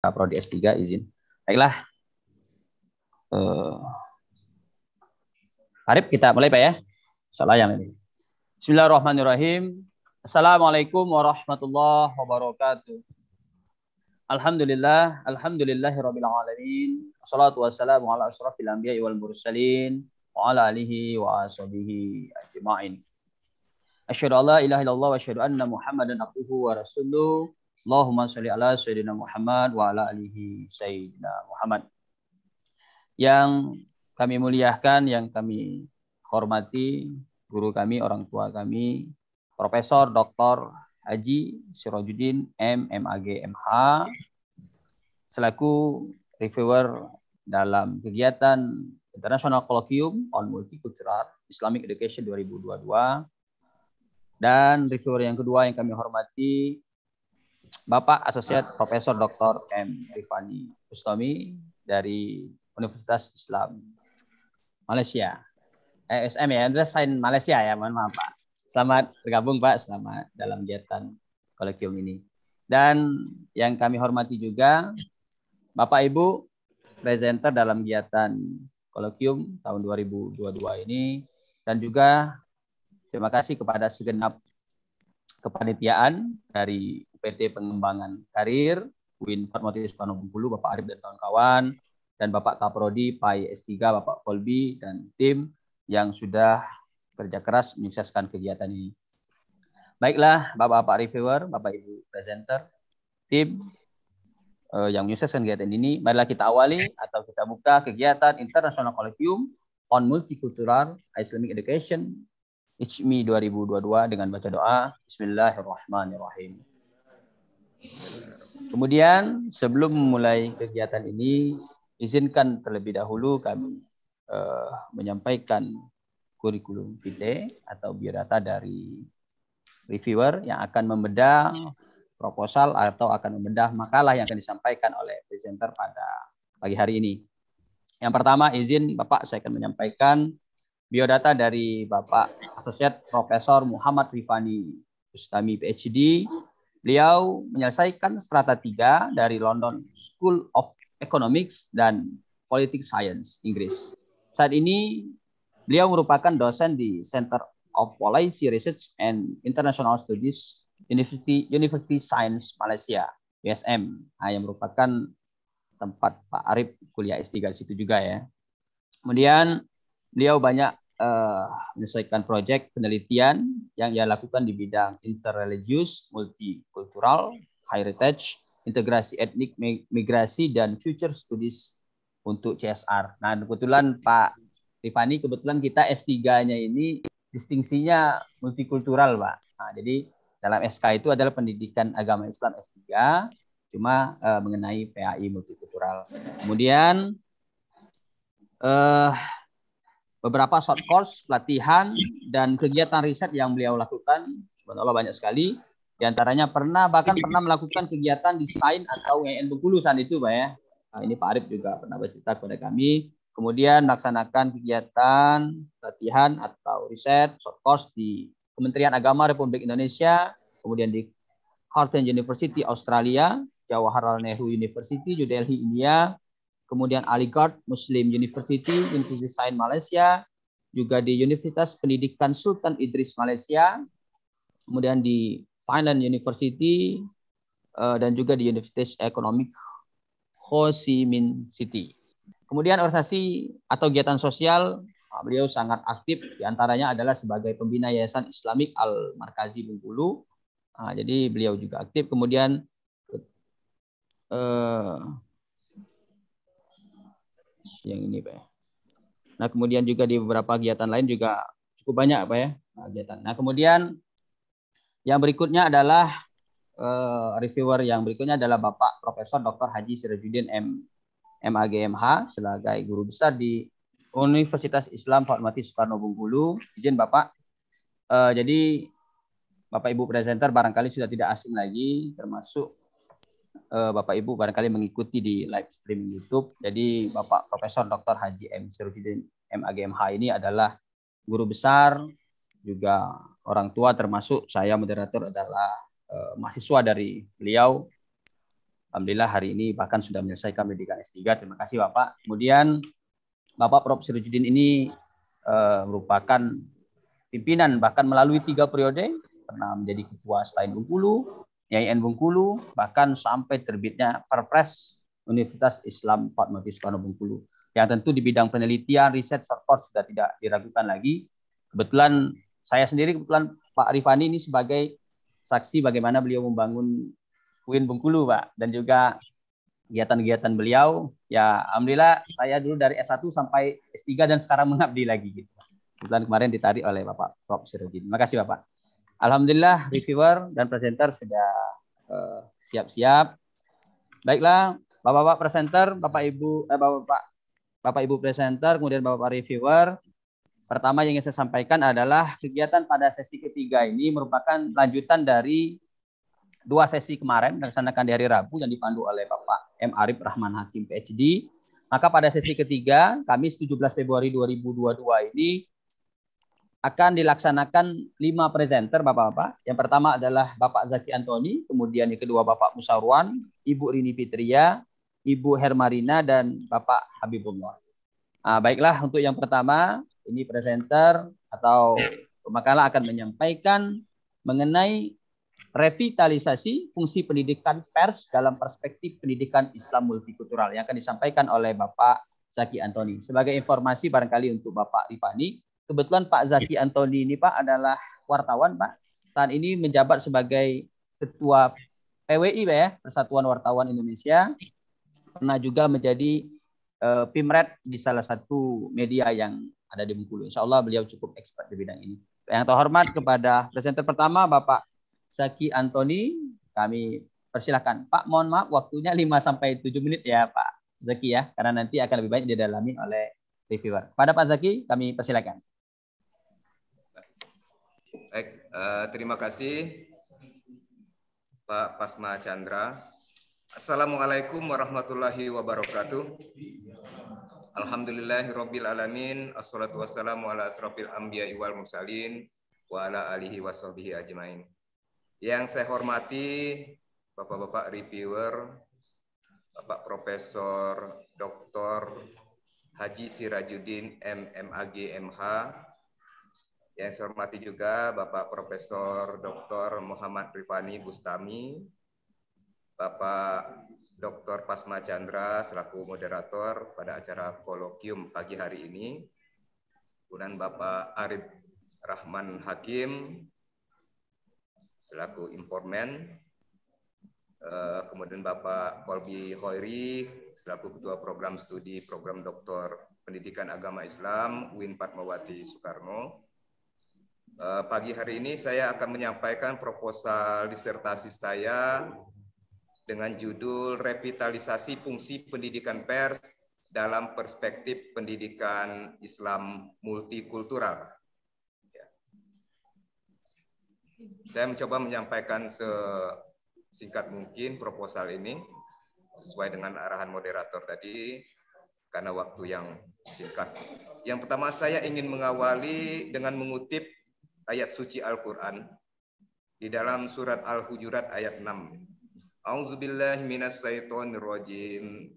Prodi S3 izin. Baiklah. Arif, kita mulai Pak ya. Salah yang ini. Bismillahirrahmanirrahim. Assalamualaikum warahmatullahi wabarakatuh. Alhamdulillahirabbil alamin. Wassalatu wassalamu ala asyrafil anbiya'i wal mursalin wa ala alihi wa ashabihi ajma'in. Asyhadu an la ilaha illallah wa asyhadu anna Muhammadan abduhu wa rasuluh. Allahumma shalli ala sayyidina Muhammad wa ala alihi sayyidina Muhammad. Yang kami muliakan, yang kami hormati, guru kami, orang tua kami, Profesor Dr. Haji Sirajuddin MAG MH, selaku reviewer dalam kegiatan International Colloquium on Multicultural Islamic Education 2022. Dan reviewer yang kedua yang kami hormati, Bapak Asosiat Profesor Dr. M. Rifani Bustami dari Universitas Islam Malaysia. SM ya, itu sign Malaysia ya, mohon maaf Pak. Selamat bergabung Pak, selamat dalam kegiatan Colloquium ini. Dan yang kami hormati juga Bapak Ibu presenter dalam kegiatan Colloquium tahun 2022 ini, dan juga terima kasih kepada segenap kepanitiaan dari UPT Pengembangan Karir UIN Fatmawati Soekarno Bengkulu, Bapak Arif dan kawan-kawan, dan Bapak Kaprodi PAI S3 Bapak Kolbi dan tim yang sudah kerja keras menyukseskan kegiatan ini. Baiklah Bapak-Bapak reviewer, Bapak Ibu presenter, tim yang menyukseskan kegiatan ini, marilah kita awali atau kita buka kegiatan International Colloquium on Multicultural Islamic Education ICMI 2022 dengan baca doa Bismillahirrahmanirrahim. Kemudian sebelum memulai kegiatan ini, izinkan terlebih dahulu kami menyampaikan kurikulum vitae atau biodata dari reviewer yang akan membedah proposal atau akan membedah makalah yang akan disampaikan oleh presenter pada pagi hari ini. Yang pertama, izin Bapak saya akan menyampaikan biodata dari Bapak Asosiat Profesor Muhammad Rifani Bustami PhD. Beliau menyelesaikan strata 3 dari London School of Economics dan Politics Science Inggris. Saat ini beliau merupakan dosen di Center of Policy Research and International Studies University Science Malaysia USM, yang merupakan tempat Pak Arif kuliah S3 di situ juga ya. Kemudian beliau banyak menyelesaikan proyek penelitian yang ia lakukan di bidang interreligious, multicultural, heritage, integrasi etnik, migrasi, dan future studies untuk CSR. Nah, kebetulan Pak Rifani, kebetulan kita S3-nya ini distingsinya multikultural, Pak. Nah, jadi dalam SK itu adalah pendidikan agama Islam S3, cuma mengenai PAI multikultural. Kemudian beberapa short course, pelatihan, dan kegiatan riset yang beliau lakukan, subhanallah banyak sekali. Di antaranya bahkan pernah melakukan kegiatan desain atau UIN Bengkulu saat itu, Pak ya. Nah, ini Pak Arif juga pernah bercerita kepada kami. Kemudian melaksanakan kegiatan pelatihan atau riset short course di Kementerian Agama Republik Indonesia, kemudian di Curtin University Australia, Jawaharlal Nehru University New Delhi India, kemudian Aligarh Muslim University, University Science Malaysia, juga di Universitas Pendidikan Sultan Idris Malaysia, kemudian di Finance University, dan juga di Universitas Economic Ho Chi Minh City. Kemudian organisasi atau kegiatan sosial, beliau sangat aktif, diantaranya adalah sebagai pembina Yayasan Islamik Al-Markazi Bengkulu. Jadi beliau juga aktif. Kemudian yang ini Pak ya. Nah, kemudian juga di beberapa kegiatan lain juga cukup banyak Pak ya kegiatan. Nah, kemudian yang berikutnya adalah reviewer yang berikutnya adalah Bapak Profesor Dr. Haji Sirajuddin MAG MH sebagai guru besar di Universitas Islam Fatmawati Soekarno Bengkulu. Izin Bapak, jadi Bapak Ibu presenter barangkali sudah tidak asing lagi, termasuk Bapak Ibu barangkali mengikuti di live stream YouTube. Jadi Bapak Profesor Dr. Haji M. Sirajuddin MAG MH ini adalah guru besar, juga orang tua, termasuk saya moderator adalah mahasiswa dari beliau Alhamdulillah hari ini bahkan sudah menyelesaikan pendidikan S3. Terima kasih Bapak. Kemudian Bapak Prof. Sirojudin ini merupakan pimpinan bahkan melalui 3 periode, pernah menjadi ketua STAIN Bengkulu, YIN Bengkulu, bahkan sampai terbitnya Perpres Universitas Islam Fatmawati Soekarno Bengkulu. Yang tentu di bidang penelitian, riset, support sudah tidak diragukan lagi. Kebetulan saya sendiri, Pak Rifani ini sebagai saksi bagaimana beliau membangun UIN Bengkulu, Pak, dan juga kegiatan-kegiatan beliau. Ya, alhamdulillah saya dulu dari S1 sampai S3 dan sekarang mengabdi lagi gitu. Kebetulan kemarin ditarik oleh Bapak Prof. Sirojudin. Terima kasih Bapak. Alhamdulillah reviewer dan presenter sudah siap-siap. Baiklah, Bapak-bapak presenter, Bapak Ibu presenter, kemudian Bapak reviewer. Pertama yang ingin saya sampaikan adalah kegiatan pada sesi ketiga ini merupakan lanjutan dari 2 sesi kemarin dilaksanakan di hari Rabu yang dipandu oleh Bapak M. Arif Rahman Hakim PhD. Maka pada sesi ketiga, Kamis 17 Februari 2022 ini akan dilaksanakan 5 presenter Bapak-bapak. Yang pertama adalah Bapak Zaki Antoni, kemudian yang kedua Bapak Musarwan, Ibu Rini Fitria, Ibu Hermarina, dan Bapak Habibullah. Baiklah, untuk yang pertama, ini presenter atau pemakalah akan menyampaikan mengenai revitalisasi fungsi pendidikan pers dalam perspektif pendidikan Islam multikultural yang akan disampaikan oleh Bapak Zaki Antoni. Sebagai informasi barangkali untuk Bapak Rifani, kebetulan Pak Zaki Antoni ini Pak adalah wartawan Pak. Saat ini menjabat sebagai Ketua PWI Pak ya, Persatuan Wartawan Indonesia. Pernah juga menjadi Pimret di salah satu media yang ada di Bengkulu. Insya Allah beliau cukup expert di bidang ini. Yang terhormat kepada presenter pertama Bapak Zaki Antoni, kami persilahkan. Pak, mohon maaf waktunya 5-7 menit ya Pak Zaki ya, karena nanti akan lebih banyak didalami oleh reviewer. Pada Pak Zaki, kami persilahkan. Baik, terima kasih Pak Pasma Chandra. Assalamualaikum warahmatullahi wabarakatuh. Alhamdulillahirabbil alamin, assalatu wassalamu ala asrofil anbiya'i wal mursalin wa ala alihi washabihi ajmain. Yang saya hormati Bapak-bapak reviewer, Bapak Profesor Dr. Haji Sirajudin MMAG MH. Yang saya hormati juga Bapak Profesor Dr. Muhammad Rifani Bustami, Bapak Dr. Pasma Chandra selaku moderator pada acara kolokium pagi hari ini. Kemudian Bapak Arif Rahman Hakim selaku informan. Kemudian Bapak Kolbi Hoiri selaku Ketua Program Studi Program Doktor Pendidikan Agama Islam UIN Fatmawati Soekarno. Pagi hari ini saya akan menyampaikan proposal disertasi saya dengan judul Revitalisasi Fungsi Pendidikan Pers dalam Perspektif Pendidikan Islam Multikultural. Saya mencoba menyampaikan sesingkat mungkin proposal ini sesuai dengan arahan moderator tadi karena waktu yang singkat. Yang pertama saya ingin mengawali dengan mengutip ayat suci Al-Quran di dalam surat Al-Hujurat ayat 6. A'udzubillahi minasyaitonirrajim.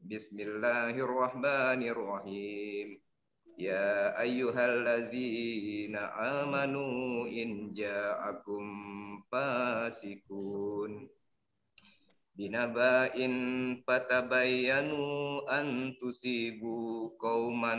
Bismillahirrahmanirrahim. Ya ayyuhallazina amanu in ja'akum fasikun binaba'in fatabayyanu an tusibu qauman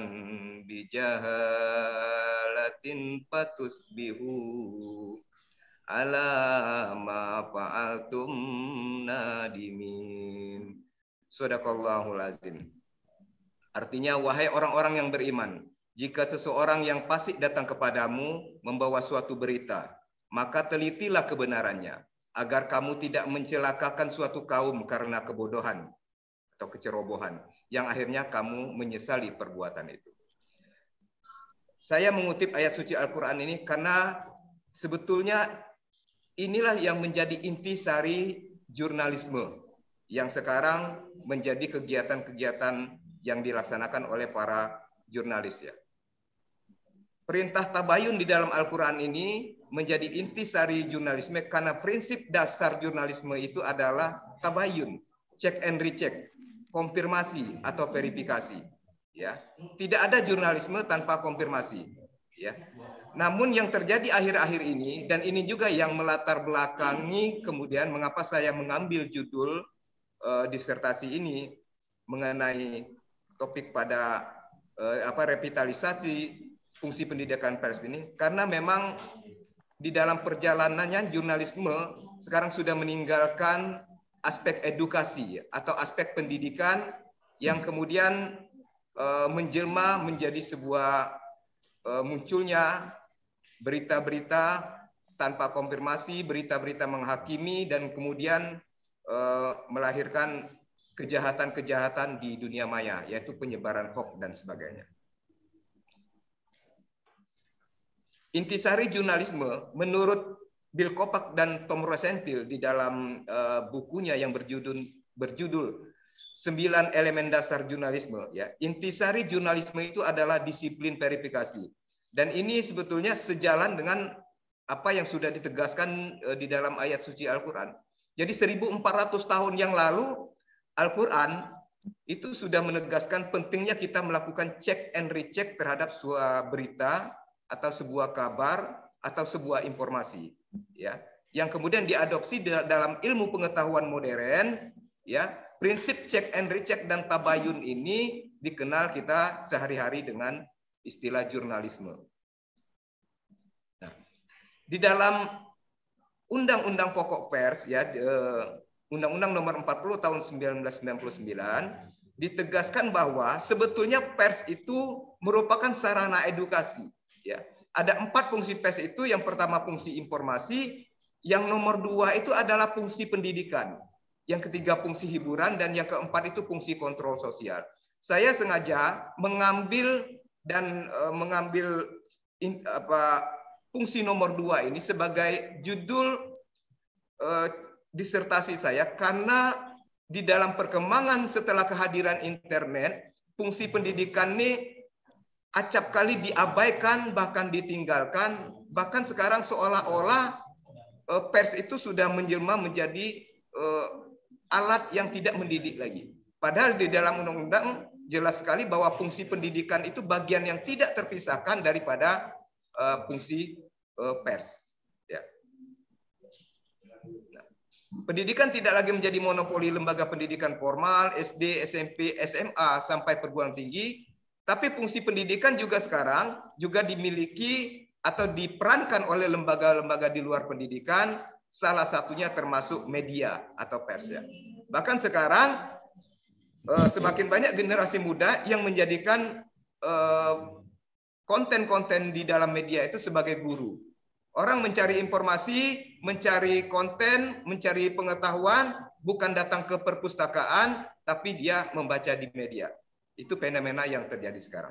bijahalatin fatusbihu ala ma fa'altum nadimin. Shadaqallahul azim. Artinya, wahai orang-orang yang beriman, jika seseorang yang fasik datang kepadamu membawa suatu berita, maka telitilah kebenarannya, agar kamu tidak mencelakakan suatu kaum karena kebodohan atau kecerobohan, yang akhirnya kamu menyesali perbuatan itu. Saya mengutip ayat suci Al-Quran ini karena sebetulnya inilah yang menjadi intisari jurnalisme yang sekarang menjadi kegiatan-kegiatan yang dilaksanakan oleh para jurnalis ya. Perintah tabayun di dalam Al-Quran ini menjadi intisari jurnalisme karena prinsip dasar jurnalisme itu adalah tabayun, check and recheck, konfirmasi atau verifikasi. Ya, tidak ada jurnalisme tanpa konfirmasi. Ya, namun yang terjadi akhir-akhir ini, dan ini juga yang melatar belakangi kemudian mengapa saya mengambil judul disertasi ini mengenai topik pada revitalisasi fungsi pendidikan pers ini, karena memang di dalam perjalanannya jurnalisme sekarang sudah meninggalkan aspek edukasi atau aspek pendidikan yang kemudian menjelma menjadi sebuah munculnya berita-berita tanpa konfirmasi, berita-berita menghakimi, dan kemudian melahirkan kejahatan-kejahatan di dunia maya, yaitu penyebaran hoax dan sebagainya. Intisari jurnalisme menurut Bill Kopak dan Tom Rosenthal di dalam bukunya yang berjudul 9 Elemen Dasar Jurnalisme, ya. Intisari jurnalisme itu adalah disiplin verifikasi. Dan ini sebetulnya sejalan dengan apa yang sudah ditegaskan di dalam ayat suci Al-Quran. Jadi 1400 tahun yang lalu Al-Quran itu sudah menegaskan pentingnya kita melakukan check and recheck terhadap sebuah berita atau sebuah kabar atau sebuah informasi, ya, yang kemudian diadopsi dalam ilmu pengetahuan modern, ya. Prinsip check and recheck dan tabayun ini dikenal kita sehari-hari dengan istilah jurnalisme. Nah, di dalam Undang-Undang Pokok Pers, ya, Undang-Undang Nomor 40 tahun 1999, ditegaskan bahwa sebetulnya pers itu merupakan sarana edukasi. Ya, ada 4 fungsi pers itu. Yang pertama fungsi informasi, yang nomor 2 itu adalah fungsi pendidikan, yang ketiga fungsi hiburan, dan yang keempat itu fungsi kontrol sosial. Saya sengaja mengambil fungsi nomor 2 ini sebagai judul disertasi saya, karena di dalam perkembangan setelah kehadiran internet, fungsi pendidikan ini acap kali diabaikan, bahkan ditinggalkan, bahkan sekarang seolah-olah pers itu sudah menjelma menjadi alat yang tidak mendidik lagi. Padahal di dalam undang-undang jelas sekali bahwa fungsi pendidikan itu bagian yang tidak terpisahkan daripada fungsi pers. Ya. Nah, pendidikan tidak lagi menjadi monopoli lembaga pendidikan formal, SD, SMP, SMA, sampai perguruan tinggi. Tapi fungsi pendidikan juga sekarang juga dimiliki atau diperankan oleh lembaga-lembaga di luar pendidikan, salah satunya termasuk media atau pers. Ya. Bahkan sekarang semakin banyak generasi muda yang menjadikan konten-konten di dalam media itu sebagai guru. Orang mencari informasi, mencari konten, mencari pengetahuan, bukan datang ke perpustakaan, tapi dia membaca di media. Itu fenomena yang terjadi sekarang.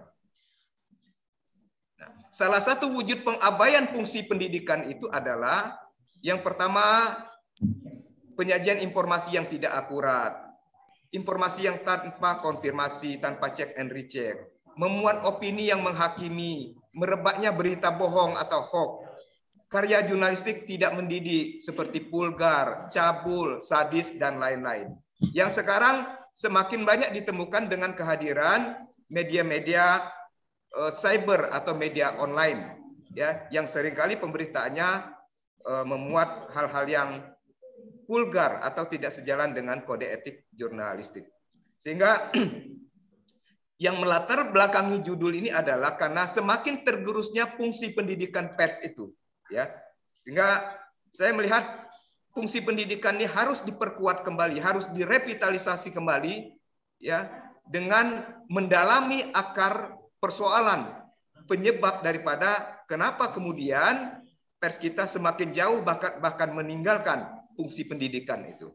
Nah, salah satu wujud pengabaian fungsi pendidikan itu adalah yang pertama, penyajian informasi yang tidak akurat, informasi yang tanpa konfirmasi, tanpa check and recheck, memuat opini yang menghakimi, merebaknya berita bohong atau hoax, karya jurnalistik tidak mendidik seperti vulgar, cabul, sadis, dan lain-lain. Yang sekarang semakin banyak ditemukan dengan kehadiran media-media cyber atau media online, ya, yang seringkali pemberitaannya memuat hal-hal yang vulgar atau tidak sejalan dengan kode etik jurnalistik. Sehingga yang melatar belakangi judul ini adalah karena semakin tergerusnya fungsi pendidikan pers itu, ya. Sehingga saya melihat fungsi pendidikan ini harus diperkuat kembali, harus direvitalisasi kembali, ya, dengan mendalami akar persoalan penyebab daripada kenapa kemudian pers kita semakin jauh bahkan meninggalkan fungsi pendidikan itu.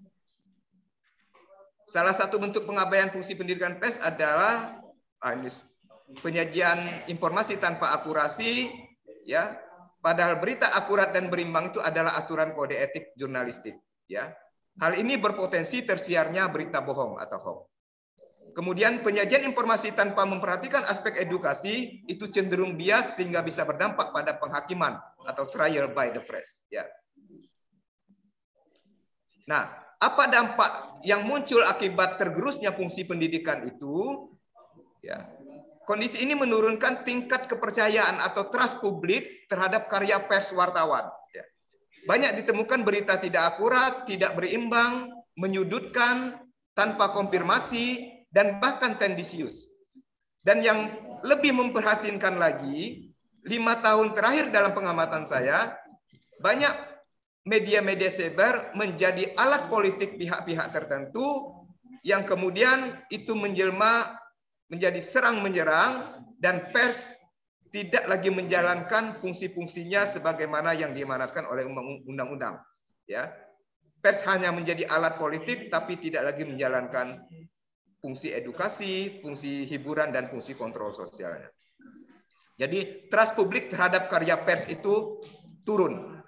Salah satu bentuk pengabaian fungsi pendidikan pers adalah penyajian informasi tanpa akurasi, ya. Padahal berita akurat dan berimbang itu adalah aturan kode etik jurnalistik, ya. Hal ini berpotensi tersiarnya berita bohong atau hoax. Kemudian penyajian informasi tanpa memperhatikan aspek edukasi itu cenderung bias sehingga bisa berdampak pada penghakiman atau trial by the press, ya. Nah, Apa dampak yang muncul akibat tergerusnya fungsi pendidikan itu? Ya. Kondisi ini menurunkan tingkat kepercayaan atau trust publik terhadap karya pers wartawan. Ya. Banyak ditemukan berita tidak akurat, tidak berimbang, menyudutkan, tanpa konfirmasi, dan bahkan tendensius. Dan yang lebih memperhatinkan lagi, 5 tahun terakhir dalam pengamatan saya, banyak media-media cyber menjadi alat politik pihak-pihak tertentu yang kemudian itu menjelma menjadi serang-menyerang dan pers tidak lagi menjalankan fungsi-fungsinya sebagaimana yang diamanatkan oleh undang-undang. Ya, pers hanya menjadi alat politik tapi tidak lagi menjalankan fungsi edukasi, fungsi hiburan dan fungsi kontrol sosialnya. Jadi trust publik terhadap karya pers itu turun.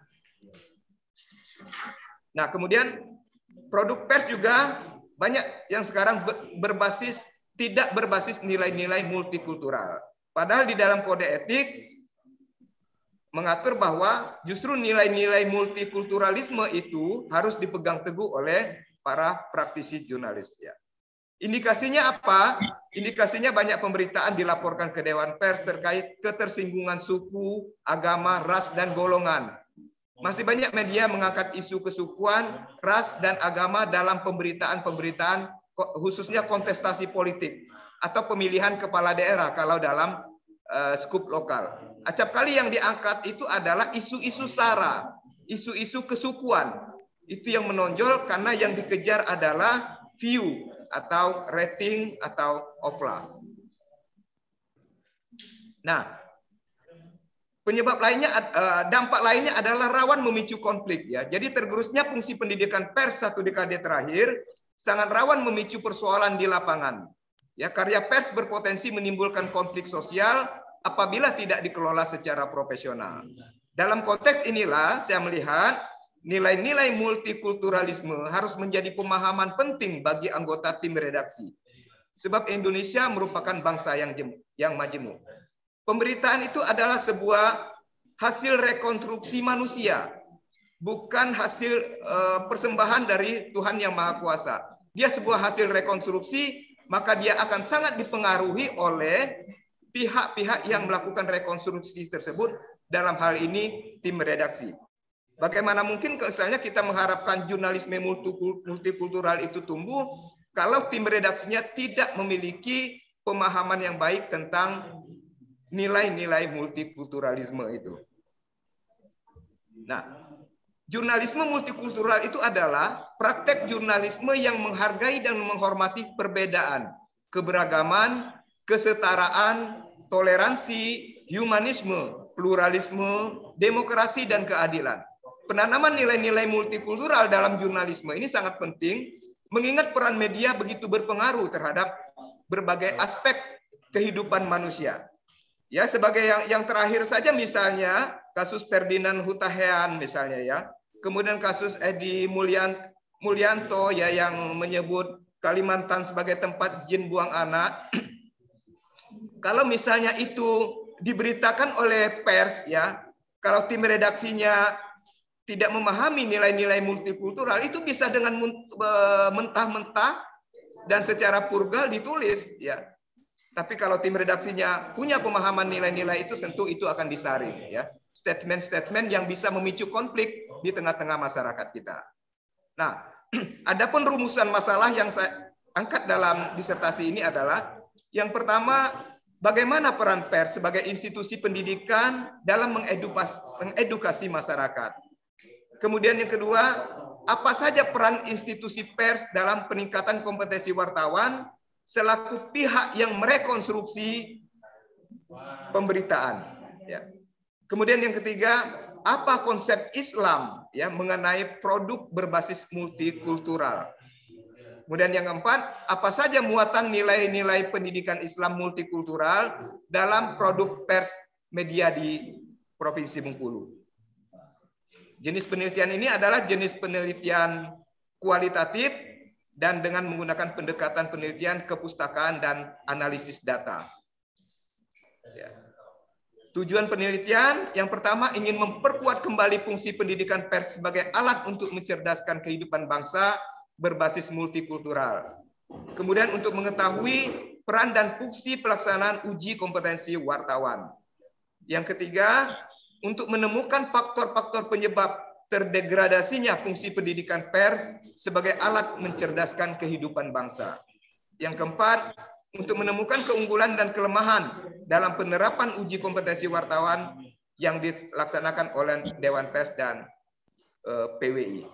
Nah, kemudian produk pers juga banyak yang sekarang tidak berbasis nilai-nilai multikultural. Padahal di dalam kode etik mengatur bahwa justru nilai-nilai multikulturalisme itu harus dipegang teguh oleh para praktisi jurnalis. Ya. Indikasinya apa? Indikasinya banyak pemberitaan dilaporkan ke Dewan Pers terkait ketersinggungan suku, agama, ras, dan golongan. Masih banyak media mengangkat isu kesukuan, ras, dan agama dalam pemberitaan-pemberitaan khususnya kontestasi politik atau pemilihan kepala daerah kalau dalam skup lokal. Acap kali yang diangkat itu adalah isu-isu SARA, isu-isu kesukuan. Itu yang menonjol karena yang dikejar adalah view atau rating atau opla. Nah, penyebab lainnya, dampak lainnya adalah rawan memicu konflik. Ya, jadi tergerusnya fungsi pendidikan pers 1 dekade terakhir sangat rawan memicu persoalan di lapangan. Ya, karya pers berpotensi menimbulkan konflik sosial apabila tidak dikelola secara profesional. Dalam konteks inilah saya melihat nilai-nilai multikulturalisme harus menjadi pemahaman penting bagi anggota tim redaksi. Sebab Indonesia merupakan bangsa yang majemuk. Pemberitaan itu adalah sebuah hasil rekonstruksi manusia, bukan hasil persembahan dari Tuhan yang Maha Kuasa. Dia sebuah hasil rekonstruksi, maka dia akan sangat dipengaruhi oleh pihak-pihak yang melakukan rekonstruksi tersebut, dalam hal ini tim redaksi. Bagaimana mungkin misalnya kita mengharapkan jurnalisme multikultural itu tumbuh kalau tim redaksinya tidak memiliki pemahaman yang baik tentang nilai-nilai multikulturalisme itu. Nah, jurnalisme multikultural itu adalah praktek jurnalisme yang menghargai dan menghormati perbedaan, keberagaman, kesetaraan, toleransi, humanisme, pluralisme, demokrasi, dan keadilan. Penanaman nilai-nilai multikultural dalam jurnalisme ini sangat penting, mengingat peran media begitu berpengaruh terhadap berbagai aspek kehidupan manusia. Ya, sebagai yang terakhir saja misalnya kasus Ferdinand Hutahian misalnya ya. Kemudian kasus Edi Mulyanto ya yang menyebut Kalimantan sebagai tempat jin buang anak. Kalau misalnya itu diberitakan oleh pers ya, kalau tim redaksinya tidak memahami nilai-nilai multikultural itu bisa dengan mentah-mentah dan secara purgal ditulis ya. Tapi kalau tim redaksinya punya pemahaman nilai-nilai itu, tentu itu akan disaring ya. Statement-statement yang bisa memicu konflik di tengah-tengah masyarakat kita. Nah, adapun rumusan masalah yang saya angkat dalam disertasi ini adalah yang pertama, bagaimana peran pers sebagai institusi pendidikan dalam mengedukasi masyarakat. Kemudian yang kedua, apa saja peran institusi pers dalam peningkatan kompetensi wartawan selaku pihak yang merekonstruksi pemberitaan. Ya. Kemudian yang ketiga, apa konsep Islam ya mengenai produk berbasis multikultural. Kemudian yang keempat, apa saja muatan nilai-nilai pendidikan Islam multikultural dalam produk pers media di Provinsi Bengkulu. Jenis penelitian ini adalah jenis penelitian kualitatif dan dengan menggunakan pendekatan penelitian kepustakaan dan analisis data. Ya. Tujuan penelitian yang pertama ingin memperkuat kembali fungsi pendidikan pers sebagai alat untuk mencerdaskan kehidupan bangsa berbasis multikultural. Kemudian untuk mengetahui peran dan fungsi pelaksanaan uji kompetensi wartawan. Yang ketiga, untuk menemukan faktor-faktor penyebab terdegradasinya fungsi pendidikan pers sebagai alat mencerdaskan kehidupan bangsa. Yang keempat, untuk menemukan keunggulan dan kelemahan dalam penerapan uji kompetensi wartawan yang dilaksanakan oleh Dewan Pers dan PWI.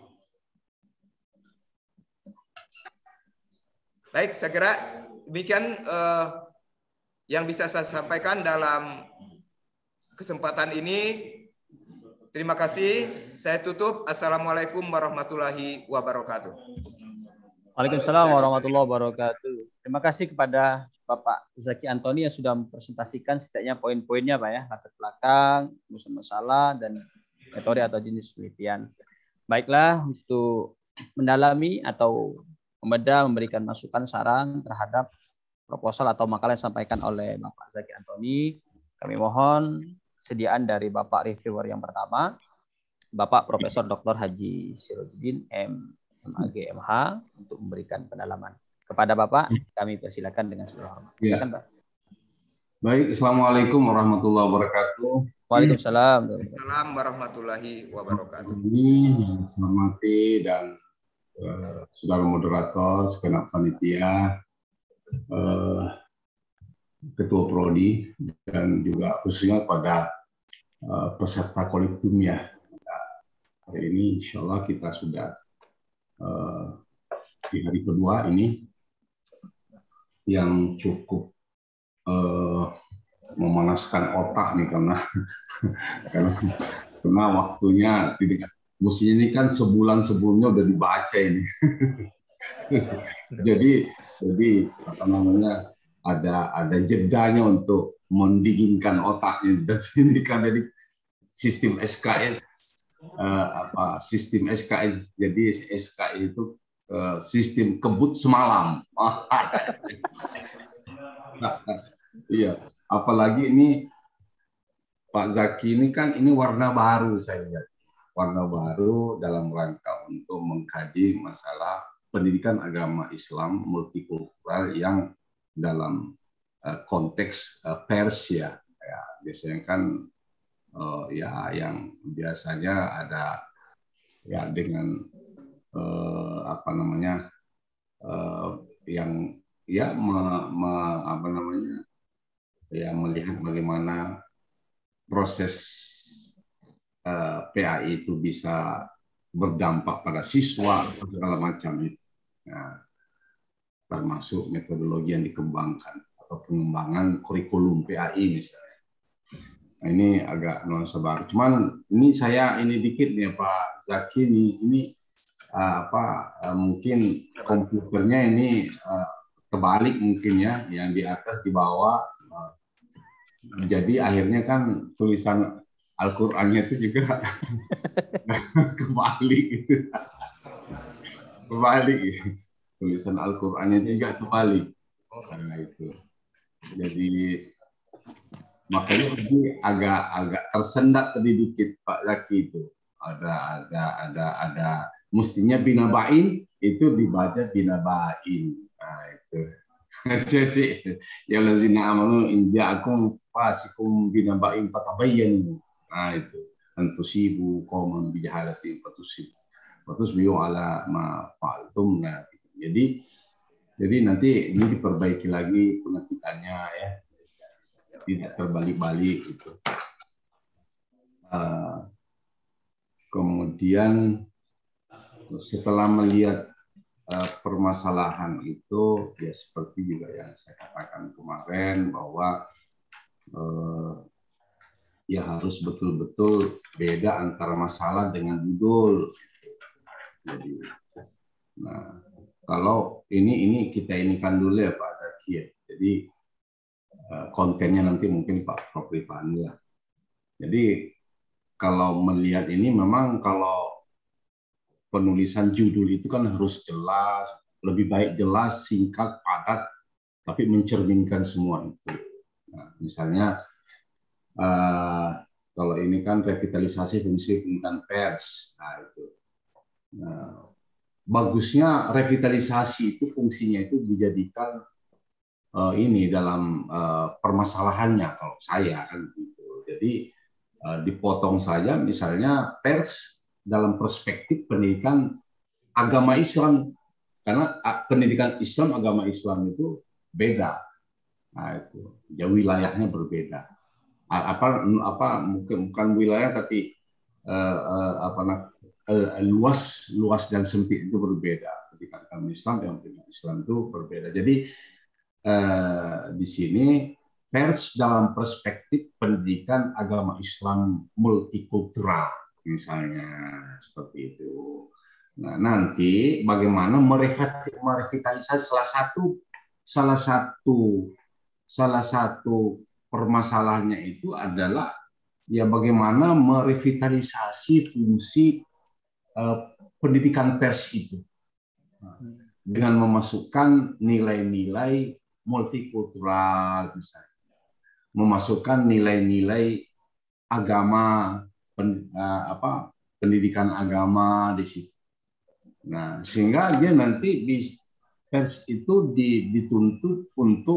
Baik, saya kira demikian yang bisa saya sampaikan dalam kesempatan ini. Terima kasih. Saya tutup. Assalamualaikum warahmatullahi wabarakatuh. Waalaikumsalam warahmatullahi wabarakatuh. Terima kasih kepada Bapak Zaki Antoni yang sudah mempresentasikan setidaknya poin-poinnya, Pak ya, latar belakang, musuh masalah, dan metode atau jenis penelitian. Baiklah, untuk mendalami atau membedah, memberikan masukan saran terhadap proposal atau makalah yang disampaikan oleh Bapak Zaki Antoni, kami mohon sediaan dari Bapak reviewer yang pertama, Bapak Profesor Dr. Haji Sirojudin MAG MH untuk memberikan pendalaman. Kepada Bapak, kami persilakan dengan segala hormat. Ya. Silakan, Pak. Baik, Assalamualaikum warahmatullahi wabarakatuh. Waalaikumsalam. Waalaikumsalam warahmatullahi wabarakatuh. Ini yang saya hormati dan saudara moderator, segenap panitia, Ketua Prodi, dan juga khususnya pada peserta kolegium ya. Hari ini insya Allah kita sudah di hari kedua ini yang cukup memanaskan otak nih karena waktunya tidak, mestinya ini kan sebulan sebelumnya udah dibaca ini. jadi apa namanya, ada jedanya untuk mendinginkan otaknya. Dan ini kan jadi sistem SKS sistem SKS, jadi SKS itu sistem kebut semalam. Iya, apalagi ini Pak Zaki ini kan ini warna baru, saya lihat warna baru dalam rangka untuk mengkaji masalah pendidikan agama Islam multikultural yang dalam konteks pers ya. Biasanya kan ya yang biasanya ada ya dengan apa namanya yang ya apa namanya ya melihat bagaimana proses PAI itu bisa berdampak pada siswa segala macam itu. Nah, termasuk metodologi yang dikembangkan atau pengembangan kurikulum PAI misalnya. Nah, ini agak nuansa baru. Cuman ini saya ini dikit nih Pak Zaki ini mungkin komputernya ini kebalik mungkin ya, yang di atas di bawah. Jadi akhirnya kan tulisan Al-Qur'annya itu juga kebalik gitu. Kebalik. Tulisan Al-Qur'annya juga kebalik. Nah, itu. Jadi makanya tadi agak tersendat tadi dikit Pak Zaki itu. Ada mestinya binabain itu dibaca binabain. Nah, itu. Jadi ya lazina amanu in ja'akum fasikum binaba'in fatabayyanu. Nah, itu antusibu qauman bijahalatin fatusbihu ala ma fa'altum. Nah, jadi nanti ini diperbaiki lagi pengetikannya ya. Tidak terbalik-balik itu. Kemudian setelah melihat permasalahan itu, ya seperti juga yang saya katakan kemarin bahwa ya harus betul-betul beda antara masalah dengan judul. Jadi, nah kalau ini kita inikan dulu ya Pak Zaki ya. Jadi kontennya nanti mungkin Pak Prof Rifani lah. Jadi kalau melihat ini memang kalau penulisan judul itu kan harus jelas, lebih baik jelas, singkat, padat, tapi mencerminkan semua itu. Nah, misalnya kalau ini kan revitalisasi fungsi pendidikan pers, nah itu. Nah, bagusnya revitalisasi itu fungsinya itu dijadikan ini dalam permasalahannya kalau saya kan gitu. Jadi dipotong saja misalnya pers dalam perspektif pendidikan agama Islam, karena pendidikan Islam agama Islam itu beda. Nah, itu ya wilayahnya berbeda. Mungkin bukan wilayah tapi luas dan sempit itu berbeda. Pendidikan agama Islam dengan pendidikan Islam itu berbeda. Jadi di sini pers dalam perspektif pendidikan agama Islam multikultural misalnya seperti itu. Nah, nanti bagaimana merevitalisasi salah satu permasalahannya itu adalah ya bagaimana merevitalisasi fungsi pendidikan pers itu dengan memasukkan nilai-nilai multikultural, misalnya memasukkan nilai-nilai agama, pendidikan agama di situ. Nah, sehingga dia nanti di pers itu dituntut untuk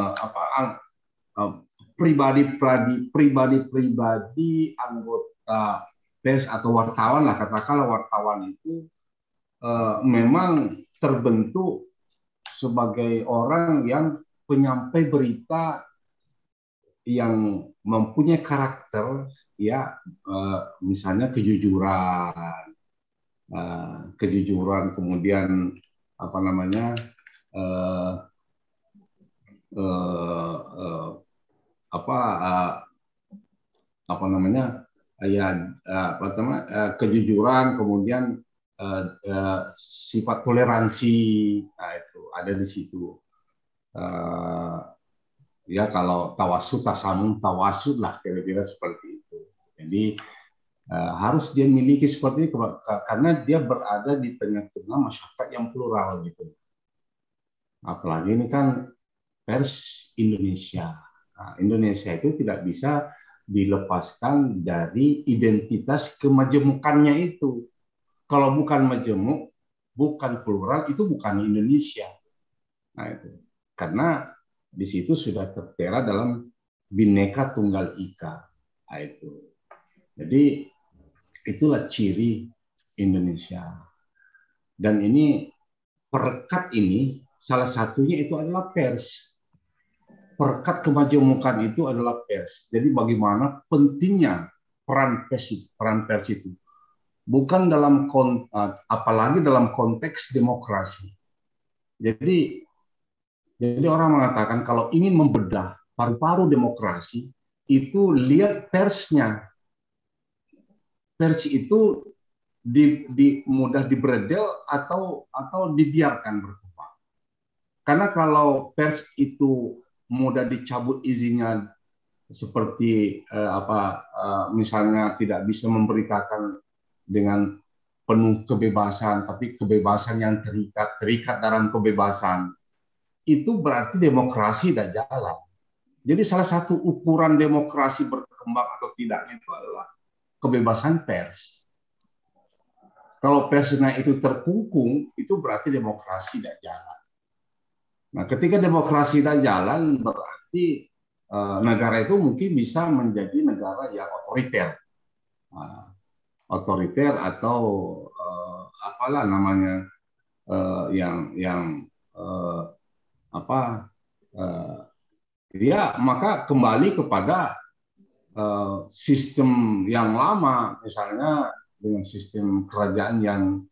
pribadi anggota pers atau wartawan lah, katakanlah wartawan itu memang terbentuk sebagai orang yang penyampai berita yang mempunyai karakter ya misalnya kejujuran kemudian kejujuran kemudian sifat toleransi, nah itu ada di situ. Ya kalau tawasud, tasamun, tawasud lah kira-kira seperti itu. Jadi harus dia miliki seperti itu karena dia berada di tengah-tengah masyarakat yang plural gitu. Apalagi ini kan pers Indonesia. Nah, Indonesia itu tidak bisa dilepaskan dari identitas kemajemukannya itu. Kalau bukan majemuk, bukan plural, itu bukan Indonesia. Nah, itu. Karena di situ sudah tertera dalam Bhinneka Tunggal Ika. Nah, itu. Jadi itulah ciri Indonesia. Dan ini perekat ini salah satunya itu adalah pers. Perekat kemajemukan itu adalah pers. Jadi bagaimana pentingnya peran pers itu. Bukan apalagi dalam konteks demokrasi. Jadi orang mengatakan kalau ingin membedah paru-paru demokrasi itu lihat persnya. Pers itu mudah dibredel atau dibiarkan berkembang. Karena kalau pers itu mudah dicabut izinnya seperti misalnya tidak bisa memberitakan dengan penuh kebebasan, tapi kebebasan yang terikat dalam kebebasan, itu berarti demokrasi tidak jalan. Jadi salah satu ukuran demokrasi berkembang atau tidaknya itu adalah kebebasan pers. Kalau persnya itu terkungkung, itu berarti demokrasi tidak jalan. Nah, ketika demokrasi tidak jalan, berarti negara itu mungkin bisa menjadi negara yang otoriter. Otoriter atau apalah namanya maka kembali kepada sistem yang lama, misalnya dengan sistem kerajaan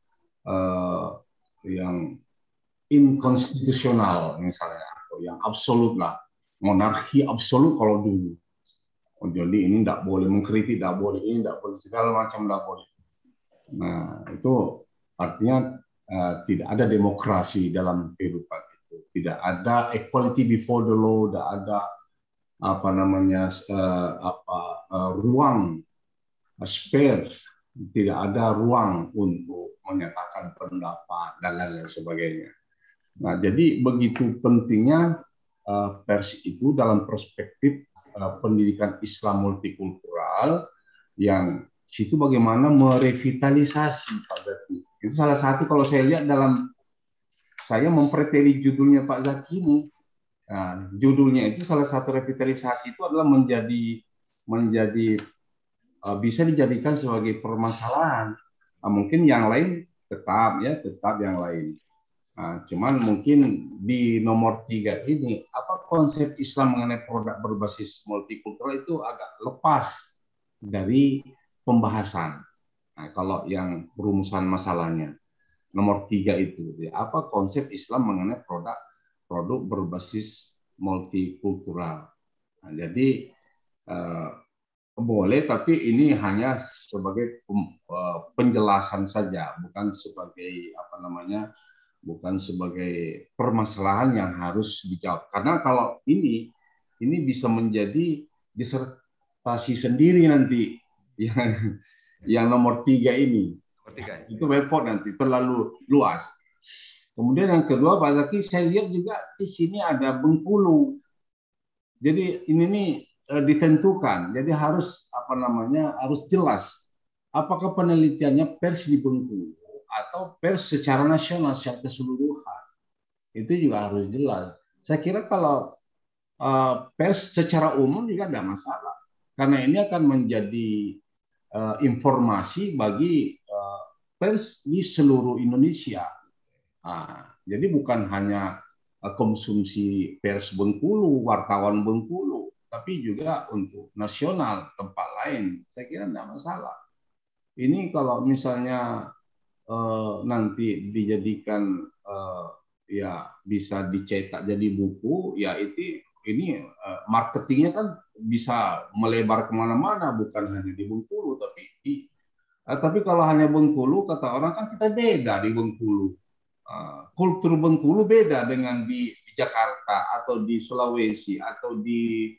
yang inkonstitusional misalnya, atau yang absolut lah, monarki absolut kalau dulu. Jadi ini tidak boleh mengkritik, tidak boleh ini, tidak boleh segala macam, tidak boleh. Nah, itu artinya tidak ada demokrasi dalam kehidupan itu. Tidak ada equality before the law, tidak ada ruang space, tidak ada ruang untuk menyatakan pendapat dan lain-lain sebagainya. Nah, jadi begitu pentingnya pers itu dalam perspektif pendidikan Islam multikultural, yang situ bagaimana merevitalisasi Pak Zaki Itu salah satu kalau saya lihat dalam saya mempreteli judulnya Pak Zaki ini. Nah, judulnya itu salah satu revitalisasi itu adalah menjadi bisa dijadikan sebagai permasalahan. Nah, mungkin yang lain tetap yang lain. Nah, cuman mungkin di nomor 3 ini, apa konsep Islam mengenai produk berbasis multikultural itu agak lepas dari pembahasan. Nah, kalau yang perumusan masalahnya, nomor 3 itu, apa konsep Islam mengenai produk berbasis multikultural. Nah, jadi boleh, tapi ini hanya sebagai penjelasan saja, bukan sebagai bukan sebagai permasalahan yang harus dijawab. Karena kalau ini bisa menjadi disertasi sendiri nanti yang nomor 3 ini. Itu repot nanti, terlalu luas. Kemudian yang kedua, Pak Zaki, saya lihat juga di sini ada Bengkulu. Jadi ini nih ditentukan. Jadi harus harus jelas apakah penelitiannya pers di Bengkulu atau pers secara nasional, secara keseluruhan. Itu juga harus jelas. Saya kira kalau pers secara umum juga tidak masalah. Karena ini akan menjadi informasi bagi pers di seluruh Indonesia. Jadi bukan hanya konsumsi pers Bengkulu, wartawan Bengkulu, tapi juga untuk nasional, tempat lain. Saya kira tidak masalah. Ini kalau misalnya nanti dijadikan ya bisa dicetak jadi buku, ya ini marketingnya kan bisa melebar kemana-mana, bukan hanya di Bengkulu, tapi kalau hanya Bengkulu, kata orang kan kita beda di Bengkulu. Kultur Bengkulu beda dengan di Jakarta atau di Sulawesi atau di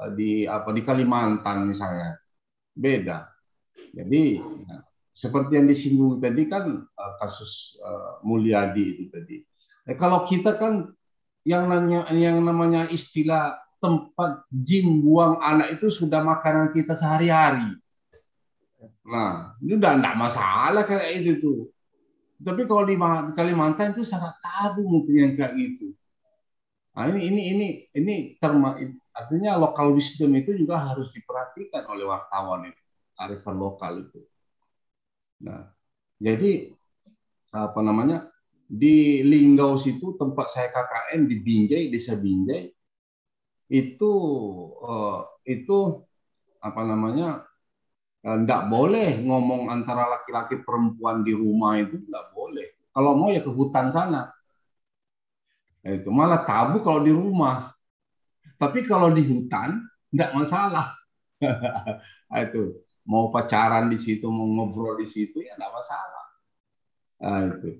Kalimantan misalnya, beda. Jadi seperti yang disinggung tadi kan kasus Mulyadi itu tadi. Kalau kita kan yang namanya istilah tempat jin buang anak itu sudah makanan kita sehari-hari. Nah, itu udah enggak masalah kayak itu tuh. Tapi kalau di Kalimantan itu sangat tabu mungkin yang kayak gitu. Nah, artinya local wisdom itu juga harus diperhatikan oleh wartawan itu, kearifan lokal itu. Nah, jadi di Linggau situ tempat saya KKN di Binjai, desa Binjai itu enggak boleh ngomong antara laki-laki perempuan di rumah, itu enggak boleh. Kalau mau ya ke hutan sana. Itu malah tabu kalau di rumah. Tapi kalau di hutan enggak masalah. Itu mau pacaran di situ, mau ngobrol di situ ya enggak masalah. Nah, itu.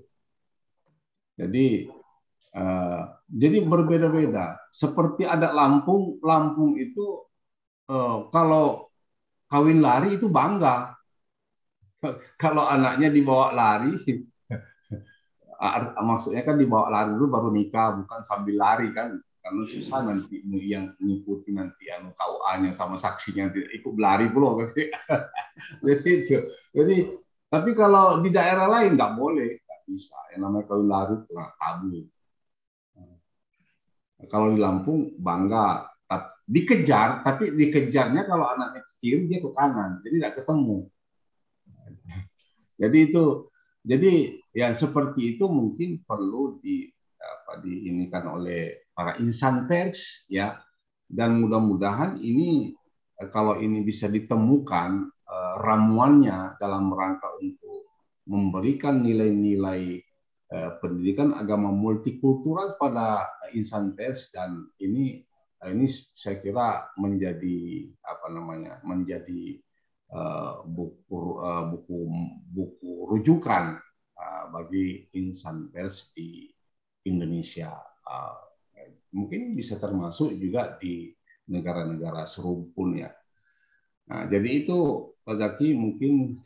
Jadi berbeda-beda. Seperti ada Lampung itu kalau kawin lari itu bangga. Kalau anaknya dibawa lari, maksudnya kan dibawa lari dulu baru nikah, bukan sambil lari kan. Karena susah nanti yang mengikuti nanti KUA-nya sama saksinya ikut lari pula. Jadi tapi kalau di daerah lain nggak boleh, nggak bisa. Yang namanya kawin lari itu tabu. Kalau di Lampung bangga, dikejar, tapi dikejarnya kalau anaknya ke kiri dia ke kanan, jadi tidak ketemu. Jadi ya seperti itu mungkin perlu diinikan oleh para insan pers ya, dan mudah-mudahan ini kalau ini bisa ditemukan ramuannya dalam rangka untuk memberikan nilai-nilai pendidikan agama multikultural pada insan pers, dan ini saya kira menjadi buku rujukan bagi insan pers di Indonesia. Mungkin bisa termasuk juga di negara-negara serumpun ya. Nah, jadi itu Pak Zaki mungkin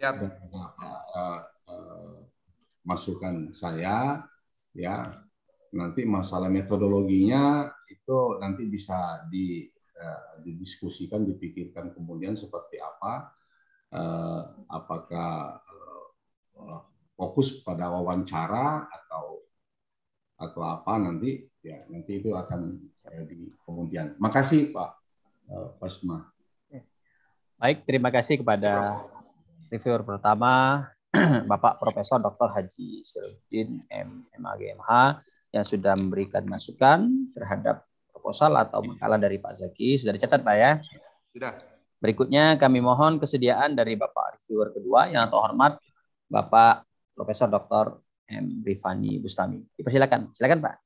masukan saya ya. Nanti masalah metodologinya itu nanti bisa didiskusikan, dipikirkan kemudian seperti apa, apakah fokus pada wawancara atau apa nanti ya nanti itu akan saya di kemudian. Makasih Pak Pasma. Baik, terima kasih kepada reviewer pertama Bapak Profesor Dr. Haji Sirudin MAG MH yang sudah memberikan masukan terhadap proposal atau makalah dari Pak Zaki. Sudah dicatat Pak ya? Sudah. Berikutnya kami mohon kesediaan dari Bapak reviewer kedua yang terhormat Bapak Profesor Dr. M. Rifani Bustami. Dipersilakan. Silakan Pak.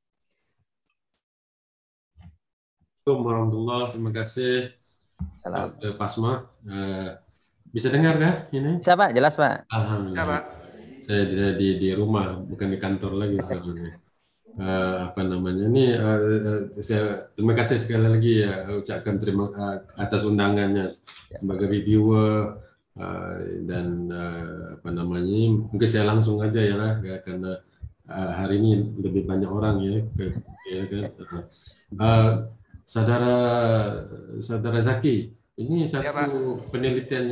Assalamualaikum warahmatullahi wabarakatuh. Terima kasih Salam. Dr. Pasma. Bisa dengar kah ini? Bisa Pak, jelas Pak. Ya, Pak. Saya di rumah, bukan di kantor lagi sebenarnya. Apa namanya ini? Saya terima kasih sekali lagi ya ucapkan terima atas undangannya sebagai reviewer dan apa namanya ini, mungkin saya langsung aja ya lah karena hari ini lebih banyak orang ya kan. Saudara Zaki, ini satu penelitian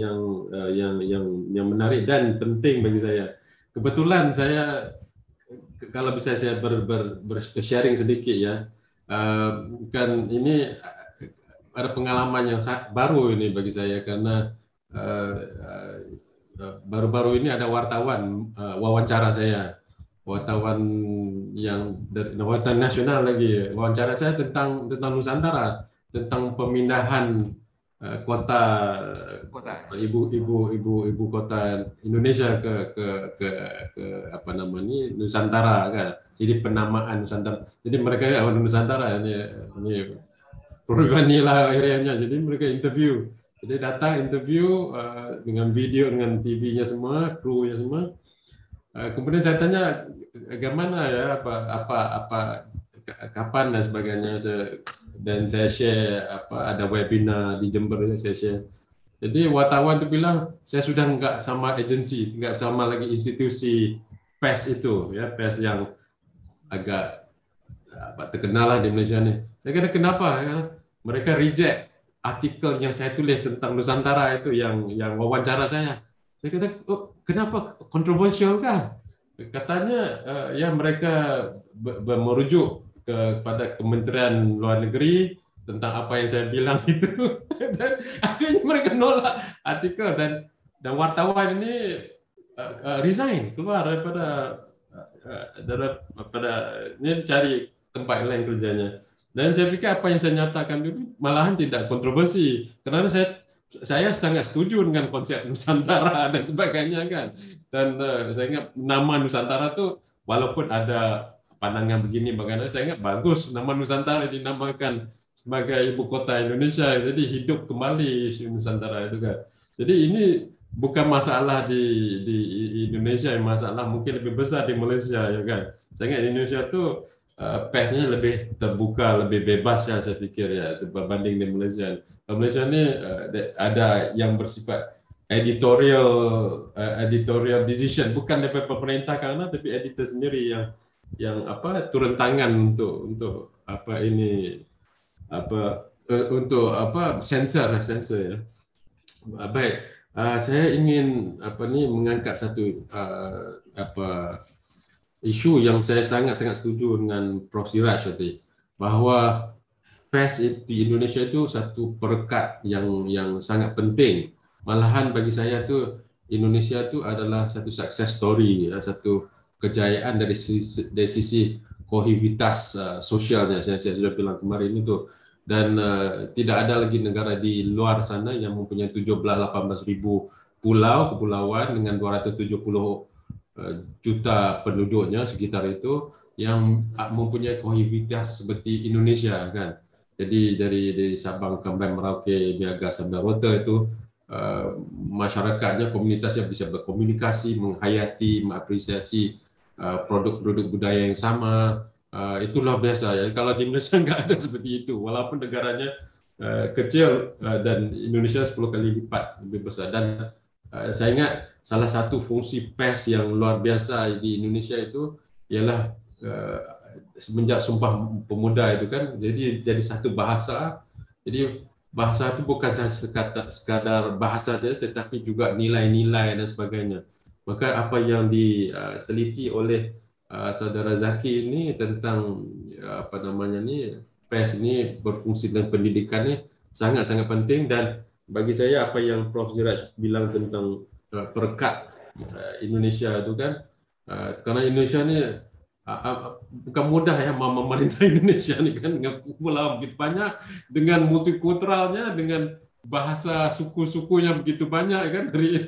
yang menarik dan penting bagi saya. Kebetulan saya kalau bisa saya sharing sedikit ya, kan ini ada pengalaman yang baru ini bagi saya karena baru-baru ini ada wartawan wawancara saya, wartawan yang dari wartawan nasional lagi, wawancara saya tentang Nusantara, tentang pemindahan kota ibu kota Indonesia ke apa namanya Nusantara kan. Jadi penamaan Nusantara. Jadi mereka orang Nusantara ini Purwani lah akhirnya. Jadi mereka interview. Jadi datang interview dengan video dengan TV-nya semua, kru-nya semua. Kemudian saya tanya bagaimana ya apa kapan dan sebagainya, dan saya share ada webinar di Jember saya share. Jadi wartawan itu bilang saya sudah nggak sama agensi, nggak sama lagi institusi pers itu ya, pers yang agak terkenal lah di Malaysia nih. Saya kira kenapa ya? Mereka reject artikel yang saya tulis tentang Nusantara itu yang wawancara saya. Saya kata kenapa kontroversial kah? Katanya ya mereka merujuk kepada Kementerian Luar Negeri tentang apa yang saya bilang itu, dan akhirnya mereka nolak artikel dan wartawan ini resign, keluar daripada ini cari tempat lain kerjanya. Dan saya pikir apa yang saya nyatakan dulu malahan tidak kontroversi karena saya sangat setuju dengan konsep Nusantara dan sebagainya kan. Dan saya ingat nama Nusantara tuh walaupun ada pandangan begini bagaimana, saya ingat bagus nama Nusantara dinamakan sebagai ibu kota Indonesia, jadi hidup kembali Nusantara itu kan. Jadi ini bukan masalah di Indonesia, masalah mungkin lebih besar di Malaysia ya kan. Saya ingat Indonesia tuh persnya lebih terbuka, lebih bebas ya saya pikir ya berbanding di Malaysia. Malaysia ini ada yang bersifat editorial decision, bukan dari pemerintah karena tapi editor sendiri yang turun tangan untuk sensor ya. Baik, saya ingin mengangkat satu isu yang saya sangat setuju dengan Prof. Siraj tadi, bahwa pers di Indonesia itu satu perekat yang sangat penting. Malahan bagi saya tuh Indonesia itu adalah satu success story, ya, satu kejayaan dari sisi kohesivitas sosialnya. Saya sudah bilang kemarin itu, dan tidak ada lagi negara di luar sana yang mempunyai 17-18 ribu kepulauan dengan 270 juta penduduknya sekitar itu yang mempunyai kohesivitas seperti Indonesia kan. Jadi dari Sabang sampai Merauke, Niaga sampai Rote itu masyarakatnya, komunitasnya bisa berkomunikasi, menghayati, mengapresiasi produk-produk budaya yang sama. Itulah biasa ya. Kalau di Indonesia nggak ada seperti itu, walaupun negaranya kecil dan Indonesia 10 kali lipat lebih besar. Dan saya ingat salah satu fungsi pers yang luar biasa di Indonesia itu ialah semenjak Sumpah Pemuda itu kan, jadi satu bahasa. Jadi bahasa itu bukan sekadar bahasa saja, tetapi juga nilai-nilai dan sebagainya. Maka apa yang diteliti oleh saudara Zaki ini tentang apa namanya ni, PES ini berfungsi dalam pendidikan ni sangat-sangat penting. Dan bagi saya apa yang Prof. Siraj bilang tentang perekat Indonesia itu kan, karena Indonesia ni bukan mudah ya memerintah Indonesia ni kan, dengan pulau begitu banyak, dengan multikulturalnya, dengan bahasa suku-sukunya begitu banyak kan,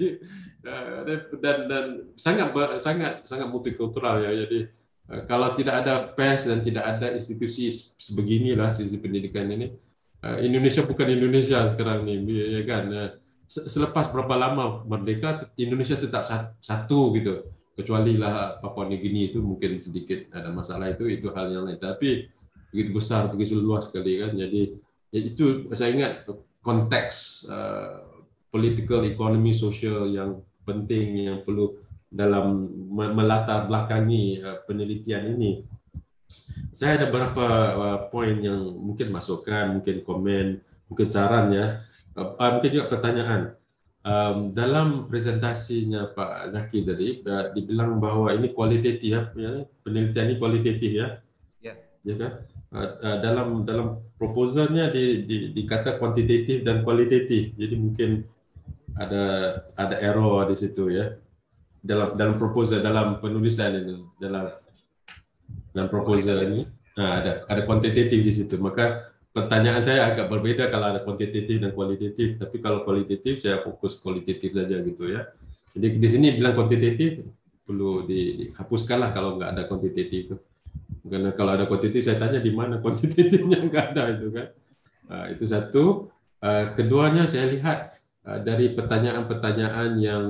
dan sangat multikultural ya. Jadi kalau tidak ada PES dan tidak ada institusi sebeginilah sisi pendidikan ini, Indonesia bukan Indonesia sekarang ni, ya kan. Selepas berapa lama merdeka, Indonesia tetap satu gitu. Kecuali lah Papua New Guinea itu mungkin sedikit ada masalah, itu hal yang lain. Tapi begitu besar, begitu luas sekali kan. Jadi itu saya ingat konteks political, economy, social yang penting yang perlu dalam melatar belakangi penelitian ini. Saya ada beberapa poin yang mungkin masukan, mungkin komen, mungkin saran ya, mungkin juga pertanyaan. Dalam presentasinya Pak Zaki tadi dibilang bahwa ini kualitatif ya, penelitian ini kualitatif ya, ya kan? Dalam proposalnya dikata kuantitatif dan kualitatif, jadi mungkin ada error di situ ya, dalam proposal, dalam penulisan ini, dalam proposal ini ada kuantitatif di situ. Maka pertanyaan saya agak berbeda kalau ada kuantitatif dan kualitatif, tapi kalau kualitatif saya fokus kualitatif saja gitu ya. Jadi di sini bilang kuantitatif perlu dihapuskanlah kalau nggak ada kuantitatif itu. Karena kalau ada kuantitatif saya tanya di mana kuantitatifnya, nggak ada itu kan. Itu satu. Keduanya saya lihat dari pertanyaan-pertanyaan yang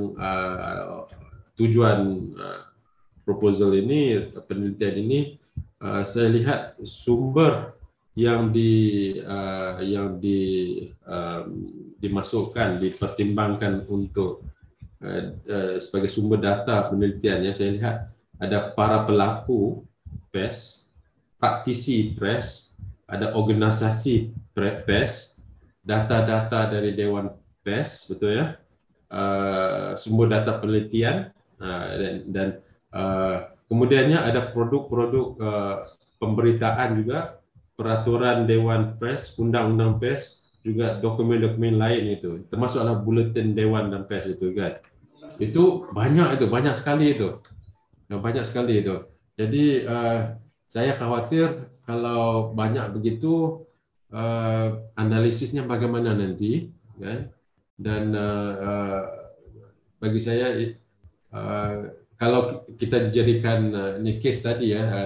tujuan proposal ini, penelitian ini, saya lihat sumber yang dimasukkan, dipertimbangkan untuk sebagai sumber data penelitiannya. Saya lihat ada para pelaku PES, praktisi PES, ada organisasi PES, data-data dari Dewan PES, betul ya, sumber data penelitian, dan kemudiannya ada produk-produk pemberitaan juga, peraturan Dewan PES, undang-undang PES, juga dokumen-dokumen lain itu, termasuklah buletin Dewan dan PES itu kan. Itu banyak sekali itu. Jadi saya khawatir kalau banyak begitu, analisisnya bagaimana nanti kan. Dan bagi saya kalau kita dijadikan ini case tadi ya,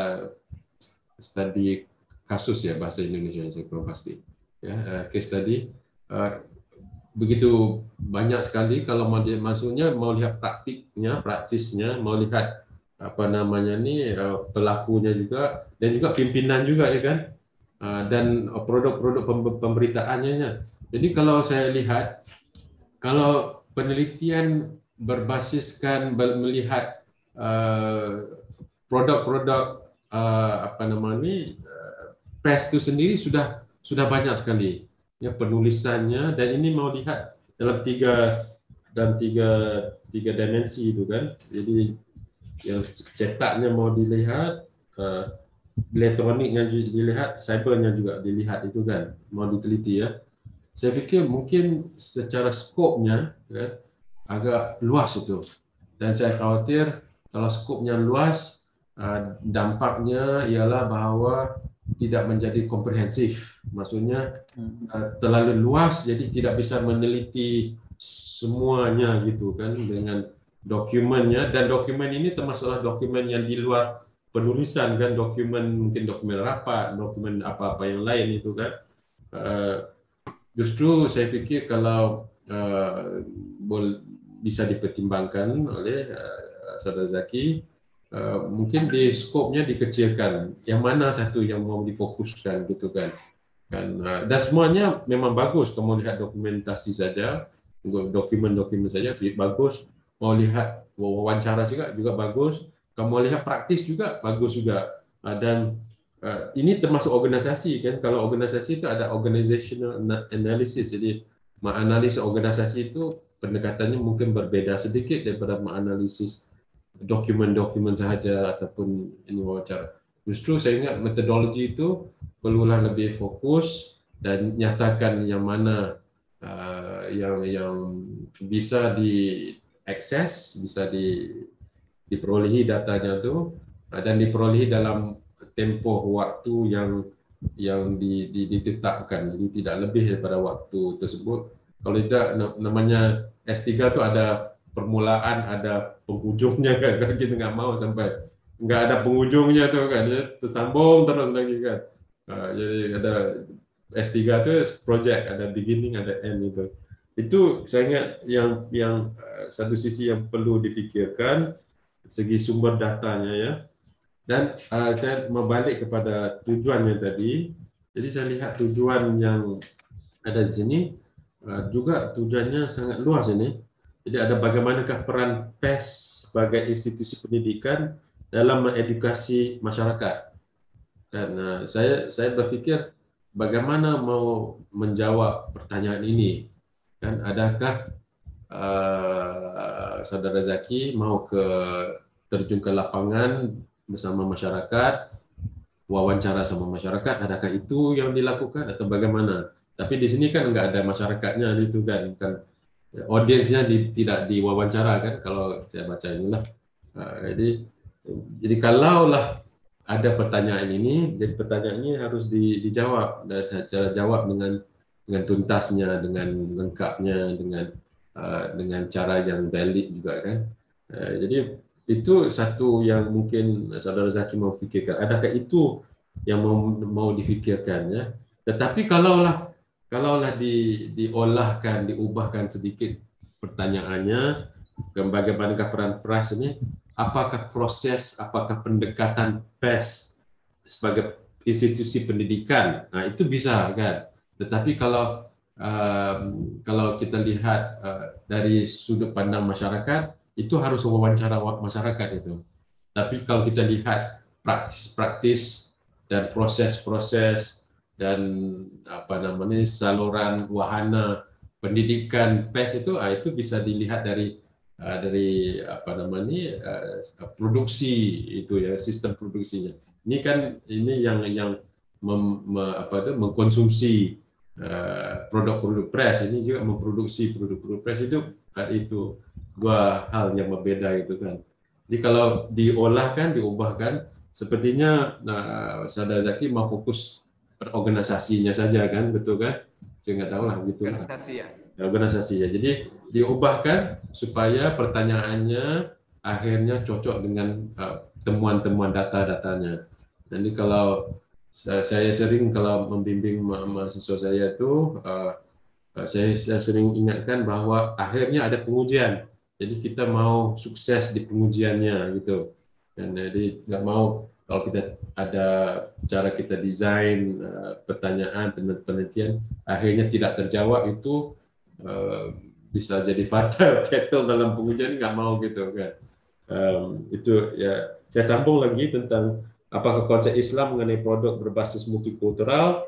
studi kasus ya bahasa Indonesia, saya kurang pasti ya, case tadi begitu banyak sekali. Kalau maksudnya mau lihat praksisnya, mau lihat apa namanya nih, pelakunya juga, dan juga pimpinan juga ya kan, dan produk-produk pemberitaannya. Jadi kalau saya lihat, kalau penelitian berbasiskan melihat produk-produk apa namanya nih, PES itu sendiri sudah banyak sekali ya penulisannya, dan ini mau lihat dalam tiga dimensi itu kan. Jadi yang cetaknya mau dilihat, elektroniknya dilihat, cybernya juga dilihat itu kan, mau diteliti ya. Saya pikir mungkin secara skopnya kan, agak luas itu, dan saya khawatir kalau skopnya luas, dampaknya ialah bahwa tidak menjadi komprehensif. Maksudnya terlalu luas, jadi tidak bisa meneliti semuanya gitu kan dengan dokumennya. Dan dokumen ini termasuklah dokumen yang di luar penulisan kan, mungkin dokumen rapat, dokumen apa-apa yang lain itu kan. Justru saya pikir kalau bisa dipertimbangkan oleh Saudara Zaki, mungkin di skopnya dikecilkan, yang mana satu yang mau difokuskan gitu kan. Dan semuanya memang bagus. Kalau mau lihat dokumentasi saja, dokumen saja bagus. Mau lihat wawancara juga bagus. Kalau mau lihat praktis juga bagus juga. Dan ini termasuk organisasi kan. Kalau organisasi itu ada organizational analysis, jadi menganalisis organisasi itu pendekatannya mungkin berbeda sedikit daripada menganalisis dokumen-dokumen sahaja ataupun ini wawancara. Justru saya ingat metodologi itu perlulah lebih fokus dan nyatakan yang mana yang bisa diakses, bisa diperolehi datanya itu dan diperolehi dalam tempoh waktu yang ditetapkan, jadi tidak lebih daripada waktu tersebut. Kalau tidak, namanya S3 itu ada permulaan, ada penghujungnya kan, kita nggak mau sampai nggak ada penghujungnya tuh kan, ya, tersambung terus lagi kan. Jadi ada S3 itu project, ada beginning, ada end itu. Itu saya ingat yang satu sisi yang perlu dipikirkan segi sumber datanya ya. Dan saya membalik kepada tujuannya tadi. Jadi saya lihat tujuan yang ada di sini juga tujuannya sangat luas ini. Jadi ada bagaimanakah peran PES sebagai institusi pendidikan dalam mengedukasi masyarakat. Dan saya berpikir bagaimana mau menjawab pertanyaan ini. Kan adakah Saudara Zaki mau terjun ke lapangan bersama masyarakat, wawancara sama masyarakat, adakah itu yang dilakukan atau bagaimana? Tapi di sini kan nggak ada masyarakatnya itu kan audiensnya tidak diwawancara kan kalau saya baca inilah. Jadi kalaulah ada pertanyaan ini, jadi pertanyaan ini harus dijawab dan cara jawab dengan tuntasnya, dengan lengkapnya, dengan cara yang valid juga kan. Jadi itu satu yang mungkin Saudara Zaki mau fikirkan. Adakah itu yang mau difikirkan ya? Tetapi kalaulah diolahkan, diubahkan sedikit pertanyaannya, bagaimanakah peran PES ini? Apakah proses, apakah pendekatan PES sebagai institusi pendidikan? Nah, itu bisa kan. Tetapi kalau kita lihat dari sudut pandang masyarakat, itu harus wawancara masyarakat itu. Tapi kalau kita lihat praktis-praktis dan proses-proses dan saluran wahana pendidikan PES itu bisa dilihat dari produksi itu ya, sistem produksinya. Ini kan yang mengkonsumsi produk-produk PES, ini juga memproduksi produk-produk PES itu dua hal yang berbeda itu kan. Jadi kalau diolahkan, diubahkan, sepertinya Saudara Zaki mau fokus organisasinya saja kan, betul kan? Saya nggak tahu lah gitu. Organisasi ya. Jadi diubahkan supaya pertanyaannya akhirnya cocok dengan temuan-temuan data-datanya. Jadi kalau saya sering kalau membimbing mahasiswa saya itu, saya sering ingatkan bahwa akhirnya ada pengujian. Jadi kita mau sukses di pengujiannya gitu. Dan jadi nggak mau kalau kita ada cara kita desain pertanyaan penelitian akhirnya tidak terjawab, itu bisa jadi fatal dalam pengujian, nggak mau gitu kan. Itu ya, saya sambung lagi tentang apakah konsep Islam mengenai produk berbasis multikultural,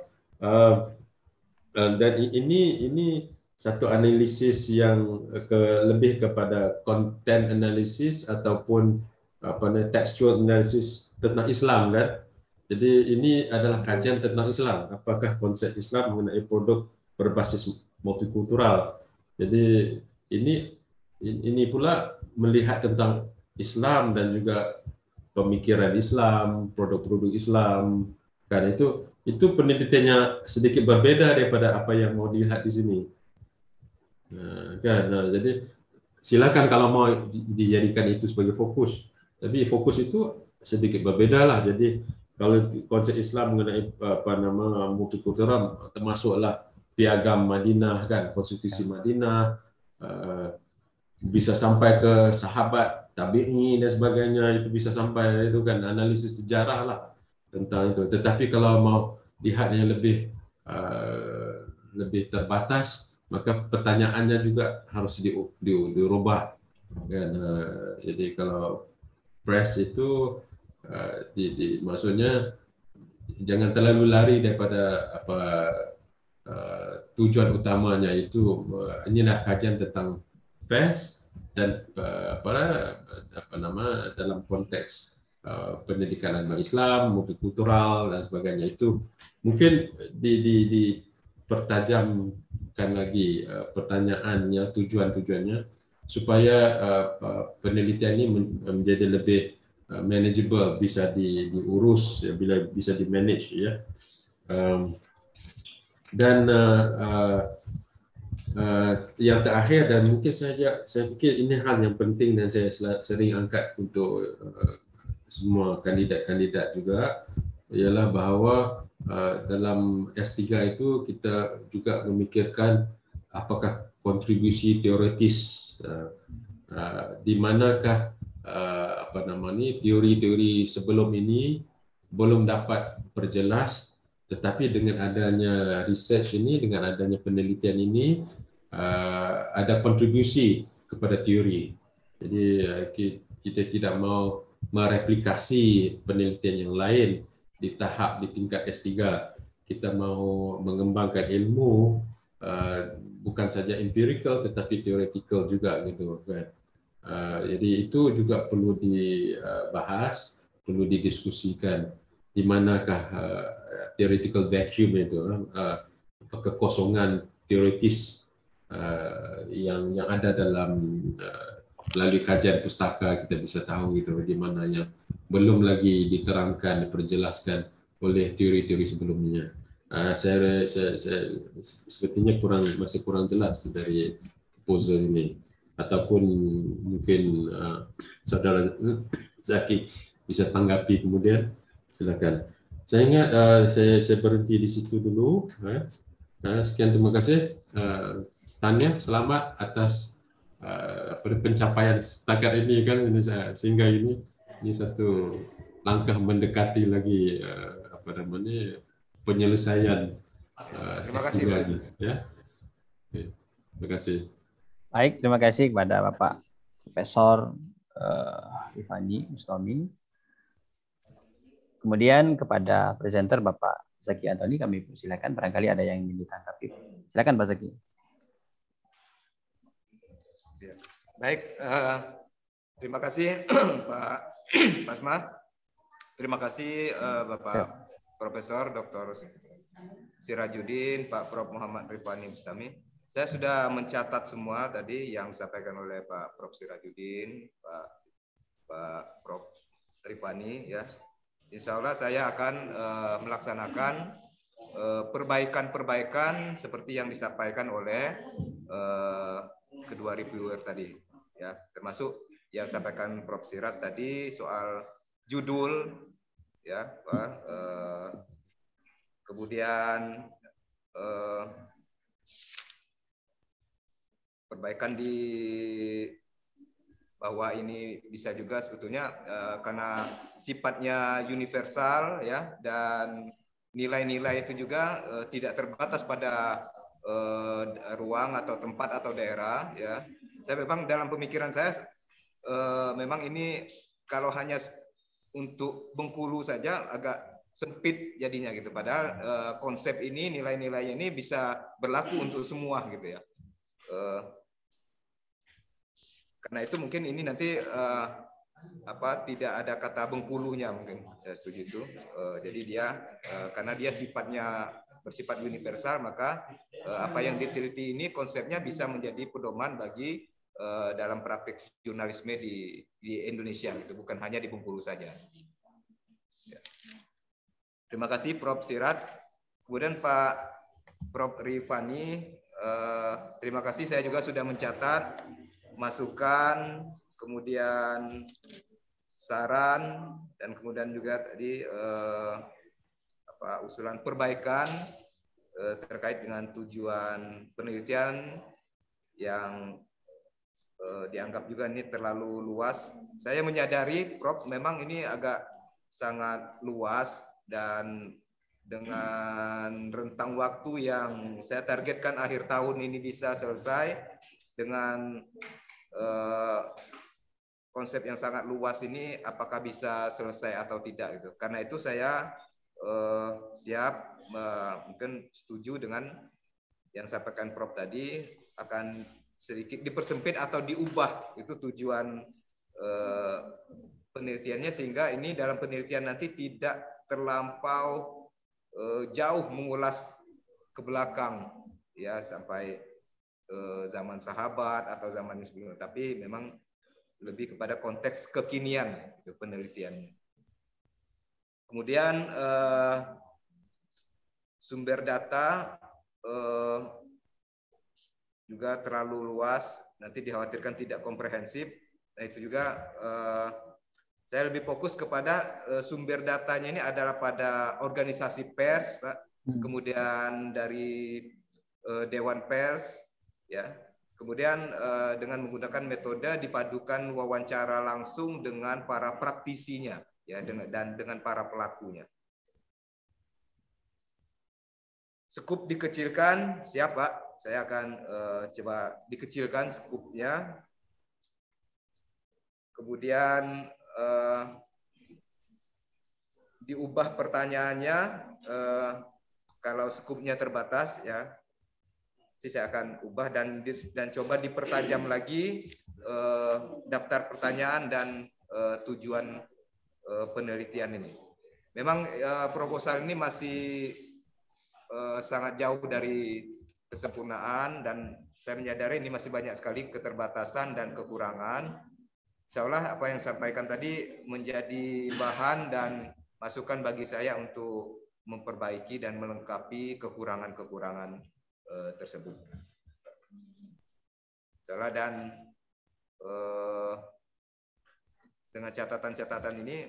dan ini satu analisis yang lebih kepada content analysis ataupun textual analysis tentang Islam kan. Jadi ini adalah kajian tentang Islam, apakah konsep Islam mengenai produk berbasis multikultural. Jadi ini pula melihat tentang Islam dan juga pemikiran Islam, produk-produk Islam. Kan itu penelitiannya sedikit berbeda daripada apa yang mau dilihat di sini. Jadi silakan kalau mau dijadikan itu sebagai fokus. Tapi fokus itu sedikit berbeda lah. Jadi kalau konsep Islam mengenai multikultural, termasuklah piagam Madinah kan, konstitusi Madinah, bisa sampai ke sahabat, tabi'in dan sebagainya, itu bisa sampai itu kan, analisis sejarah lah tentang itu. Tetapi kalau mau lihatnya lebih terbatas, maka pertanyaannya juga harus dirubah kan. Jadi kalau PES itu maksudnya jangan terlalu lari daripada tujuan utamanya itu. Inilah kajian tentang PES dan dalam konteks pendidikan agama Islam, multikultural dan sebagainya. Itu mungkin dipertajamkan lagi pertanyaannya, tujuannya supaya penelitian ini menjadi lebih manageable, bisa diurus, ya, bila bisa di-manage, ya. Dan yang terakhir, dan mungkin saya fikir ini hal yang penting dan saya sering angkat untuk semua kandidat-kandidat juga, ialah bahawa dalam S3 itu kita juga memikirkan apakah kontribusi teoretis, di manakah teori-teori sebelum ini belum dapat perjelas, tetapi dengan adanya research ini, dengan adanya penelitian ini, ada kontribusi kepada teori. Jadi kita tidak mau mereplikasi penelitian yang lain di tingkat S3. Kita mau mengembangkan ilmu, bukan saja empirical tetapi theoretical juga, gitu kan. Jadi itu juga perlu dibahas, perlu didiskusikan, di manakah theoretical vacuum itu, kekosongan teoritis yang ada dalam melalui kajian pustaka. Kita bisa tahu gitu di mana yang belum lagi diterangkan, diperjelaskan oleh teori-teori sebelumnya. Saya sepertinya masih kurang jelas dari proposal ini, ataupun mungkin saudara Zaki bisa tanggapi kemudian, silakan. Saya ingat saya berhenti di situ dulu. Sekian, terima kasih. Tanya, selamat atas pencapaian setakat ini kan, sehingga ini satu langkah mendekati lagi penyelesaian Terima S3 kasih, Pak. ini, ya. Oke, terima kasih. Baik, terima kasih kepada Bapak Profesor Rifani Bustami. Kemudian kepada presenter Bapak Zaki Antoni, kami persilakan, barangkali ada yang ingin ditanggapi. Silakan Pak Zaki. Baik, terima kasih Pak Basma. Terima kasih Bapak Profesor Dr. Sirajuddin, Pak Prof. Muhammad Rifani Bustami. Saya sudah mencatat semua tadi yang disampaikan oleh Pak Prof. Sirajuddin, Pak Prof. Rifani, ya. Insya Allah saya akan melaksanakan perbaikan-perbaikan seperti yang disampaikan oleh kedua reviewer tadi, ya, termasuk yang disampaikan Prof. Sirat tadi soal judul, ya, kemudian perbaikan di bahwa ini bisa juga sebetulnya karena sifatnya universal, ya, dan nilai-nilai itu juga tidak terbatas pada ruang atau tempat atau daerah, ya. Saya memang dalam pemikiran saya memang ini kalau hanya untuk Bengkulu saja agak sempit jadinya gitu. Padahal konsep ini, nilai-nilai ini bisa berlaku untuk semua gitu, ya. Karena itu mungkin ini nanti tidak ada kata Bengkulunya, mungkin saya setuju itu. Jadi dia karena dia bersifat universal, maka apa yang diteliti ini konsepnya bisa menjadi pedoman bagi dalam praktik jurnalisme di Indonesia, gitu, bukan hanya di Bengkulu saja. Ya. Terima kasih Prof. Sirat. Kemudian Pak Prof. Rifani, terima kasih, saya juga sudah mencatat masukan, kemudian saran, dan kemudian juga tadi usulan perbaikan terkait dengan tujuan penelitian yang dianggap juga ini terlalu luas. Saya menyadari, Prof, memang ini agak sangat luas, dan dengan rentang waktu yang saya targetkan akhir tahun ini bisa selesai dengan konsep yang sangat luas ini, apakah bisa selesai atau tidak gitu. Karena itu saya siap, mungkin setuju dengan yang sampaikan Prof tadi, akan sedikit dipersempit atau diubah, itu tujuan penelitiannya, sehingga ini dalam penelitian nanti tidak terlampau jauh mengulas ke belakang ya sampai zaman sahabat atau zaman sebelumnya, tapi memang lebih kepada konteks kekinian itu penelitiannya. Kemudian sumber data juga terlalu luas, nanti dikhawatirkan tidak komprehensif. Nah itu juga saya lebih fokus kepada sumber datanya ini adalah pada organisasi pers, Pak. Kemudian dari Dewan Pers, ya. Kemudian dengan menggunakan metode dipadukan wawancara langsung dengan para praktisinya, ya, dan dengan para pelakunya. Skup dikecilkan, siap Pak? Saya akan coba dikecilkan skupnya. Kemudian diubah pertanyaannya, kalau skupnya terbatas ya, saya akan ubah dan coba dipertajam lagi daftar pertanyaan dan tujuan penelitian ini. Memang proposal ini masih sangat jauh dari kesempurnaan dan saya menyadari ini masih banyak sekali keterbatasan dan kekurangan. Insya Allah apa yang disampaikan tadi menjadi bahan dan masukan bagi saya untuk memperbaiki dan melengkapi kekurangan-kekurangan tersebut. Insya Allah, dan dengan catatan-catatan ini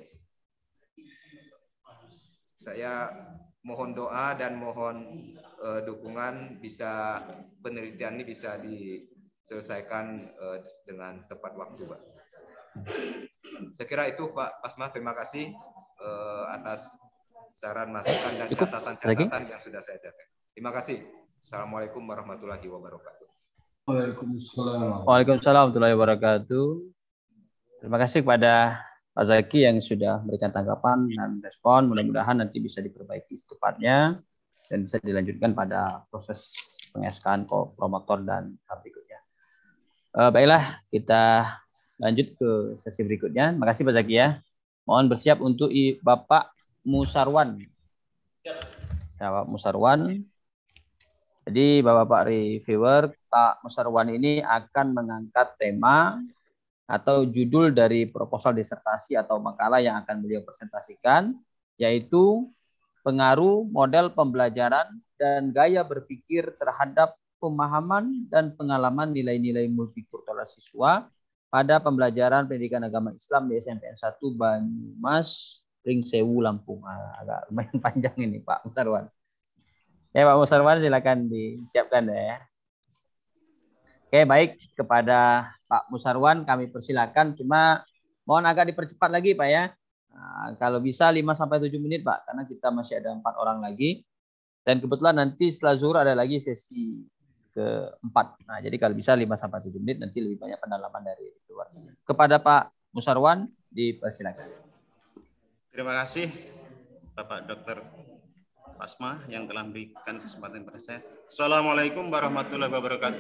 saya mohon doa dan mohon dukungan bisa penelitian ini bisa diselesaikan dengan tepat waktu, Pak. Saya kira itu Pak Pasma, terima kasih atas saran, masukan dan catatan-catatan yang sudah saya catat. Terima kasih. Assalamualaikum warahmatullahi wabarakatuh. Waalaikumsalam. Waalaikumsalam warahmatullahi wabarakatuh. Terima kasih kepada Pak Zaki yang sudah memberikan tanggapan dan respon. Mudah-mudahan nanti bisa diperbaiki secepatnya dan bisa dilanjutkan pada proses pengesahan promotor dan tahap berikutnya. Baiklah, kita lanjut ke sesi berikutnya. Terima kasih Pak Zaki ya. Mohon bersiap untuk Bapak Musarwan. Ya, Pak Musarwan. Jadi Bapak reviewer, Pak Musarwan ini akan mengangkat tema atau judul dari proposal disertasi atau makalah yang akan beliau presentasikan, yaitu pengaruh model pembelajaran dan gaya berpikir terhadap pemahaman dan pengalaman nilai-nilai multikultural siswa pada pembelajaran pendidikan agama Islam di SMPN 1 Banyumas, Pringsewu, Lampung. Agak lumayan panjang ini Pak Musarwan. Ya Pak Musarwan, silakan disiapkan ya. Oke, baik, kepada Pak Musarwan kami persilakan, cuma mohon agak dipercepat lagi Pak ya. Nah, kalau bisa 5-7 menit Pak, karena kita masih ada 4 orang lagi. Dan kebetulan nanti setelah zuhur ada lagi sesi keempat. Nah, jadi kalau bisa 5-7 menit, nanti lebih banyak pendalaman dari luar. Kepada Pak Musarwan, dipersilakan. Terima kasih Bapak Dr. Pasma yang telah memberikan kesempatan kepada saya. Assalamualaikum warahmatullahi wabarakatuh.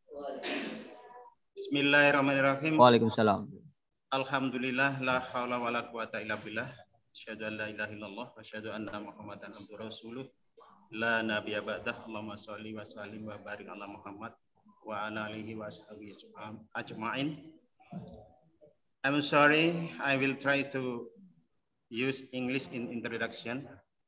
Bismillahirrahmanirrahim. Waalaikumsalam. Alhamdulillah, la haula wa la quwata illa billah. Asyhadu an la ilaha illallah wa asyhadu anna Muhammadan abduhu rasuluh. La nabiyya ba'dah. Allahumma shalli wa sallim wa barik ala Muhammad wa ala alihi wa ashabihi ajma'in. I'm sorry, I will try to use English in introduction.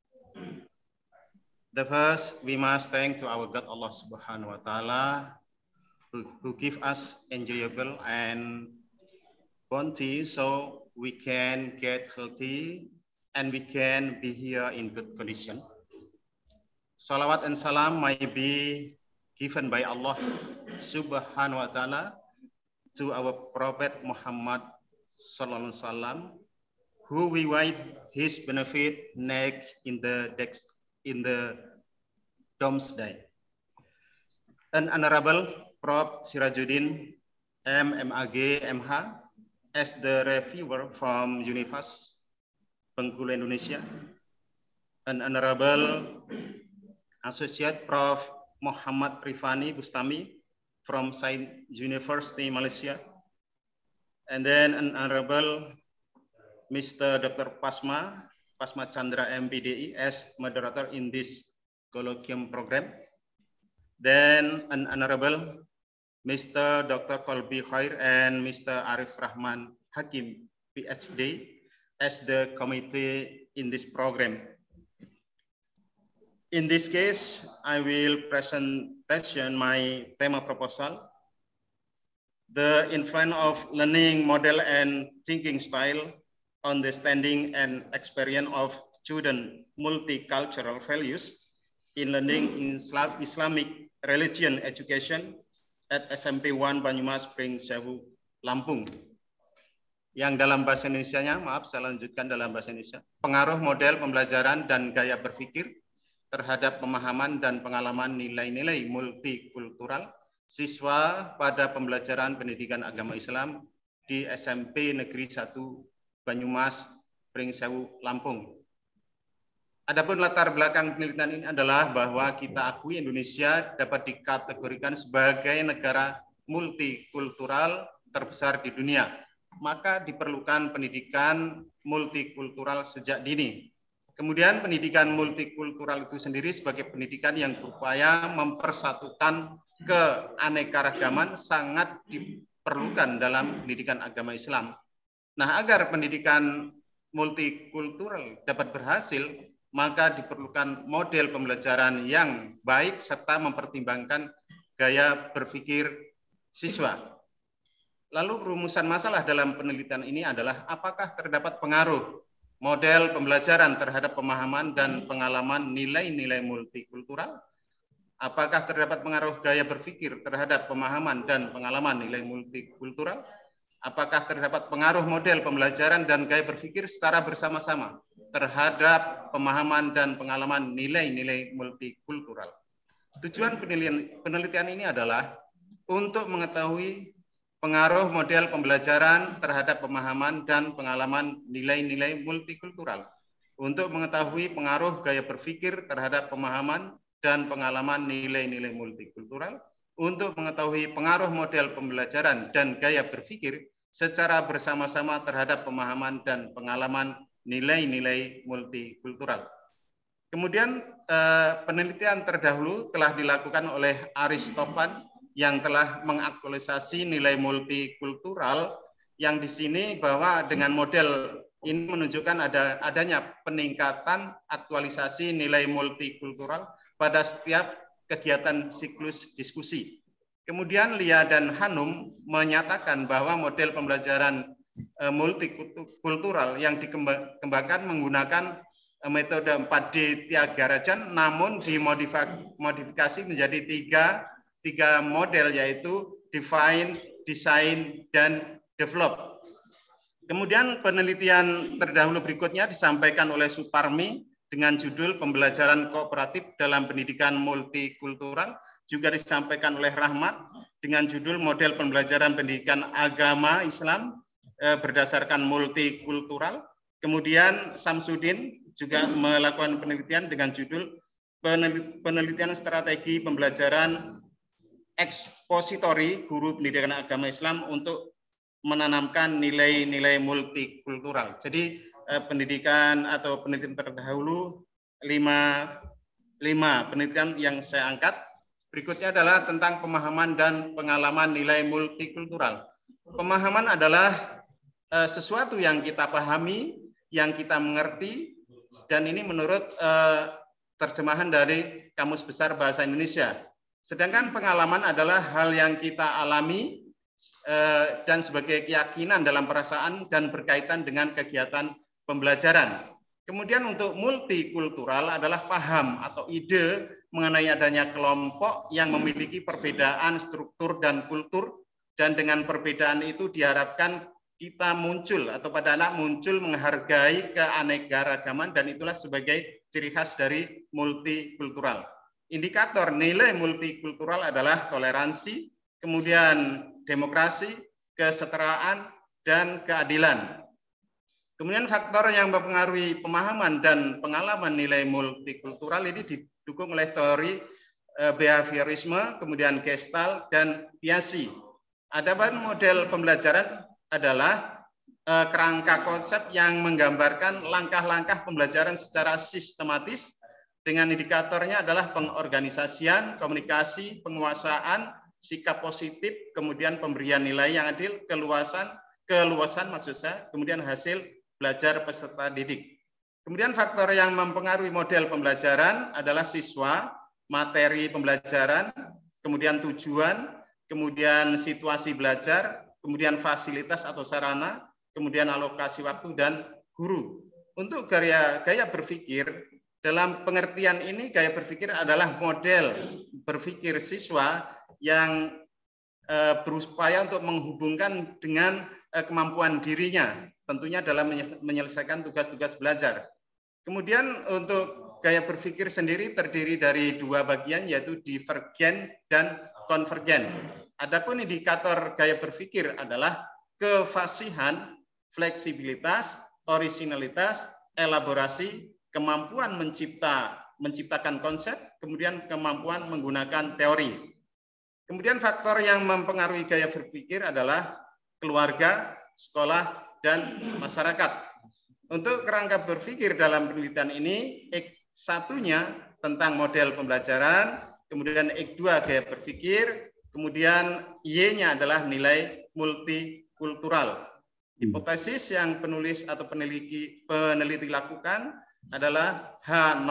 The first, we must thank to our God Allah Subhanahu wa Ta'ala who give us enjoyable and bounty so we can get healthy and we can be here in good condition. Salawat and salam might be given by Allah Subhanahu wa Ta'ala to our Prophet Muhammad Sallallahu Alaihi Wasallam, who we write his benefit next in the Domesday. An Honorable Prof. Sirajuddin MMAG MH as the reviewer from Univers Bengkulu, Indonesia. An Honorable Associate Prof. Muhammad Rifani Bustami from Science University, Malaysia. And then an Honorable Mr. Dr. Pasma Chandra MPDI as moderator in this colloquium program. Then an Honorable Mr. Dr. Kolbi Khair and Mr. Arif Rahman Hakim, PhD, as the committee in this program. In this case, I will presentation my theme proposal, the influence of learning model and thinking style, understanding and experience of student multicultural values in learning in Islamic religion education at SMP 1 Banyumas Pring Sewu, Lampung. Yang dalam bahasa Indonesianya, maaf saya lanjutkan dalam bahasa Indonesia. Pengaruh model pembelajaran dan gaya berpikir terhadap pemahaman dan pengalaman nilai-nilai multikultural siswa pada pembelajaran pendidikan agama Islam di SMP Negeri 1 Banyumas Pring Sewu, Lampung. Adapun latar belakang penelitian ini adalah bahwa kita akui Indonesia dapat dikategorikan sebagai negara multikultural terbesar di dunia. Maka diperlukan pendidikan multikultural sejak dini. Kemudian pendidikan multikultural itu sendiri sebagai pendidikan yang berupaya mempersatukan keanekaragaman sangat diperlukan dalam pendidikan agama Islam. Nah, agar pendidikan multikultural dapat berhasil, maka diperlukan model pembelajaran yang baik serta mempertimbangkan gaya berpikir siswa. Lalu rumusan masalah dalam penelitian ini adalah apakah terdapat pengaruh model pembelajaran terhadap pemahaman dan pengalaman nilai-nilai multikultural? Apakah terdapat pengaruh gaya berpikir terhadap pemahaman dan pengalaman nilai multikultural? Apakah terdapat pengaruh model pembelajaran dan gaya berpikir secara bersama-sama terhadap pemahaman dan pengalaman nilai-nilai multikultural? Tujuan penelitian ini adalah untuk mengetahui pengaruh model pembelajaran terhadap pemahaman dan pengalaman nilai-nilai multikultural, untuk mengetahui pengaruh gaya berpikir terhadap pemahaman dan pengalaman nilai-nilai multikultural, untuk mengetahui pengaruh model pembelajaran dan gaya berpikir secara bersama-sama terhadap pemahaman dan pengalaman nilai-nilai multikultural. Kemudian penelitian terdahulu telah dilakukan oleh Aristopan yang telah mengaktualisasi nilai multikultural, yang di sini bahwa dengan model ini menunjukkan adanya peningkatan aktualisasi nilai multikultural pada setiap kegiatan siklus diskusi. Kemudian Lia dan Hanum menyatakan bahwa model pembelajaran multikultural yang dikembangkan menggunakan metode 4D Tyagarajan namun dimodifikasi menjadi tiga model, yaitu define, design, dan develop. Kemudian penelitian terdahulu berikutnya disampaikan oleh Suparmi dengan judul Pembelajaran Kooperatif dalam Pendidikan Multikultural, juga disampaikan oleh Rahmat dengan judul Model Pembelajaran Pendidikan Agama Islam berdasarkan multikultural. Kemudian Samsudin juga melakukan penelitian dengan judul Penelitian Strategi Pembelajaran Ekspositori Guru Pendidikan Agama Islam untuk menanamkan nilai-nilai multikultural. Jadi pendidikan atau penelitian terdahulu lima penelitian yang saya angkat. Berikutnya adalah tentang pemahaman dan pengalaman nilai multikultural. Pemahaman adalah sesuatu yang kita pahami, yang kita mengerti, dan ini menurut terjemahan dari Kamus Besar Bahasa Indonesia. Sedangkan pengalaman adalah hal yang kita alami dan sebagai keyakinan dalam perasaan dan berkaitan dengan kegiatan pembelajaran. Kemudian untuk multikultural adalah paham atau ide mengenai adanya kelompok yang memiliki perbedaan struktur dan kultur, dan dengan perbedaan itu diharapkan kita muncul atau pada anak muncul menghargai keanekaragaman, dan itulah sebagai ciri khas dari multikultural. Indikator nilai multikultural adalah toleransi, kemudian demokrasi, kesetaraan, dan keadilan. Kemudian faktor yang mempengaruhi pemahaman dan pengalaman nilai multikultural ini didukung oleh teori behaviorisme, kemudian Gestalt, dan Piaget. Adapun model pembelajaran adalah kerangka konsep yang menggambarkan langkah-langkah pembelajaran secara sistematis dengan indikatornya adalah pengorganisasian, komunikasi, penguasaan, sikap positif, kemudian pemberian nilai yang adil, keluasan maksud saya, kemudian hasil belajar peserta didik. Kemudian faktor yang mempengaruhi model pembelajaran adalah siswa, materi pembelajaran, kemudian tujuan, kemudian situasi belajar, kemudian fasilitas atau sarana, kemudian alokasi waktu, dan guru. Untuk gaya berpikir, dalam pengertian ini gaya berpikir adalah model berpikir siswa yang berupaya untuk menghubungkan dengan kemampuan dirinya, tentunya dalam menyelesaikan tugas-tugas belajar. Kemudian untuk gaya berpikir sendiri terdiri dari dua bagian, yaitu divergen dan konvergen. Adapun indikator gaya berpikir adalah kefasihan, fleksibilitas, orisinalitas, elaborasi, kemampuan menciptakan konsep, kemudian kemampuan menggunakan teori. Kemudian faktor yang mempengaruhi gaya berpikir adalah keluarga, sekolah, dan masyarakat. Untuk kerangka berpikir dalam penelitian ini, X1-nya tentang model pembelajaran, kemudian X2 gaya berpikir, kemudian Y-nya adalah nilai multikultural. Hipotesis yang penulis atau peneliti lakukan adalah H0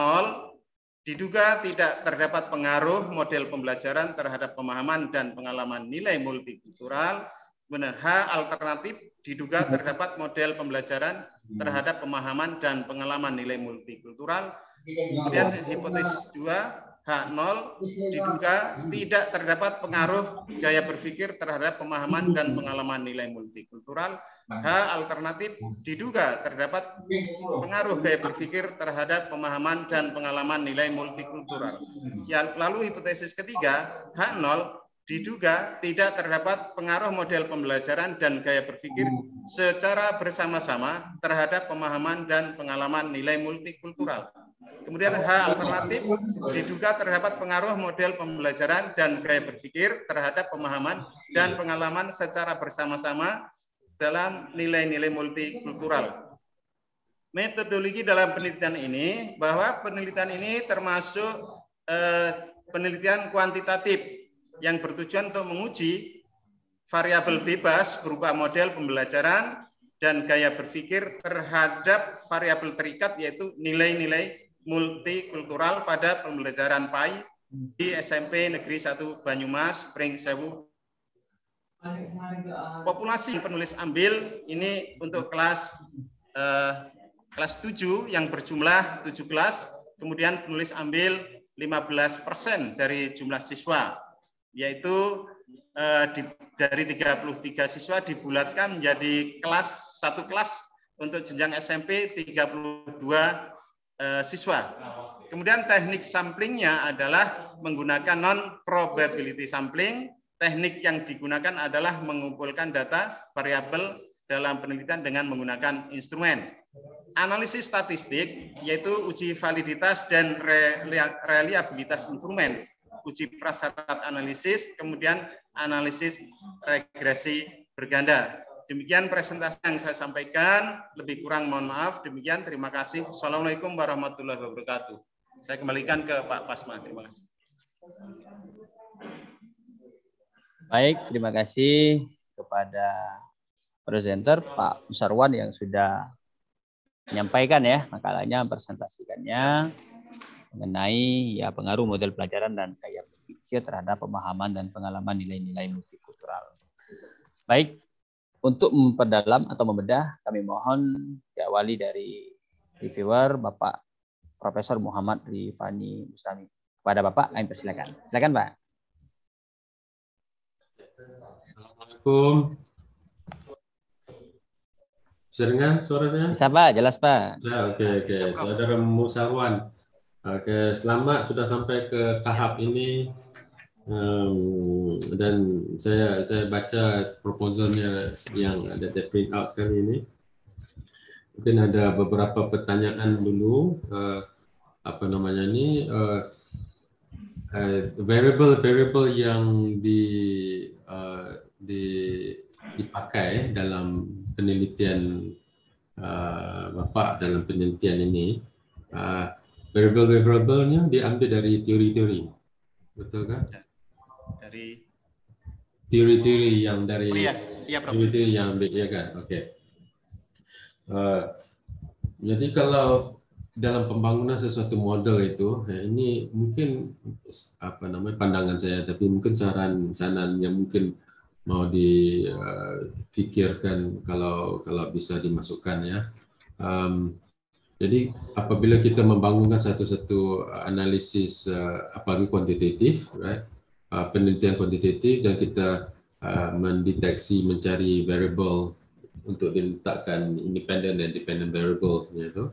diduga tidak terdapat pengaruh model pembelajaran terhadap pemahaman dan pengalaman nilai multikultural. Benar, H alternatif diduga terdapat model pembelajaran terhadap pemahaman dan pengalaman nilai multikultural. Kemudian hipotesis 2, H0 diduga tidak terdapat pengaruh gaya berpikir terhadap pemahaman dan pengalaman nilai multikultural. H alternatif diduga terdapat pengaruh gaya berpikir terhadap pemahaman dan pengalaman nilai multikultural. Lalu hipotesis ketiga, H0 diduga tidak terdapat pengaruh model pembelajaran dan gaya berpikir secara bersama-sama terhadap pemahaman dan pengalaman nilai multikultural. Kemudian H alternatif diduga terdapat pengaruh model pembelajaran dan gaya berpikir terhadap pemahaman dan pengalaman secara bersama-sama dalam nilai-nilai multikultural. Metodologi dalam penelitian ini, bahwa penelitian ini termasuk penelitian kuantitatif yang bertujuan untuk menguji variabel bebas berupa model pembelajaran dan gaya berpikir terhadap variabel terikat, yaitu nilai-nilai multikultural pada pembelajaran PAI di SMP Negeri 1 Banyumas, Pringsewu. Populasi yang penulis ambil ini untuk kelas 7 yang berjumlah 7 kelas, kemudian penulis ambil 15% dari jumlah siswa, yaitu dari 33 siswa dibulatkan menjadi satu kelas untuk jenjang SMP 32 siswa. Kemudian teknik samplingnya adalah menggunakan non-probability sampling. Teknik yang digunakan adalah mengumpulkan data variabel dalam penelitian dengan menggunakan instrumen. Analisis statistik, yaitu uji validitas dan reliabilitas instrumen, uji prasyarat analisis, kemudian analisis regresi berganda. Demikian presentasi yang saya sampaikan, lebih kurang mohon maaf. Demikian, terima kasih. Assalamualaikum warahmatullahi wabarakatuh. Saya kembalikan ke Pak Pasma. Terima kasih. Baik, terima kasih kepada presenter Pak Musarwan yang sudah menyampaikan ya makalahnya, presentasikannya mengenai ya pengaruh model pelajaran dan gaya berpikir terhadap pemahaman dan pengalaman nilai-nilai multikultural. Baik, untuk memperdalam atau membedah, kami mohon diawali dari reviewer Bapak Profesor Muhammad Rifani Bustami. Kepada Bapak, kami persilakan. Silakan, Pak. Assalamualaikum. Bisa dengar suaranya? Bisa, Pak. Jelas, Pak. Oke. Saudara Musarwan. Oke, selamat sudah sampai ke tahap ini. Dan saya baca proposalnya yang ada di print out kali ini. Mungkin ada beberapa pertanyaan dulu. variable yang dipakai dalam penelitian Bapak dalam penelitian ini, variable-variable-nya diambil dari teori-teori, betul kan? Dari Teori-teori yang dari iya, Prof. teori-teori yang ambil, ya kan? Oke. Jadi kalau dalam pembangunan sesuatu model itu, ini mungkin pandangan saya, tapi mungkin saran yang mungkin mau dipikirkan kalau bisa dimasukkan ya. Jadi apabila kita membangunkan satu analisis apalagi kuantitatif, right? Penelitian kuantitatif, dan kita mendeteksi, mencari variable untuk diletakkan independent dan dependent variable itu,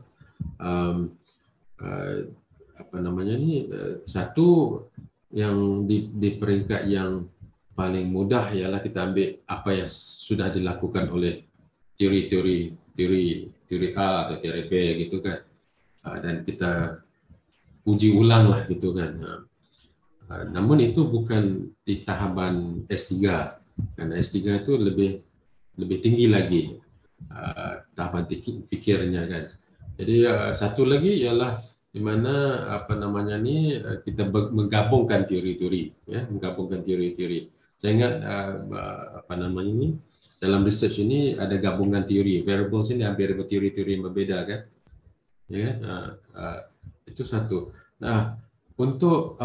satu yang di peringkat yang paling mudah ialah kita ambil apa yang sudah dilakukan oleh teori A atau teori B gitu kan, dan kita uji ulang lah gitu kan. Namun itu bukan di tahapan S3, karena S3 itu lebih tinggi lagi tahapan pikirnya kan. Jadi satu lagi ialah di mana kita menggabungkan teori-teori, ya, menggabungkan teori-teori. Saya ingat dalam research ini ada gabungan teori, variables ini hampir teori-teori yang berbeda kan, ya. Itu satu. Nah, untuk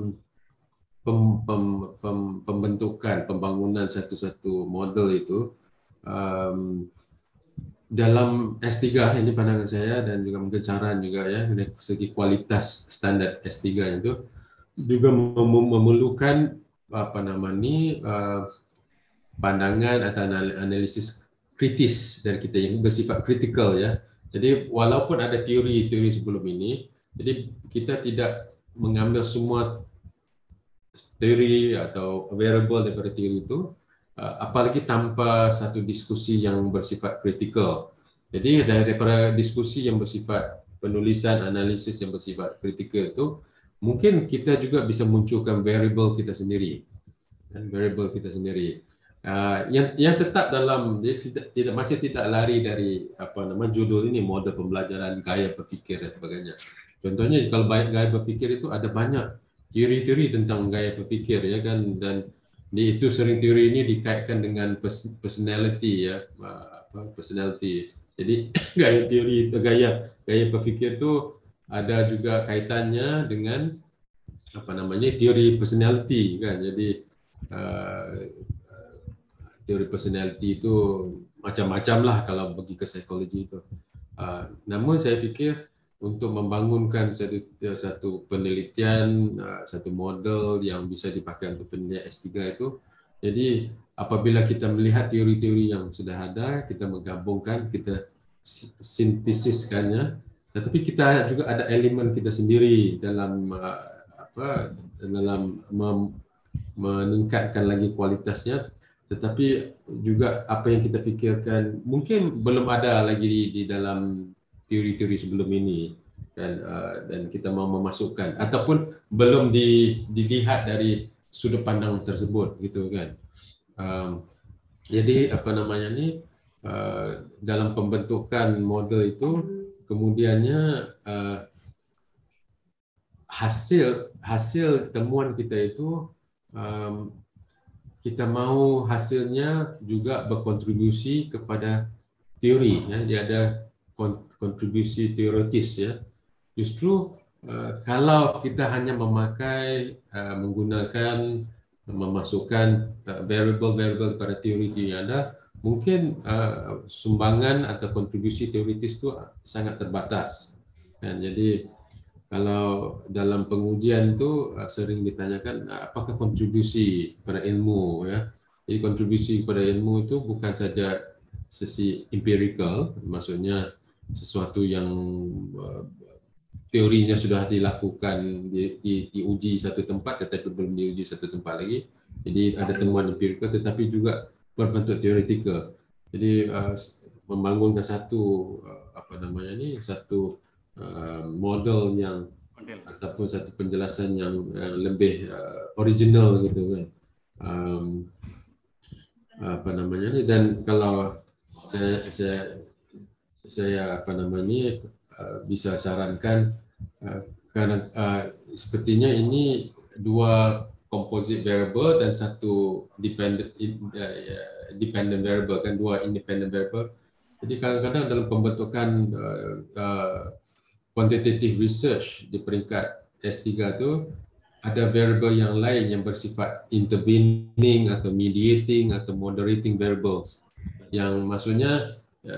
pembentukan, pembangunan satu model itu, dalam S3 ini pandangan saya, dan juga mungkin saran juga ya, dari segi kualitas standar S3 itu juga memerlukan pandangan atau analisis kritis dari kita yang bersifat kritikal ya. Jadi walaupun ada teori-teori sebelum ini, jadi kita tidak mengambil semua teori atau variable daripada teori itu, apalagi tanpa satu diskusi yang bersifat kritikal. Jadi daripada diskusi yang bersifat penulisan, analisis yang bersifat kritikal itu, mungkin kita juga bisa munculkan variable kita sendiri, dan variable kita sendiri yang tetap dalam, dia masih tidak lari dari judul ini, model pembelajaran, gaya berfikir dan sebagainya. Contohnya kalau gaya berfikir itu ada banyak teori-teori tentang gaya berfikir ya kan, dan itu sering teori ini dikaitkan dengan personality ya, personality. Jadi gaya berfikir itu ada juga kaitannya dengan teori personality kan. Jadi teori personality itu macam-macam lah kalau pergi ke psikologi itu. Namun saya pikir untuk membangunkan satu penelitian, satu model yang bisa dipakai untuk penelitian S3 itu, jadi apabila kita melihat teori-teori yang sudah ada, kita menggabungkan, kita sintesiskannya, tetapi kita juga ada elemen kita sendiri dalam meningkatkan lagi kualitasnya, tetapi juga apa yang kita pikirkan mungkin belum ada lagi di dalam teori-teori sebelum ini, dan kita mau memasukkan ataupun belum dilihat dari sudut pandang tersebut gitu kan. Jadi dalam pembentukan model itu kemudiannya hasil temuan kita itu kita mau hasilnya juga berkontribusi kepada teori ya. Dia ada kontribusi teoritis ya. Justru kalau kita hanya menggunakan, memasukkan variable-variable pada teori yang ada, mungkin sumbangan atau kontribusi teoritis itu sangat terbatas. Dan jadi kalau dalam pengujian itu sering ditanyakan apakah kontribusi pada ilmu ya. Jadi kontribusi pada ilmu itu bukan saja sisi empirical, maksudnya sesuatu yang teorinya sudah dilakukan, diuji satu tempat tetapi belum diuji satu tempat lagi. Jadi ada temuan empirical tetapi juga berbentuk teoretikal. Jadi membangunkan satu model yang ataupun satu penjelasan yang lebih original gitu kan. Apa namanya ni, dan kalau saya apa namanya bisa sarankan karena sepertinya ini dua composite variable dan satu dependent variable, kan dua independent variable. Jadi kadang-kadang dalam pembentukan quantitative research di peringkat S3 tu ada variable yang lain yang bersifat intervening atau mediating atau moderating variables, yang maksudnya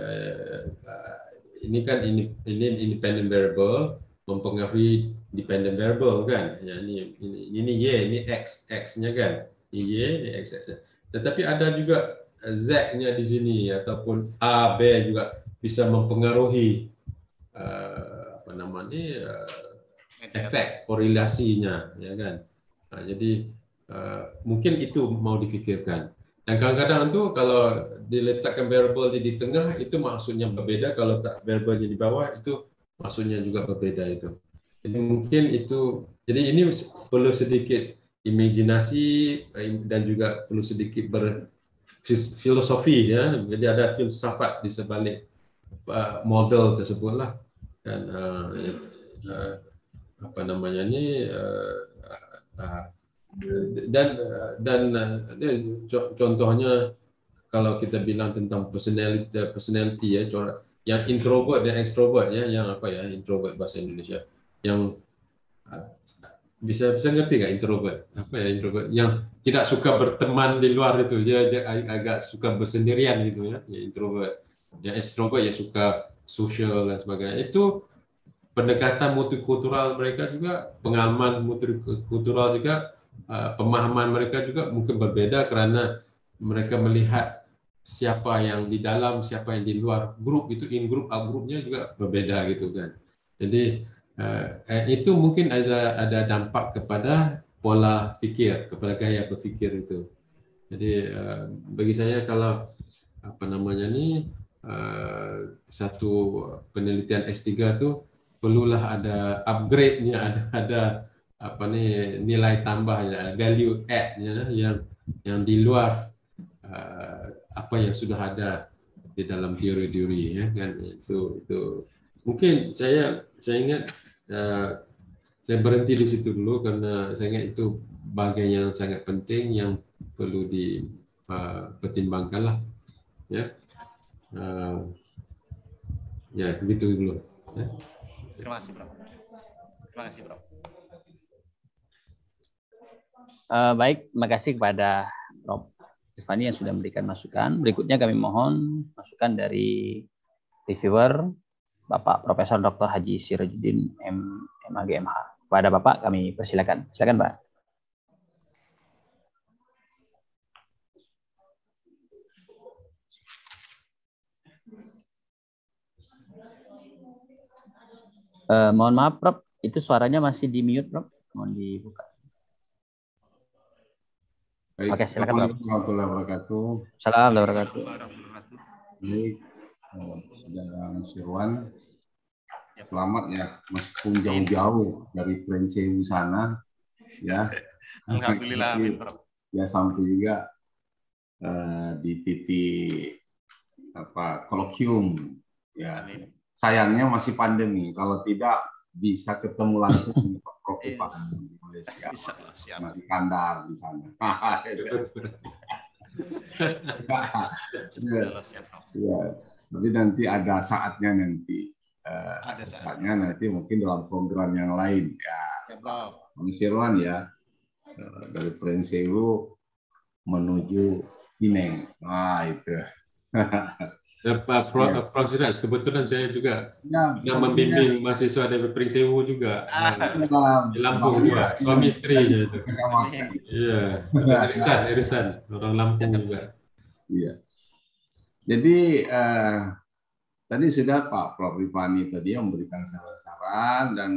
ini kan ini independent variable mempengaruhi dependent variable kan, ya, ini Y, ini X-nya kan, ini Y, ini X. Tetapi ada juga Z-nya di sini ataupun A, B juga bisa mempengaruhi apa namanya efek korelasinya, ya kan. Nah, jadi mungkin itu mau dipikirkan. Dan kadang-kadang tu kalau diletakkan variable di tengah itu maksudnya berbeda, kalau tak variable di bawah itu maksudnya juga berbeda itu. Jadi mungkin itu, jadi ini perlu sedikit imajinasi dan juga perlu sedikit berfilosofi, ya. Jadi ada filsafat di sebalik model tersebutlah. Dan apa namanya ni dan contohnya kalau kita bilang tentang personality ya, yang introvert dan extrovert ya, yang apa ya, introvert bahasa Indonesia, yang bisa ngerti nggak introvert? Apa ya introvert? Yang tidak suka berteman di luar itu, dia agak suka bersendirian gitu ya, ya introvert. Yang extrovert yang suka social dan sebagainya. Itu pendekatan multikultural mereka juga, pengalaman multikultural juga, pemahaman mereka juga mungkin berbeda karena mereka melihat siapa yang di dalam, siapa yang di luar grup itu, in group, out grupnya juga berbeda gitu kan. Jadi itu mungkin ada dampak kepada pola pikir, kepada gaya berpikir itu. Jadi bagi saya kalau apa namanya ni satu penelitian S3 tu perlulah ada upgrade-nya, ada apa ni, nilai tambahnya, value add-nya yang di luar apa yang sudah ada di dalam teori-teori, ya kan. Itu mungkin saya ingat saya berhenti di situ dulu karena saya ingat itu bagian yang sangat penting yang perlu dipertimbangkan lah, ya. Ya begitu dulu, ya. Terima kasih, Bro. Terima kasih, Bro. Baik, terima kasih kepada Prof. Irvani yang sudah memberikan masukan. Berikutnya kami mohon masukan dari reviewer, Bapak Profesor Dr. Haji Sirajuddin MAGMH. Kepada Bapak kami persilakan. Silakan, Pak. Mohon maaf, Prof. Itu suaranya masih di mute, Prof. Mohon dibuka. Baik, oke, silakan, Prof. Assalamualaikum warahmatullahi wabarakatuh. Assalamualaikum warahmatullahi wabarakatuh. Baik, Saudara Nusirwan, selamat ya, meskipun jauh-jauh dari Prensewu sana, ya. Alhamdulillah, amin, Prof. Ya sampai juga di titik kolokium, ya. Amin. Sayangnya masih pandemi. Kalau tidak bisa ketemu langsung di Prof. di Malaysia. Masih kandar di sana. Ya, tapi nanti ada saatnya nanti. Ada saatnya nanti mungkin dalam program yang lain. Ya, Pak Nusirwan ya, dari Prensewu menuju Pineng. Nah itu. Prof. Siraj, kebetulan saya juga yang membimbing mahasiswa dari Prensewu juga di Lampung juga, suami istri itu. Iya, irisan orang Lampung juga. Iya. Jadi tadi sudah Pak Prof. Irvani tadi yang memberikan saran-saran dan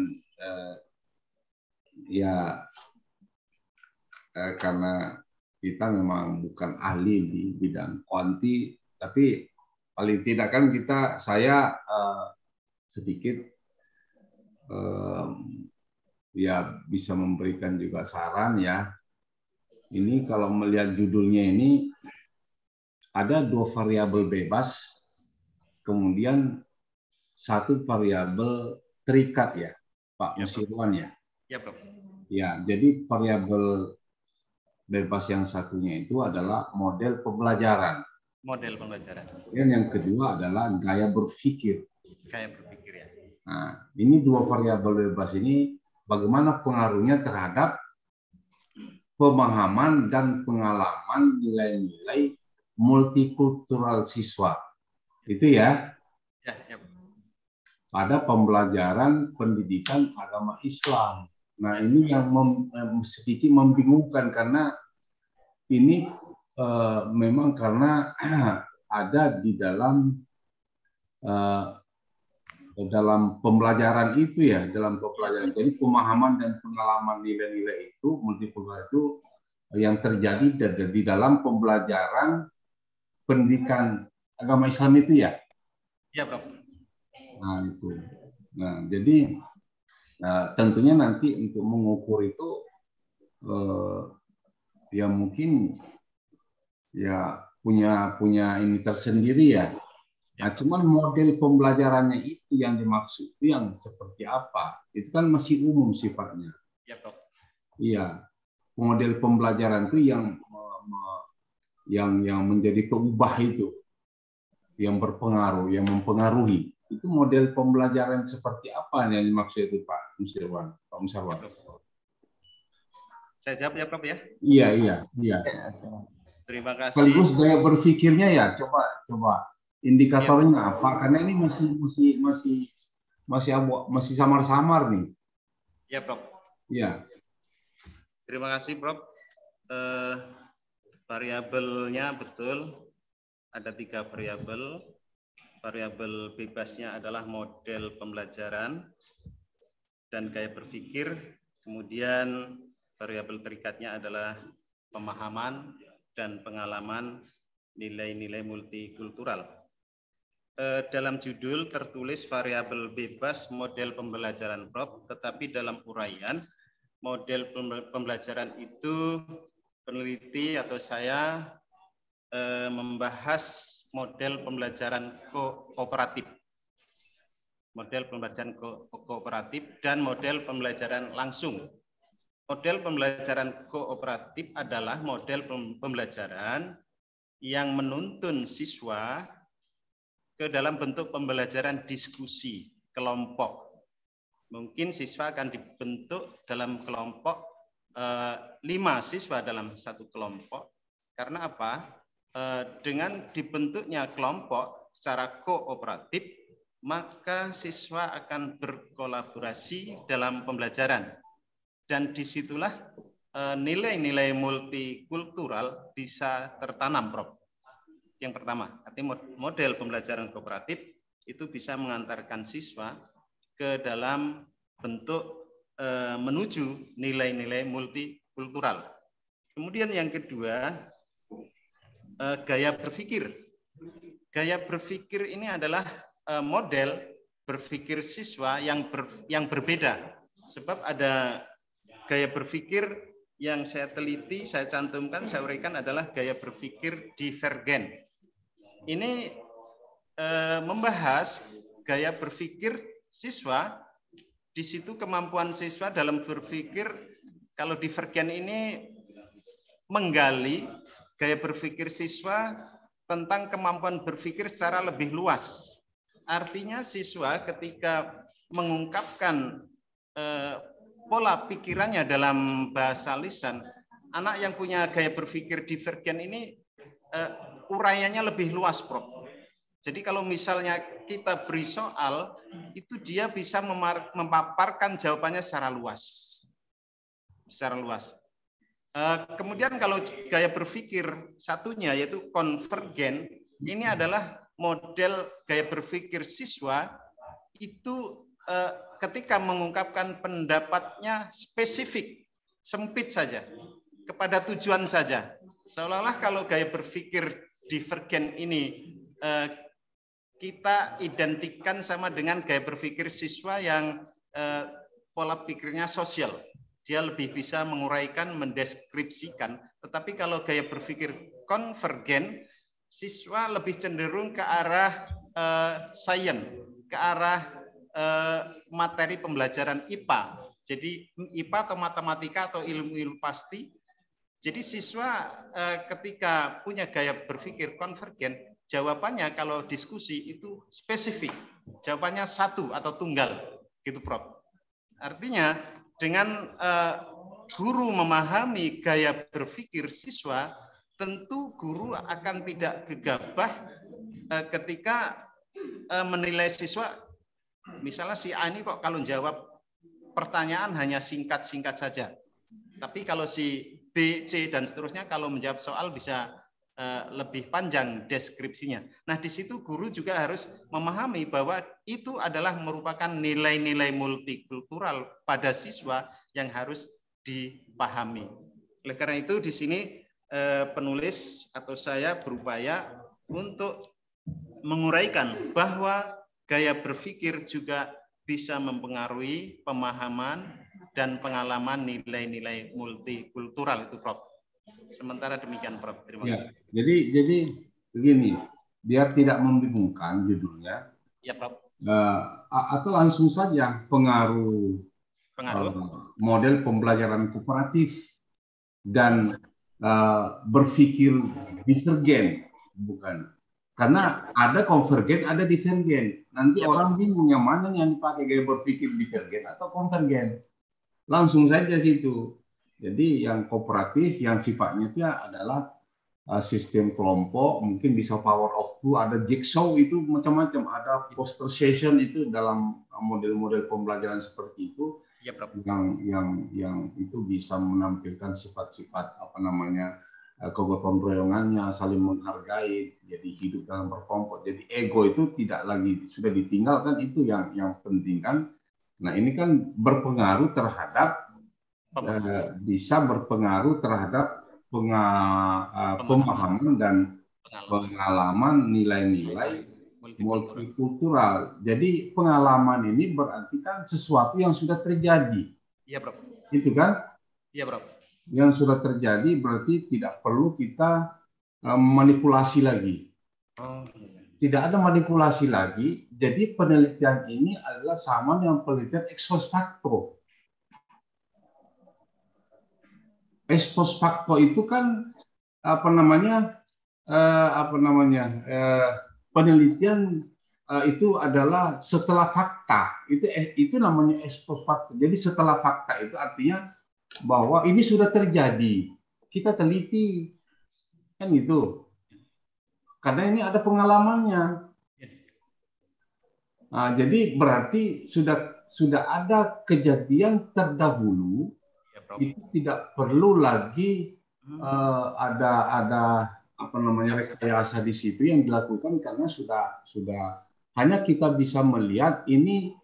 karena kita memang bukan ahli di bidang kuanti, tapi paling tidak kan saya sedikit ya bisa memberikan juga saran ya. Ini kalau melihat judulnya ini ada 2 variabel bebas, kemudian 1 variabel terikat ya, Pak Nusirwan ya. Ya, Prof. Ya, jadi variabel bebas yang satunya itu adalah model pembelajaran. Model pembelajaran. Dan yang kedua adalah gaya berpikir. Gaya berpikir ya. Nah, ini 2 variabel bebas ini bagaimana pengaruhnya terhadap pemahaman dan pengalaman nilai-nilai multikultural siswa. Itu ya. Ya, ya. Pada pembelajaran pendidikan agama Islam. Nah, ini yang sedikit membingungkan karena ini memang karena ada di dalam pembelajaran itu ya, dalam pembelajaran. Jadi pemahaman dan pengalaman nilai-nilai itu multikultural itu yang terjadi di dalam pembelajaran pendidikan agama Islam itu ya. Iya, Prof. Nah, itu. Nah, jadi tentunya nanti untuk mengukur itu ya mungkin ya punya ini tersendiri ya. Nah, cuman model pembelajarannya itu yang dimaksud itu yang seperti apa? Itu kan masih umum sifatnya. Ya, Prof. Iya. Model pembelajaran itu yang menjadi peubah itu, yang berpengaruh, yang mempengaruhi. Itu model pembelajaran seperti apa yang dimaksud itu Pak Nusirwan? Pak Musarwan. Saya jawab ya, Prof ya. Iya. Terima kasih. Sekaligus gaya berpikirnya ya, coba indikatornya apa? Karena ini masih samar-samar nih. Ya, Prof. Iya. Terima kasih, Prof. Variabelnya betul. Ada 3 variabel. Variabel bebasnya adalah model pembelajaran dan gaya berpikir. Kemudian variabel terikatnya adalah pemahaman dan pengalaman nilai-nilai multikultural. Dalam judul tertulis variabel bebas model pembelajaran, Prof, tetapi dalam uraian model pembelajaran itu peneliti atau saya membahas model pembelajaran kooperatif. Model pembelajaran kooperatif dan model pembelajaran langsung. Model pembelajaran kooperatif adalah model pembelajaran yang menuntun siswa ke dalam bentuk pembelajaran diskusi kelompok. Mungkin siswa akan dibentuk dalam kelompok 5 siswa dalam satu kelompok. Karena apa? Dengan dibentuknya kelompok secara kooperatif, maka siswa akan berkolaborasi dalam pembelajaran. Dan disitulah nilai-nilai multikultural bisa tertanam, Prof. Yang pertama, artinya model pembelajaran kooperatif itu bisa mengantarkan siswa ke dalam bentuk menuju nilai-nilai multikultural. Kemudian yang kedua, gaya berpikir. Gaya berpikir ini adalah model berpikir siswa yang berbeda. Sebab ada gaya berpikir yang saya teliti, saya cantumkan, saya uraikan adalah gaya berpikir divergen. Ini membahas gaya berpikir siswa. Di situ kemampuan siswa dalam berpikir, kalau divergen ini menggali gaya berpikir siswa tentang kemampuan berpikir secara lebih luas. Artinya siswa ketika mengungkapkan pola pikirannya dalam bahasa lisan, anak yang punya gaya berpikir divergen ini uraiannya lebih luas, Prof. Jadi kalau misalnya kita beri soal, itu dia bisa memaparkan jawabannya secara luas. Kemudian kalau gaya berpikir satunya yaitu konvergen, ini adalah model gaya berpikir siswa itu ketika mengungkapkan pendapatnya spesifik, sempit saja, kepada tujuan saja. Seolah-olah kalau gaya berpikir divergen ini kita identikan sama dengan gaya berpikir siswa yang pola pikirnya sosial. Dia lebih bisa menguraikan, mendeskripsikan. Tetapi kalau gaya berpikir konvergen, siswa lebih cenderung ke arah sains, ke arah materi pembelajaran IPA. Jadi IPA atau matematika atau ilmu-ilmu pasti. Jadi siswa ketika punya gaya berpikir konvergen, jawabannya kalau diskusi itu spesifik. Jawabannya satu atau tunggal, gitu Prof. Artinya dengan guru memahami gaya berpikir siswa, tentu guru akan tidak gegabah ketika menilai siswa. Misalnya si A ini kok kalau jawab pertanyaan hanya singkat-singkat saja. Tapi kalau si B, C, dan seterusnya kalau menjawab soal bisa lebih panjang deskripsinya. Nah, di situ guru juga harus memahami bahwa itu adalah merupakan nilai-nilai multikultural pada siswa yang harus dipahami. Oleh karena itu di sini penulis atau saya berupaya untuk menguraikan bahwa gaya berpikir juga bisa mempengaruhi pemahaman dan pengalaman nilai-nilai multikultural itu, Prof. Sementara demikian, Prof. Terima kasih. Jadi begini, biar tidak membingungkan judulnya. Ya, Prof. Atau langsung saja pengaruh model pembelajaran kooperatif dan berpikir divergen, bukan? Karena ada konvergen, ada divergen. Nanti ya, orang bingung yang mana yang dipakai gaya berpikir divergen atau konvergen. Langsung saja situ. Jadi yang kooperatif yang sifatnya itu adalah sistem kelompok, mungkin bisa power of two, ada jigsaw itu macam-macam, ada poster session itu dalam model-model pembelajaran seperti itu, ya, yang itu bisa menampilkan sifat-sifat kegotong royongannya, saling menghargai, jadi hidup dalam berkelompok. Jadi ego itu tidak lagi sudah ditinggalkan, itu yang penting kan. Nah ini kan berpengaruh terhadap bisa berpengaruh terhadap pemahaman dan pengalaman nilai-nilai multikultural. Jadi pengalaman ini berarti kan sesuatu yang sudah terjadi. Iya, Bro. Itu kan? Iya, Bro. Yang sudah terjadi berarti tidak perlu kita manipulasi lagi. Tidak ada manipulasi lagi. Jadi penelitian ini adalah sama dengan penelitian ex post facto. Ex post facto itu kan penelitian itu adalah setelah fakta. Itu namanya ex post facto. Jadi setelah fakta itu artinya bahwa ini sudah terjadi. Kita teliti kan itu. Karena ini ada pengalamannya. Nah, jadi berarti sudah ada kejadian terdahulu. Itu tidak perlu lagi ada rekayasa di situ yang dilakukan, karena sudah hanya kita bisa melihat ini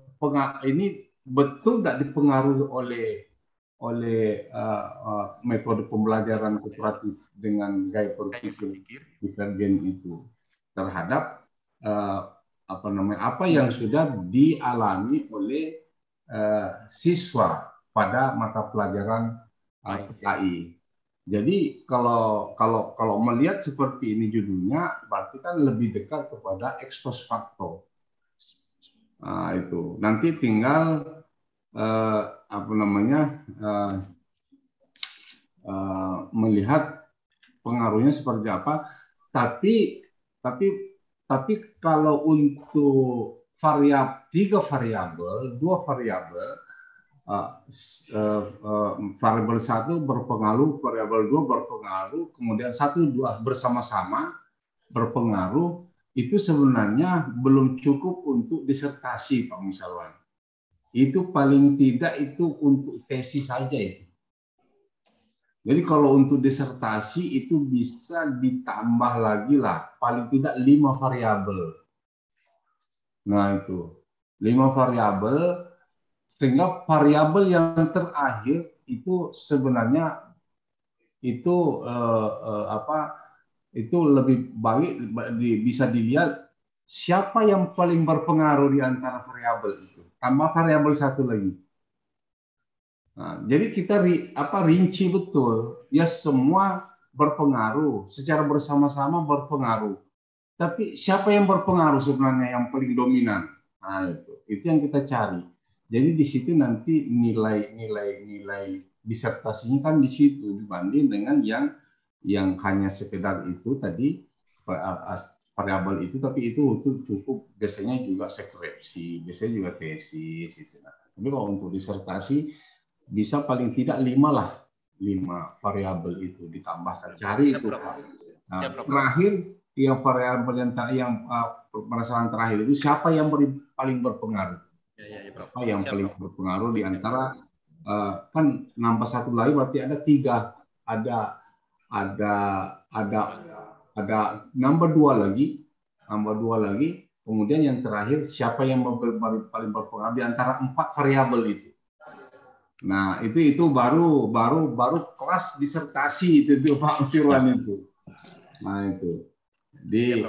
betul tidak dipengaruhi oleh metode pembelajaran kooperatif dengan gaya berpikir divergen itu terhadap apa yang sudah dialami oleh siswa pada mata pelajaran PKI. Jadi kalau melihat seperti ini judulnya, berarti kan lebih dekat kepada ex post facto. Nah, itu nanti tinggal melihat pengaruhnya seperti apa. Tapi kalau untuk dua variabel, variabel 1 berpengaruh, variabel 2 berpengaruh, kemudian 1, 2 bersama-sama berpengaruh, itu sebenarnya belum cukup untuk disertasi, Pak Musyawan. Itu paling tidak itu untuk tesis saja itu. Jadi kalau untuk disertasi itu bisa ditambah lagi lah, paling tidak 5 variabel. Nah itu 5 variabel, sehingga variabel yang terakhir itu sebenarnya itu itu lebih baik bisa dilihat siapa yang paling berpengaruh di antara variabel itu. Tambah variabel 1 lagi. Nah, jadi kita rinci betul, ya semua berpengaruh, secara bersama-sama berpengaruh. Tapi siapa yang berpengaruh sebenarnya yang paling dominan? Nah, itu yang kita cari. Jadi di situ nanti nilai disertasinya kan di situ dibanding dengan yang hanya sekedar itu tadi variabel itu, tapi itu cukup biasanya juga skripsi, biasanya juga tesis itu. Nah, tapi kalau untuk disertasi bisa paling tidak 5 variabel itu ditambahkan, cari itu Pak. Nah, terakhir yang variabel yang permasalahan terakhir itu siapa yang paling berpengaruh? Siapa yang paling berpengaruh di antara kan nambah satu lagi berarti ada 3, ada nambah 2 lagi, kemudian yang terakhir siapa yang paling berpengaruh di antara 4 variabel itu. Nah, itu baru kelas disertasi itu Pak Nusirwan itu. Nah, itu. Jadi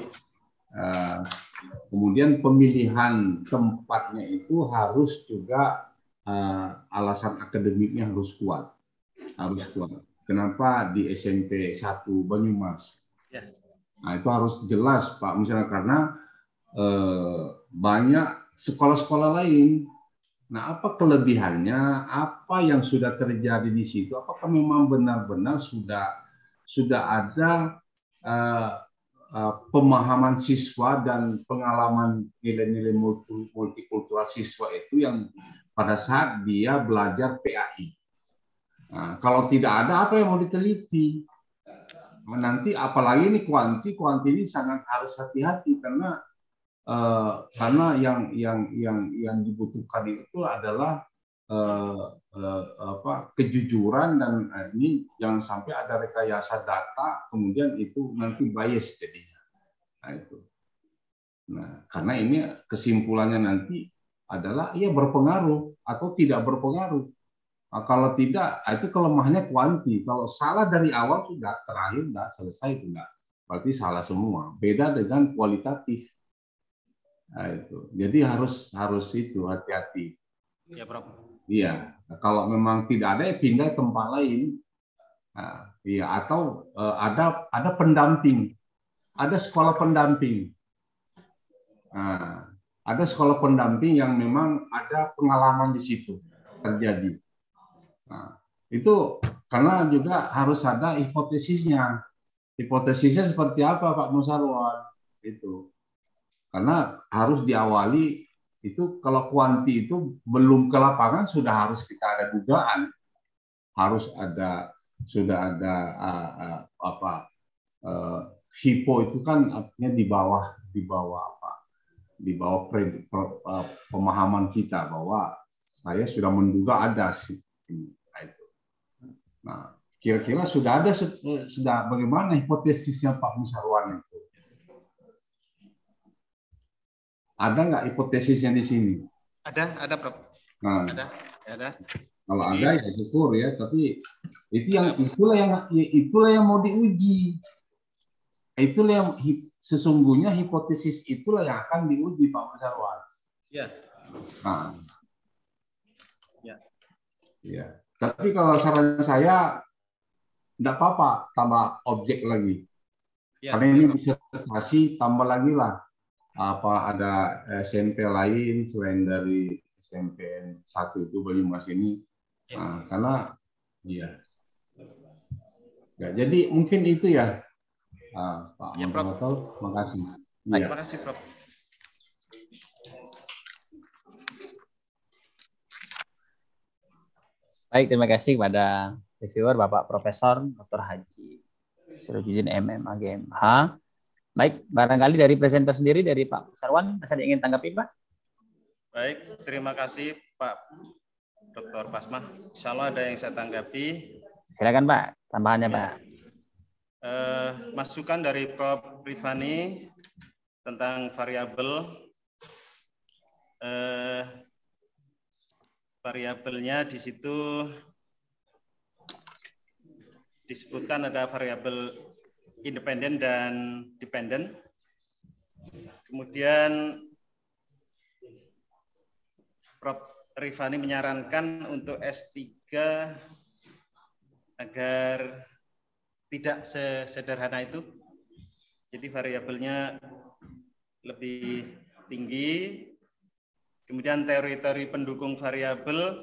kemudian pemilihan tempatnya itu harus juga alasan akademiknya harus kuat. Kenapa di SMP 1 Banyumas? Nah, itu harus jelas Pak, misalnya karena banyak sekolah-sekolah lain. Nah, apa kelebihannya? Apa yang sudah terjadi di situ? Apakah memang benar-benar sudah ada pemahaman siswa dan pengalaman nilai-nilai multikultural siswa itu yang pada saat dia belajar PAI? Nah, kalau tidak ada, apa yang mau diteliti? Nanti apalagi ini kuanti ini sangat harus hati-hati karena yang dibutuhkan itu adalah kejujuran dan ini jangan sampai ada rekayasa data kemudian itu nanti bias jadinya. Nah, itu. Nah, karena ini kesimpulannya nanti adalah ia berpengaruh atau tidak berpengaruh. Nah, kalau tidak, itu kelemahannya kuanti. Kalau salah dari awal sudah terakhir sudah selesai sudah. Berarti salah semua. Beda dengan kualitatif. Nah, itu. Jadi harus itu hati-hati. Ya, Prof. Iya. Nah, kalau memang tidak ada ya pindah tempat lain. Nah, iya. Atau ada pendamping. Ada sekolah pendamping. Nah, ada sekolah pendamping yang memang ada pengalaman di situ terjadi. Nah, itu karena juga harus ada hipotesisnya. Hipotesisnya seperti apa Pak Musarwan? Itu. Karena harus diawali itu kalau kuanti itu belum ke lapangan sudah harus kita ada dugaan. Harus sudah ada hipo itu kan artinya di bawah pemahaman kita bahwa saya sudah menduga ada sih. Nah, kira-kira sudah bagaimana hipotesisnya Pak Musarwan itu? Ada nggak hipotesisnya di sini? Ada Prof. Nah, ada. Kalau ada ya syukur ya, tapi itulah yang mau diuji. Itulah yang sesungguhnya hipotesis itulah yang akan diuji Pak Musarwan. Ya. Nah. Ya. Tapi kalau saran saya tidak apa-apa tambah objek lagi. Ya, karena ini disertasi tambah lagi lah. Apa ada SMP lain selain dari SMP 1 itu Banyumas ini. Nah, karena ya, jadi mungkin itu ya. Pak Prof. Makasih. Ya. Terima kasih Prof. Baik, terima kasih kepada reviewer Bapak Profesor Dr. Haji Sirojudin MM AGMH. Baik, barangkali dari presenter sendiri dari Pak Musarwan, ada yang ingin tanggapi Pak? Baik, terima kasih Pak Dr. Basmah. Insya Allah ada yang saya tanggapi. Silakan Pak, tambahannya Pak. Masukan dari Prof. Rifani tentang variabel. Variabelnya di situ disebutkan ada variabel independen dan dependen. Kemudian Prof. Rifani menyarankan untuk S3 agar tidak sesederhana itu. Jadi variabelnya lebih tinggi. Kemudian teori-teori pendukung variabel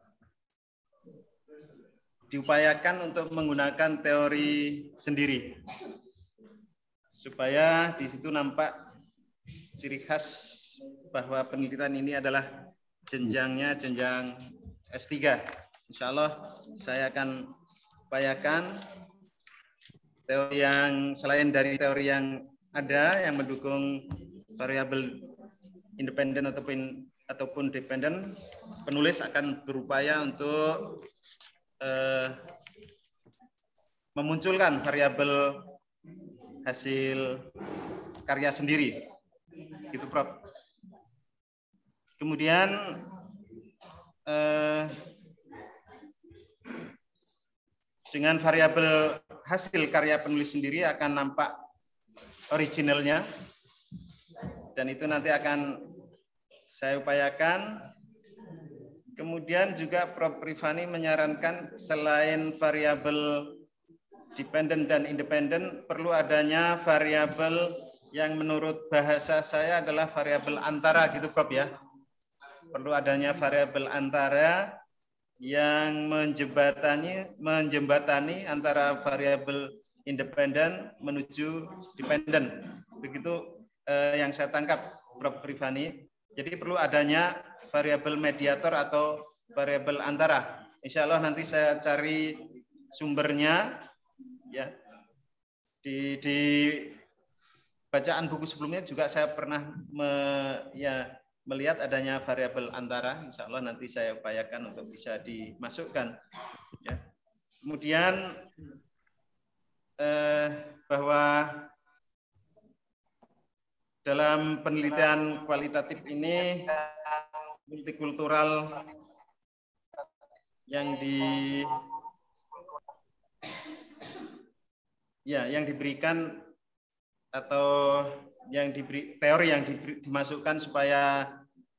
diupayakan untuk menggunakan teori sendiri. Supaya di situ nampak ciri khas bahwa penelitian ini adalah jenjangnya jenjang S3. Insya Allah saya akan upayakan teori yang selain dari teori yang ada yang mendukung variabel independen ataupun dependen, penulis akan berupaya untuk memunculkan variabel hasil karya sendiri, gitu Prof. Kemudian dengan variabel hasil karya penulis sendiri akan nampak originalnya, dan itu nanti akan saya upayakan. Kemudian juga Prof. Rifani menyarankan selain variabel dependen dan independen, perlu adanya variabel yang menurut bahasa saya adalah variabel antara, gitu Prof ya. Perlu adanya variabel antara yang menjembatani antara variabel independen menuju dependen. Begitu yang saya tangkap Prof. Rifani. Jadi perlu adanya variabel mediator atau variabel antara. Insya Allah nanti saya cari sumbernya ya. Di bacaan buku sebelumnya juga saya pernah melihat adanya variabel antara. Insya Allah nanti saya upayakan untuk bisa dimasukkan. Ya. Kemudian bahwa dalam penelitian kualitatif ini multikultural yang diberikan atau yang diberi teori yang dimasukkan supaya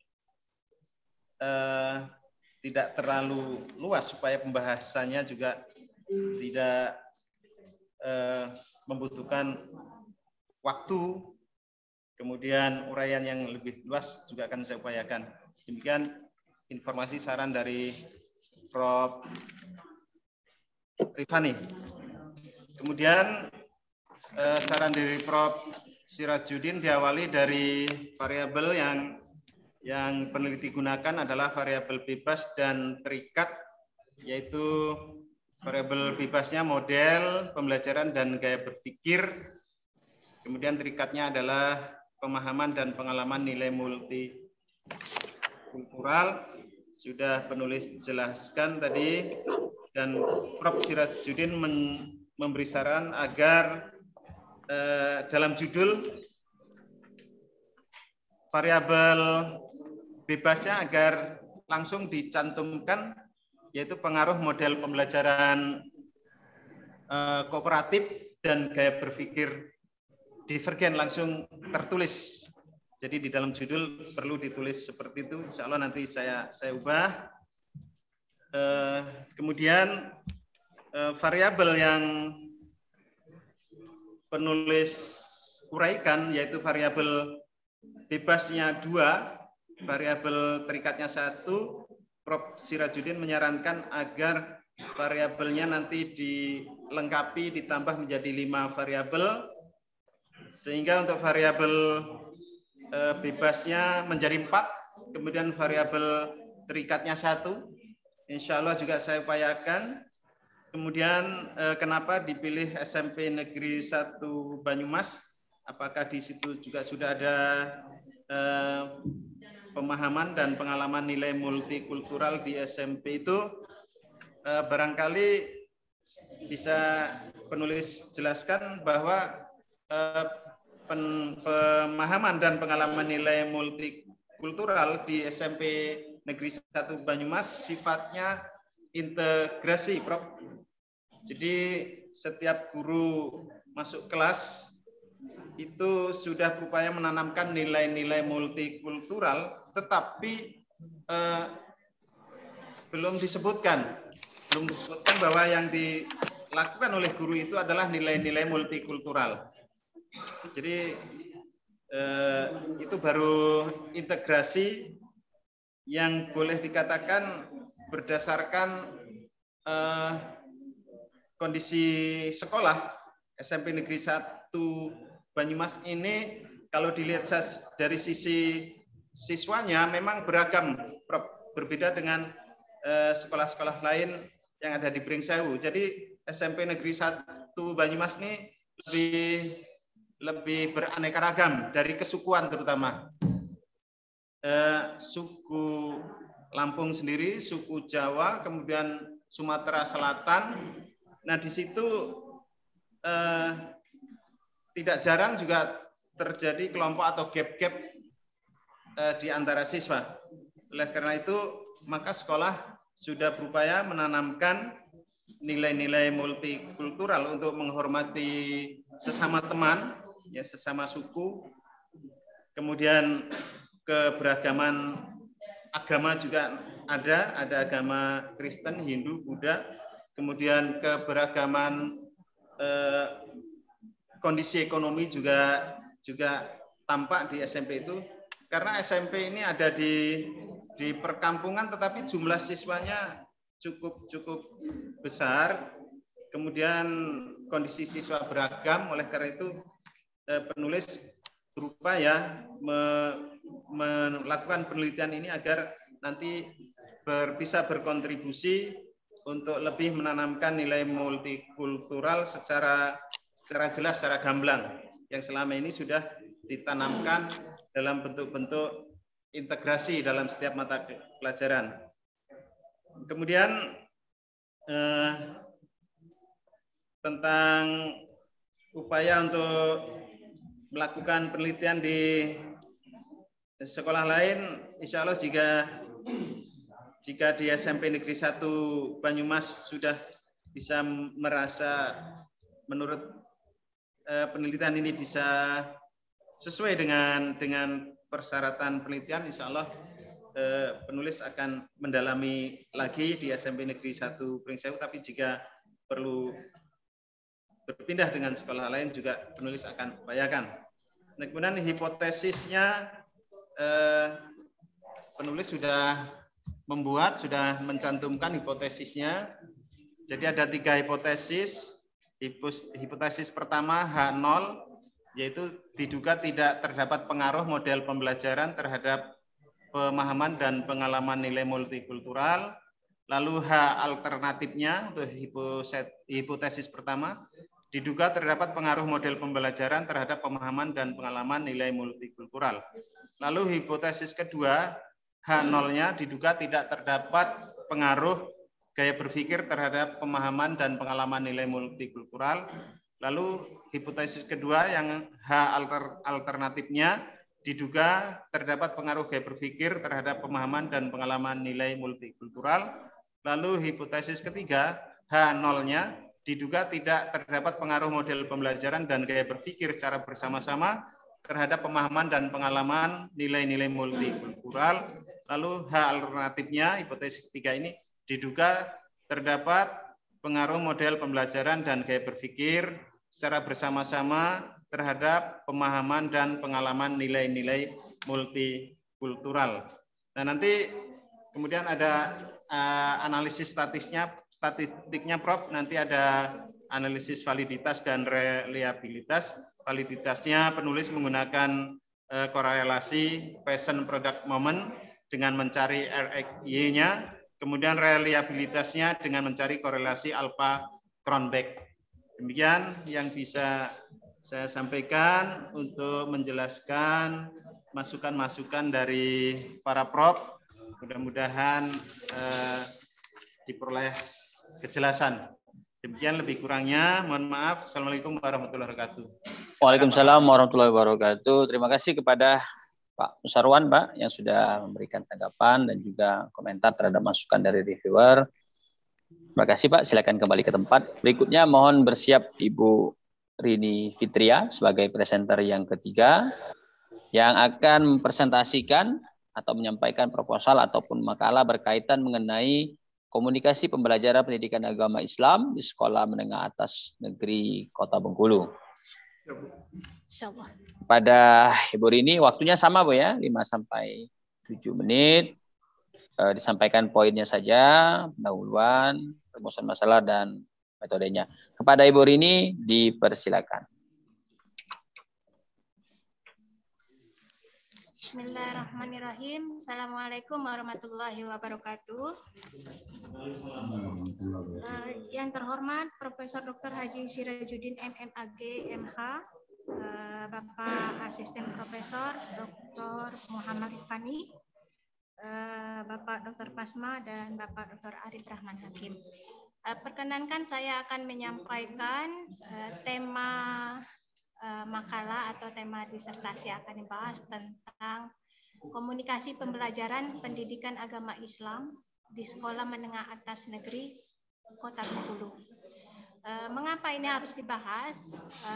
tidak terlalu luas, supaya pembahasannya juga tidak membutuhkan waktu. Kemudian uraian yang lebih luas juga akan saya upayakan. Demikian informasi saran dari Prof. Rifani. Kemudian saran dari Prof. Sirajuddin diawali dari variabel yang peneliti gunakan adalah variabel bebas dan terikat, yaitu variabel bebasnya model, pembelajaran, dan gaya berpikir. Kemudian terikatnya adalah pemahaman dan pengalaman nilai multikultural. Sudah penulis jelaskan tadi, dan Prof. Sirajuddin memberi saran agar dalam judul variabel bebasnya agar langsung dicantumkan, yaitu pengaruh model pembelajaran kooperatif dan gaya berpikir divergen, langsung tertulis. Jadi di dalam judul perlu ditulis seperti itu. Insya Allah nanti saya ubah. Kemudian variabel yang penulis uraikan, yaitu variabel bebasnya 2, variabel terikatnya 1. Prof. Sirajuddin menyarankan agar variabelnya nanti dilengkapi, ditambah menjadi 5 variabel, sehingga untuk variabel bebasnya menjadi 4, kemudian variabel terikatnya 1. Insya Allah juga saya upayakan. Kemudian kenapa dipilih SMP Negeri 1 Banyumas? Apakah di situ juga sudah ada pemahaman dan pengalaman nilai multikultural di SMP itu? Barangkali bisa penulis jelaskan bahwa pemahaman dan pengalaman nilai multikultural di SMP Negeri 1 Banyumas sifatnya integrasi, Prof. Jadi setiap guru masuk kelas itu sudah berupaya menanamkan nilai-nilai multikultural, tetapi belum disebutkan bahwa yang dilakukan oleh guru itu adalah nilai-nilai multikultural. Jadi itu baru integrasi yang boleh dikatakan berdasarkan kondisi sekolah. SMP Negeri 1 Banyumas ini kalau dilihat dari sisi siswanya memang beragam, berbeda dengan sekolah-sekolah lain yang ada di Pringsewu. Jadi SMP Negeri 1 Banyumas ini lebih beraneka ragam dari kesukuan terutama. Suku Lampung sendiri, suku Jawa, kemudian Sumatera Selatan. Nah, di situ tidak jarang juga terjadi kelompok atau gap-gap di antara siswa. Oleh karena itu, maka sekolah sudah berupaya menanamkan nilai-nilai multikultural untuk menghormati sesama teman, ya sesama suku. Kemudian keberagaman agama juga ada agama Kristen, Hindu, Buddha. Kemudian keberagaman kondisi ekonomi juga tampak di SMP itu. Karena SMP ini ada di perkampungan, tetapi jumlah siswanya cukup besar. Kemudian kondisi siswa beragam, oleh karena itu penulis berupaya melakukan penelitian ini agar nanti bisa berkontribusi untuk lebih menanamkan nilai multikultural secara jelas, secara gamblang, yang selama ini sudah ditanamkan dalam bentuk-bentuk integrasi dalam setiap mata pelajaran. Kemudian tentang upaya untuk melakukan penelitian di sekolah lain, insya Allah jika di SMP Negeri 1 Banyumas sudah bisa merasa menurut penelitian ini bisa sesuai dengan persyaratan penelitian, insya Allah penulis akan mendalami lagi di SMP Negeri 1 Pringsewu, tapi jika perlu berpindah dengan sekolah lain juga penulis akan upayakan. Nah, kemudian hipotesisnya penulis sudah mencantumkan hipotesisnya. Jadi ada 3 hipotesis. Hipotesis pertama H0, yaitu diduga tidak terdapat pengaruh model pembelajaran terhadap pemahaman dan pengalaman nilai multikultural. Lalu H alternatifnya untuk hipotesis pertama, diduga terdapat pengaruh model pembelajaran terhadap pemahaman dan pengalaman nilai multikultural. Lalu hipotesis kedua, H0-nya diduga tidak terdapat pengaruh gaya berpikir terhadap pemahaman dan pengalaman nilai multikultural. Lalu hipotesis kedua yang H alternatifnya diduga terdapat pengaruh gaya berpikir terhadap pemahaman dan pengalaman nilai multikultural. Lalu hipotesis ketiga H0-nya diduga tidak terdapat pengaruh model pembelajaran dan gaya berpikir secara bersama-sama terhadap pemahaman dan pengalaman nilai-nilai multikultural. Lalu H alternatifnya, hipotesis ketiga ini diduga terdapat pengaruh model pembelajaran dan gaya berpikir secara bersama-sama terhadap pemahaman dan pengalaman nilai-nilai multikultural. Nah, nanti kemudian ada analisis statistiknya Prof, nanti ada analisis validitas dan reliabilitas. Validitasnya penulis menggunakan korelasi passion product moment dengan mencari RXY-nya, kemudian reliabilitasnya dengan mencari korelasi alpha Cronbach. Demikian yang bisa saya sampaikan untuk menjelaskan masukan-masukan dari para prof. Mudah-mudahan diperoleh kejelasan. Demikian lebih kurangnya, mohon maaf. Assalamualaikum warahmatullahi wabarakatuh. Waalaikumsalam warahmatullahi wabarakatuh. Terima kasih kepada Pak Musarwan, Pak, yang sudah memberikan tanggapan dan juga komentar terhadap masukan dari reviewer. Terima kasih, Pak. Silakan kembali ke tempat. Berikutnya mohon bersiap Ibu Rini Fitria sebagai presenter yang ketiga yang akan mempresentasikan atau menyampaikan proposal ataupun makalah berkaitan mengenai Komunikasi Pembelajaran Pendidikan Agama Islam di Sekolah Menengah Atas Negeri Kota Bengkulu. Pada Ibu Rini waktunya sama Bu ya, 5 sampai 7 menit. Disampaikan poinnya saja, pendahuluan, rumusan masalah dan metodenya. Kepada Ibu Rini dipersilakan. Bismillahirrahmanirrahim. Assalamualaikum warahmatullahi wabarakatuh. Yang terhormat Profesor Dr. Haji Sirajuddin MMAG MH, Bapak Asisten Profesor Dr. Muhammad Rifani, Bapak Dr. Pasma dan Bapak Dr. Arif Rahman Hakim. Perkenankan saya akan menyampaikan tema makalah atau tema disertasi akan dibahas tentang komunikasi pembelajaran pendidikan agama Islam di Sekolah Menengah Atas Negeri Kota Bengkulu. Mengapa ini harus dibahas?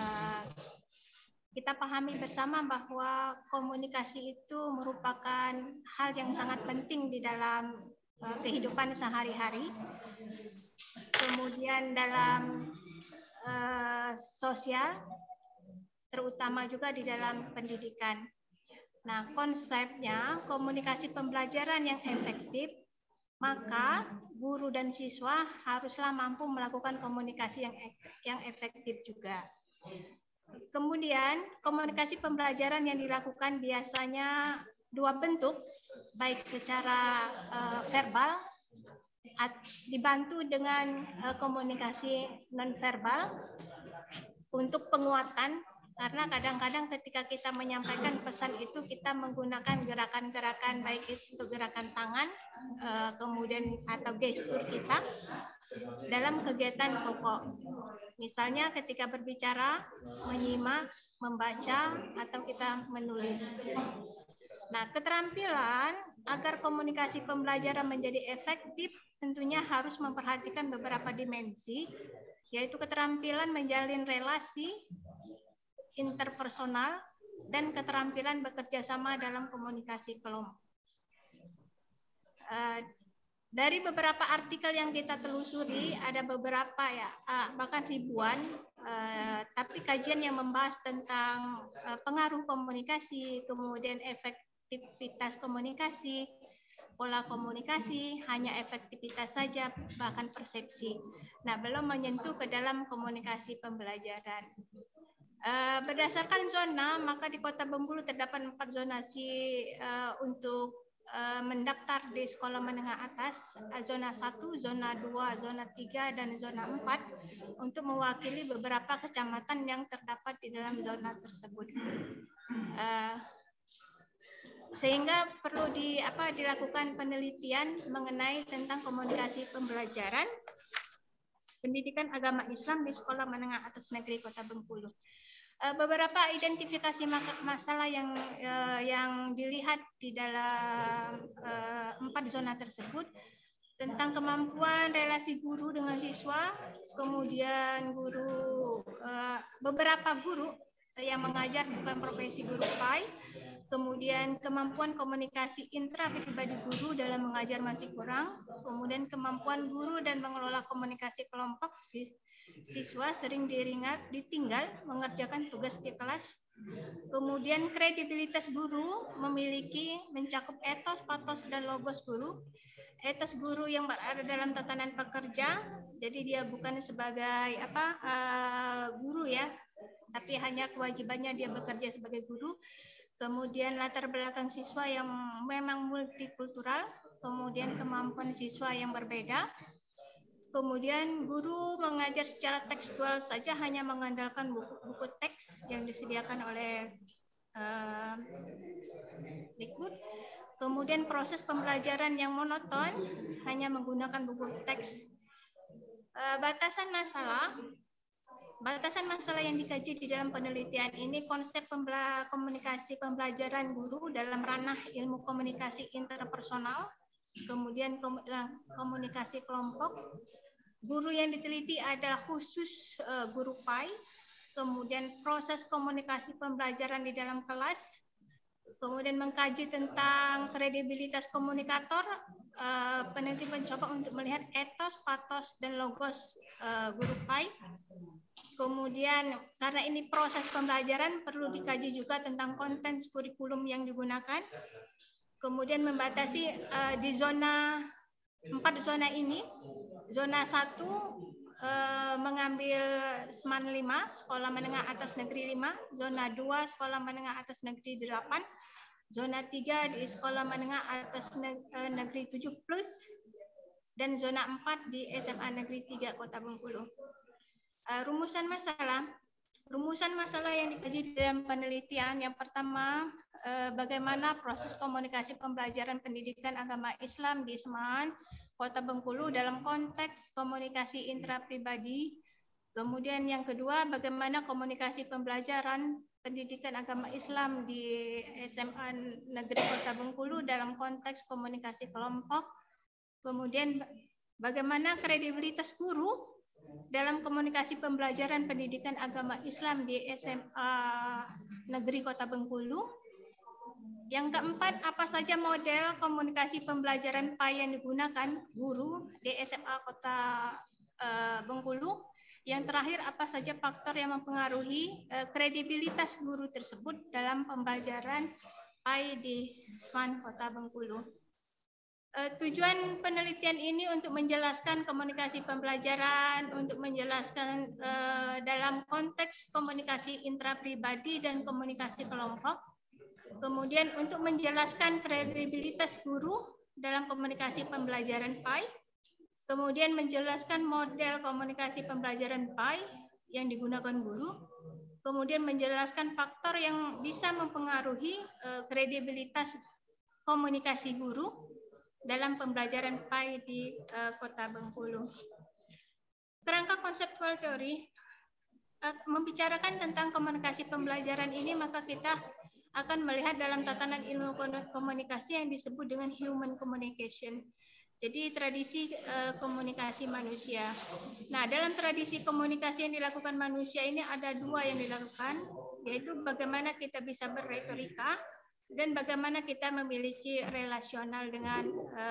Kita pahami bersama bahwa komunikasi itu merupakan hal yang sangat penting di dalam kehidupan sehari-hari. Kemudian dalam sosial, terutama juga di dalam pendidikan. Nah, konsepnya komunikasi pembelajaran yang efektif, maka guru dan siswa haruslah mampu melakukan komunikasi yang efektif juga. Kemudian, komunikasi pembelajaran yang dilakukan biasanya 2 bentuk, baik secara verbal, dibantu dengan komunikasi non-verbal untuk penguatan. Karena kadang-kadang ketika kita menyampaikan pesan itu kita menggunakan gerakan-gerakan baik itu gerakan tangan, kemudian atau gestur kita dalam kegiatan pokok. Misalnya ketika berbicara, menyimak, membaca, atau kita menulis. Nah, keterampilan agar komunikasi pembelajaran menjadi efektif tentunya harus memperhatikan beberapa dimensi, yaitu keterampilan menjalin relasi interpersonal, dan keterampilan bekerja sama dalam komunikasi kelompok. Dari beberapa artikel yang kita telusuri, ada beberapa ya, bahkan ribuan, tapi kajian yang membahas tentang pengaruh komunikasi, kemudian efektivitas komunikasi, pola komunikasi, hanya efektivitas saja, bahkan persepsi. Nah, belum menyentuh ke dalam komunikasi pembelajaran. Berdasarkan zona, maka di Kota Bengkulu terdapat 4 zonasi untuk mendaftar di sekolah menengah atas, zona 1, zona 2, zona 3, dan zona 4 untuk mewakili beberapa kecamatan yang terdapat di dalam zona tersebut. Sehingga perlu dilakukan penelitian mengenai tentang komunikasi pembelajaran pendidikan agama Islam di Sekolah Menengah Atas Negeri Kota Bengkulu. Beberapa identifikasi masalah yang dilihat di dalam 4 zona tersebut tentang kemampuan relasi guru dengan siswa, kemudian beberapa guru yang mengajar bukan profesi guru PAI, kemudian kemampuan komunikasi intra-pribadi guru dalam mengajar masih kurang, kemudian kemampuan guru dan mengelola komunikasi kelompok siswa sering ditinggal mengerjakan tugas di kelas. Kemudian kredibilitas guru mencakup etos, patos, dan logos guru. Etos guru yang berada dalam tatanan pekerja, jadi dia bukan sebagai guru ya, tapi hanya kewajibannya dia bekerja sebagai guru. Kemudian latar belakang siswa yang memang multikultural, kemudian kemampuan siswa yang berbeda. Kemudian guru mengajar secara tekstual saja, hanya mengandalkan buku teks yang disediakan oleh Dikbud. Kemudian proses pembelajaran yang monoton, hanya menggunakan buku teks. Batasan masalah yang dikaji di dalam penelitian ini, konsep komunikasi pembelajaran guru dalam ranah ilmu komunikasi interpersonal, kemudian komunikasi kelompok. Guru yang diteliti adalah khusus guru PAI, kemudian proses komunikasi pembelajaran di dalam kelas, Kemudian mengkaji tentang kredibilitas komunikator, peneliti mencoba untuk melihat etos, patos, dan logos guru PAI. Kemudian karena ini proses pembelajaran perlu dikaji juga tentang konten kurikulum yang digunakan. Kemudian membatasi di zona 4 zona ini. Zona 1 mengambil SMAN 5, Sekolah Menengah Atas Negeri 5, zona 2 Sekolah Menengah Atas Negeri 8, zona 3 di Sekolah Menengah Atas Negeri 7+, dan zona 4 di SMA Negeri 3 Kota Bengkulu. Rumusan masalah yang dikaji di dalam penelitian, yang pertama, bagaimana proses komunikasi pembelajaran pendidikan agama Islam di SMAN Kota Bengkulu dalam konteks komunikasi intrapribadi. Kemudian yang kedua, bagaimana komunikasi pembelajaran pendidikan agama Islam di SMA Negeri Kota Bengkulu dalam konteks komunikasi kelompok. Kemudian bagaimana kredibilitas guru dalam komunikasi pembelajaran pendidikan agama Islam di SMA Negeri Kota Bengkulu. Yang keempat, apa saja model komunikasi pembelajaran PAI yang digunakan guru di SMA Kota Bengkulu. Yang terakhir, apa saja faktor yang mempengaruhi kredibilitas guru tersebut dalam pembelajaran PAI di SMAN Kota Bengkulu. Tujuan penelitian ini untuk menjelaskan komunikasi pembelajaran, untuk menjelaskan dalam konteks komunikasi intrapribadi dan komunikasi kelompok. Kemudian untuk menjelaskan kredibilitas guru dalam komunikasi pembelajaran PAI. Kemudian menjelaskan model komunikasi pembelajaran PAI yang digunakan guru. Kemudian menjelaskan faktor yang bisa mempengaruhi kredibilitas komunikasi guru dalam pembelajaran PAI di Kota Bengkulu. Kerangka konseptual teori membicarakan tentang komunikasi pembelajaran ini, maka kita akan melihat dalam tatanan ilmu komunikasi yang disebut dengan human communication. Jadi tradisi komunikasi manusia. Nah, dalam tradisi komunikasi yang dilakukan manusia ini ada dua yang dilakukan, yaitu bagaimana kita bisa berretorika dan bagaimana kita memiliki relasional dengan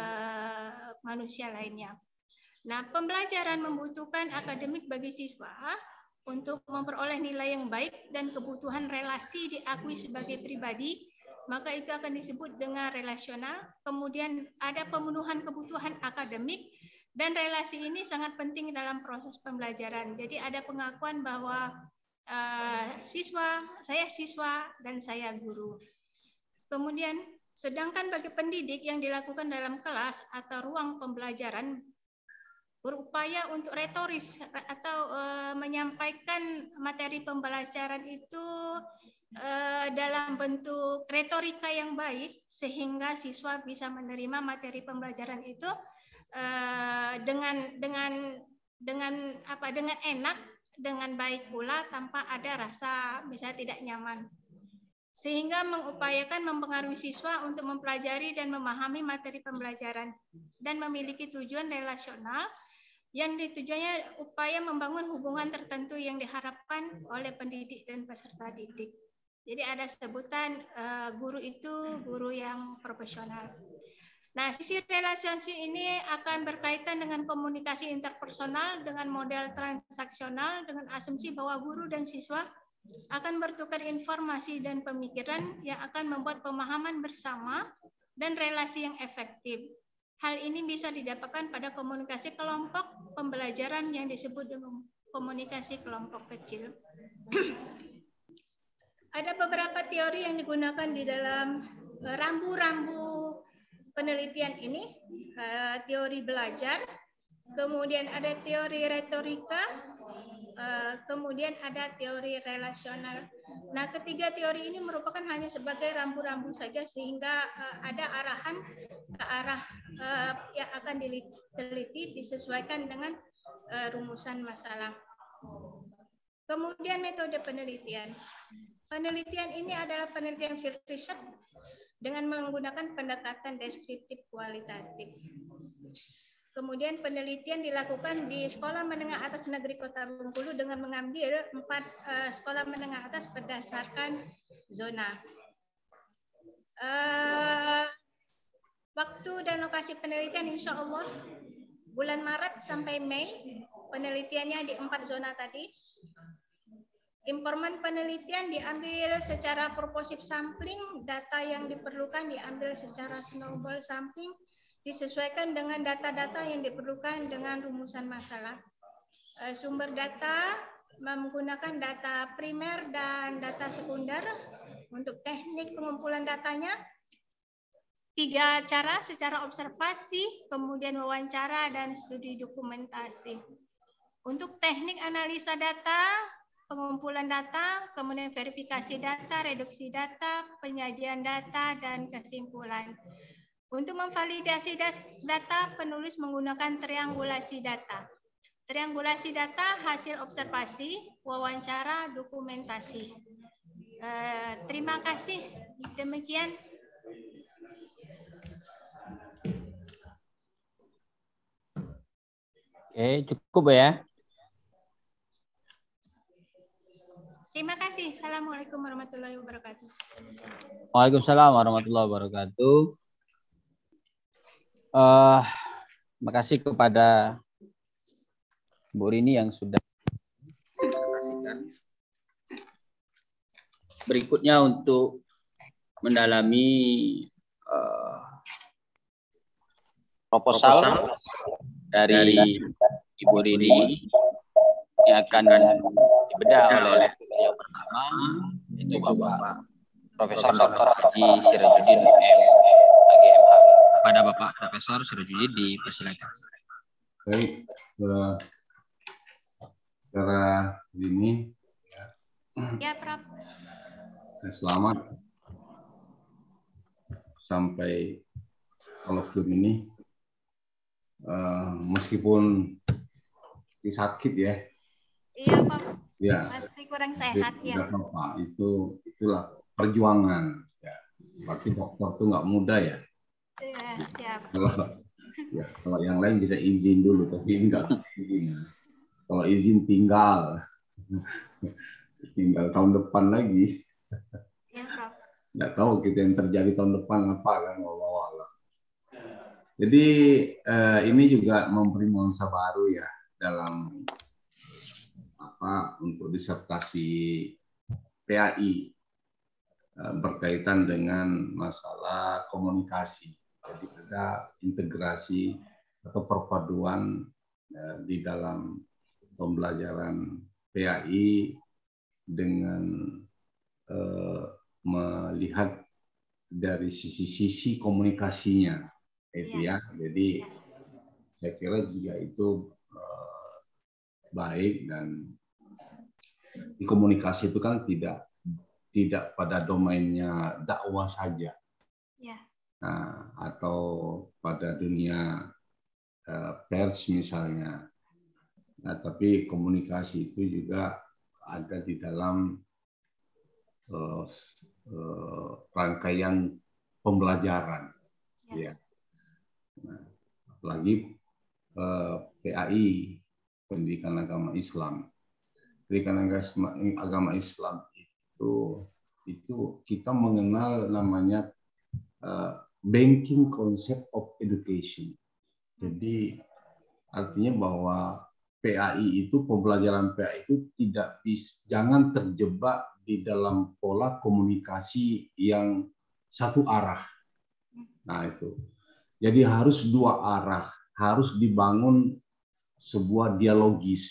manusia lainnya. Nah, pembelajaran membutuhkan akademik bagi siswa untuk memperoleh nilai yang baik dan kebutuhan relasi diakui sebagai pribadi, maka itu akan disebut dengan relasional. Kemudian ada pemenuhan kebutuhan akademik, dan relasi ini sangat penting dalam proses pembelajaran. Jadi ada pengakuan bahwa saya siswa dan saya guru. Kemudian sedangkan bagi pendidik yang dilakukan dalam kelas atau ruang pembelajaran berupaya untuk retoris atau menyampaikan materi pembelajaran itu dalam bentuk retorika yang baik sehingga siswa bisa menerima materi pembelajaran itu dengan enak, dengan baik pula tanpa ada rasa misalnya tidak nyaman. Sehingga mengupayakan mempengaruhi siswa untuk mempelajari dan memahami materi pembelajaran dan memiliki tujuan relasional yang ditujuannya upaya membangun hubungan tertentu yang diharapkan oleh pendidik dan peserta didik. Jadi ada sebutan guru itu guru yang profesional. Nah, sisi relasi ini akan berkaitan dengan komunikasi interpersonal dengan model transaksional dengan asumsi bahwa guru dan siswa akan bertukar informasi dan pemikiran yang akan membuat pemahaman bersama dan relasi yang efektif. Hal ini bisa didapatkan pada komunikasi kelompok pembelajaran yang disebut dengan komunikasi kelompok kecil. Ada beberapa teori yang digunakan di dalam rambu-rambu penelitian ini. Teori belajar, kemudian ada teori retorika, kemudian ada teori relasional. Nah, ketiga teori ini merupakan hanya sebagai rambu-rambu saja sehingga ada arahan ke arah yang akan diteliti disesuaikan dengan rumusan masalah. Kemudian metode penelitian. Penelitian ini adalah penelitian field research dengan menggunakan pendekatan deskriptif kualitatif. Kemudian penelitian dilakukan di Sekolah Menengah Atas Negeri Kota Bengkulu dengan mengambil 4 sekolah menengah atas berdasarkan zona. Waktu dan lokasi penelitian insya Allah bulan Maret sampai Mei, penelitiannya di 4 zona tadi. Informan penelitian diambil secara proportif sampling, data yang diperlukan diambil secara snowball sampling, disesuaikan dengan data-data yang diperlukan dengan rumusan masalah. Sumber data menggunakan data primer dan data sekunder. Untuk teknik pengumpulan datanya, 3 cara, secara observasi, kemudian wawancara, dan studi dokumentasi. Untuk teknik analisa data, pengumpulan data, kemudian verifikasi data, reduksi data, penyajian data, dan kesimpulan. Untuk memvalidasi data, penulis menggunakan triangulasi data. Triangulasi data, hasil observasi, wawancara, dokumentasi. Terima kasih. Demikian. Oke, cukup ya. Terima kasih. Assalamualaikum warahmatullahi wabarakatuh. Waalaikumsalam warahmatullahi wabarakatuh. Terima kasih kepada Bu Rini yang sudah presentasikan. Berikutnya untuk mendalami proposal dari Ibu Rini yang akan dibedah oleh yang pertama, itu Bapak Profesor Dr. Haji Sirajuddin MAGMH. Kepada Bapak Profesor Sirajuddin dipersilakan. Baik, secara ini Ya, Prof. Selamat sampai kolokvium ini. Meskipun sakit ya. Iya, Pak. Ya. Masih kurang sehat ya. Apa, itulah perjuangan. Ya. Berarti dokter tuh nggak mudah ya. Iya, siap. Kalau yang lain bisa izin dulu, tapi enggak izin. Kalau izin tinggal tahun depan lagi. Ya, Prof. Nggak tahu kita yang terjadi tahun depan apa kan, wallah. Jadi ini juga memberi nuansa baru ya dalam untuk disertasi PAI berkaitan dengan masalah komunikasi. Jadi ada integrasi atau perpaduan di dalam pembelajaran PAI dengan melihat dari sisi-sisi komunikasinya. Itu ya. Jadi saya kira juga itu baik, dan di komunikasi itu kan tidak pada domainnya dakwah saja. Ya. Nah, atau pada dunia pers misalnya. Nah, tapi komunikasi itu juga ada di dalam rangkaian pembelajaran. Ya. Nah, apalagi PAI, Pendidikan Agama Islam. Pendidikan Agama Islam itu kita mengenal namanya banking concept of education. Jadi artinya bahwa PAI itu, pembelajaran PAI itu jangan terjebak di dalam pola komunikasi yang satu arah. Nah itu. Jadi harus dua arah, harus dibangun sebuah dialogis.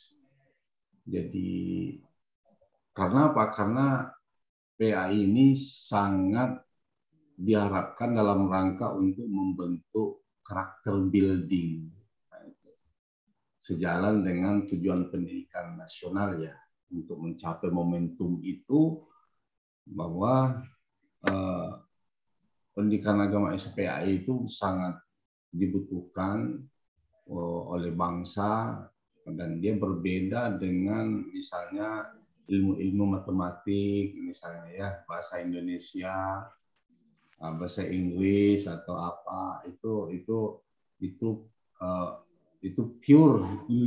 Jadi karena apa? Karena PAI ini sangat diharapkan dalam rangka untuk membentuk karakter building. Sejalan dengan tujuan pendidikan nasional ya, untuk mencapai momentum itu, bahwa pendidikan agama PAI itu sangat dibutuhkan oleh bangsa, dan dia berbeda dengan misalnya ilmu-ilmu matematik, misalnya ya, bahasa Indonesia, bahasa Inggris atau apa, itu pure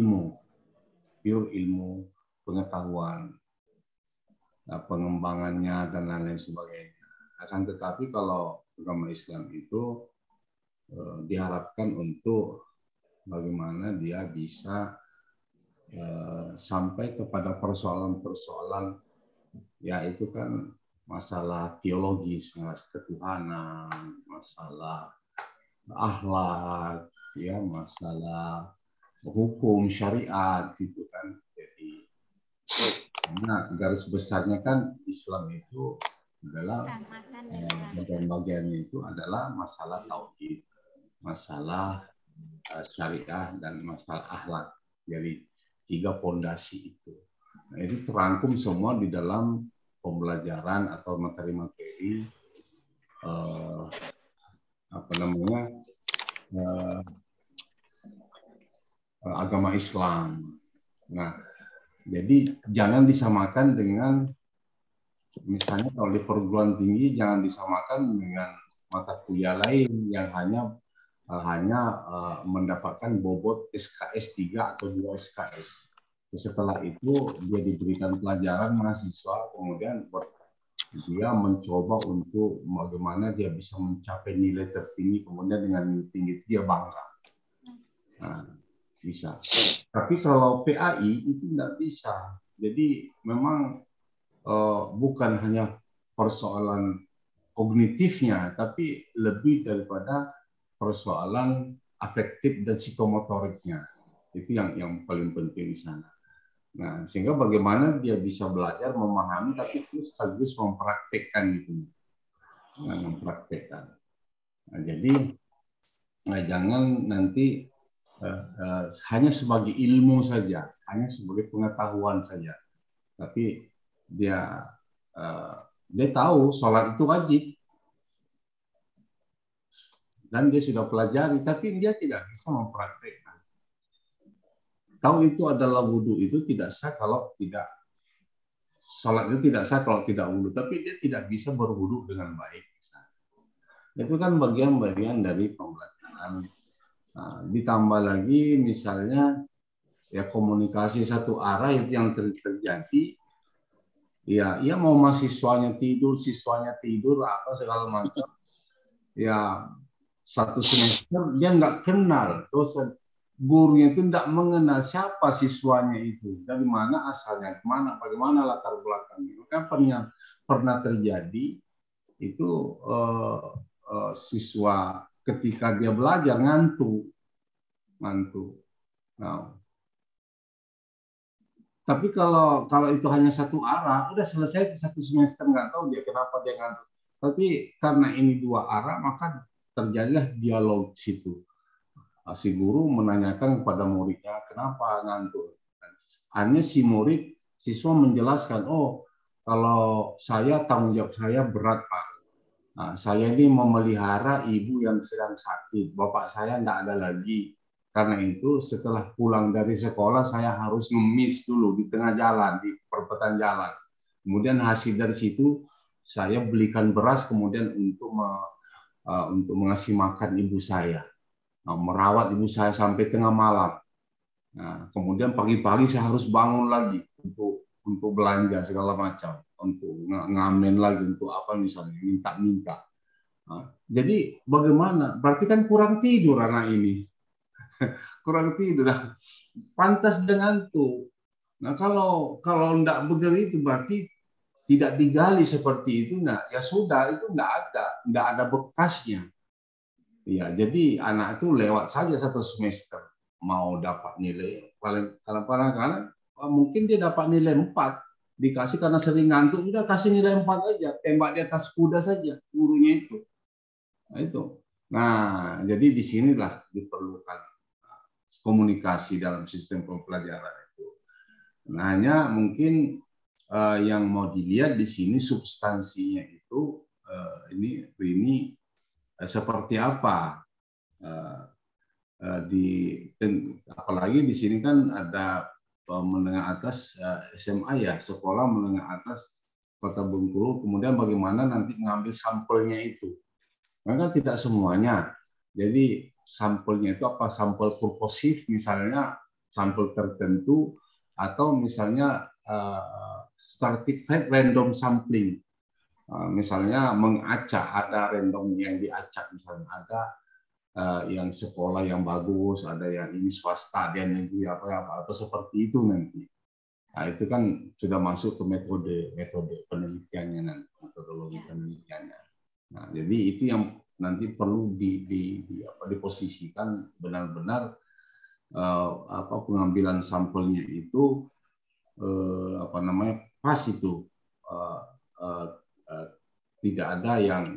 ilmu pengetahuan, pengembangannya dan lain-lain sebagainya. Akan tetapi kalau agama Islam itu diharapkan untuk bagaimana dia bisa sampai kepada persoalan-persoalan, ya itu kan masalah teologis, masalah ketuhanan, masalah akhlak, ya masalah hukum syariat gitu kan. Jadi nah, garis besarnya kan Islam itu adalah bagian-bagiannya itu adalah masalah tauhid, masalah syariah, dan masalah akhlak. Jadi 3 pondasi itu. Nah, itu terangkum semua di dalam pembelajaran atau materi-materi agama Islam. Nah, jadi jangan disamakan dengan, misalnya kalau di perguruan tinggi jangan disamakan dengan mata kuliah lain yang hanya mendapatkan bobot SKS 3 atau 2 SKS. Setelah itu dia diberikan pelajaran mahasiswa, kemudian dia mencoba untuk bagaimana dia bisa mencapai nilai tertinggi, kemudian dengan nilai tinggi itu dia bangga. Nah, bisa. Tapi kalau PAI itu tidak bisa. Jadi memang bukan hanya persoalan kognitifnya, tapi lebih daripada persoalan afektif dan psikomotoriknya. Itu yang paling penting di sana. Nah, sehingga bagaimana dia bisa belajar, memahami, tapi itu sekaligus mempraktekkan gitu. Nah, mempraktekkan. Nah, jadi jangan nanti hanya sebagai ilmu saja, hanya sebagai pengetahuan saja. Tapi dia tahu sholat itu wajib. Dan dia sudah pelajari, tapi dia tidak bisa mempraktekkan. Tahu itu adalah wudhu, itu tidak sah kalau tidak, sholat itu tidak sah kalau tidak wudhu, tapi dia tidak bisa berwudhu dengan baik. Itu kan bagian-bagian dari pembelajaran. Nah, ditambah lagi misalnya ya komunikasi satu arah itu yang terjadi. Ya, mau mahasiswanya tidur, siswanya tidur, apa segala macam. Ya, 1 semester dia nggak kenal dosen, gurunya itu nggak mengenal siapa siswanya itu, dari mana asalnya, kemana, bagaimana latar belakangnya. Kan pernah terjadi itu siswa ketika dia belajar ngantuk. Nah, tapi kalau itu hanya satu arah, udah selesai 1 semester, nggak tahu dia kenapa dia ngantuk. Tapi karena ini 2 arah, maka terjadilah dialog situ. Si guru menanyakan kepada muridnya, kenapa ngantuk? Hanya si murid, siswa menjelaskan, oh kalau saya tanggung jawab saya berat Pak. Nah, saya ini memelihara ibu yang sedang sakit, bapak saya tidak ada lagi. Karena itu setelah pulang dari sekolah saya harus ngemis dulu di tengah jalan, di perempatan jalan. Kemudian hasil dari situ saya belikan beras kemudian untuk mengasih makan ibu saya, merawat ibu saya sampai tengah malam. Nah, kemudian pagi-pagi saya harus bangun lagi untuk belanja segala macam, untuk ngamen lagi, untuk apa misalnya minta-minta. Nah, jadi bagaimana? Berarti kan kurang tidur anak ini, kurang tidur, pantas dengan tuh. Nah kalau enggak begitu berarti tidak digali seperti itu, nah ya sudah, itu enggak ada bekasnya. Ya, jadi anak itu lewat saja 1 semester, mau dapat nilai paling kadang-kadang mungkin dia dapat nilai 4, dikasih karena sering ngantuk, udah kasih nilai 4 aja, tembak di atas kuda saja gurunya itu. Nah, itu. Nah, jadi di sinilah diperlukan komunikasi dalam sistem pembelajaran itu. Nah, hanya mungkin yang mau dilihat di sini substansinya itu ini seperti apa, apalagi di sini kan ada menengah atas SMA ya, sekolah menengah atas Kota Bengkulu, kemudian bagaimana nanti mengambil sampelnya itu. Karena tidak semuanya. Jadi sampelnya itu apa? Sampel purposif misalnya, sampel tertentu, atau misalnya stratified random sampling. Misalnya mengacak, ada random yang diacak, misalnya ada yang sekolah yang bagus, ada yang ini swasta, dia negeri apa seperti itu nanti. Nah, itu kan sudah masuk ke metode penelitiannya nanti, metodologi penelitiannya. Nah, jadi itu yang nanti perlu diposisikan benar-benar pengambilan sampelnya itu pas itu, tidak ada yang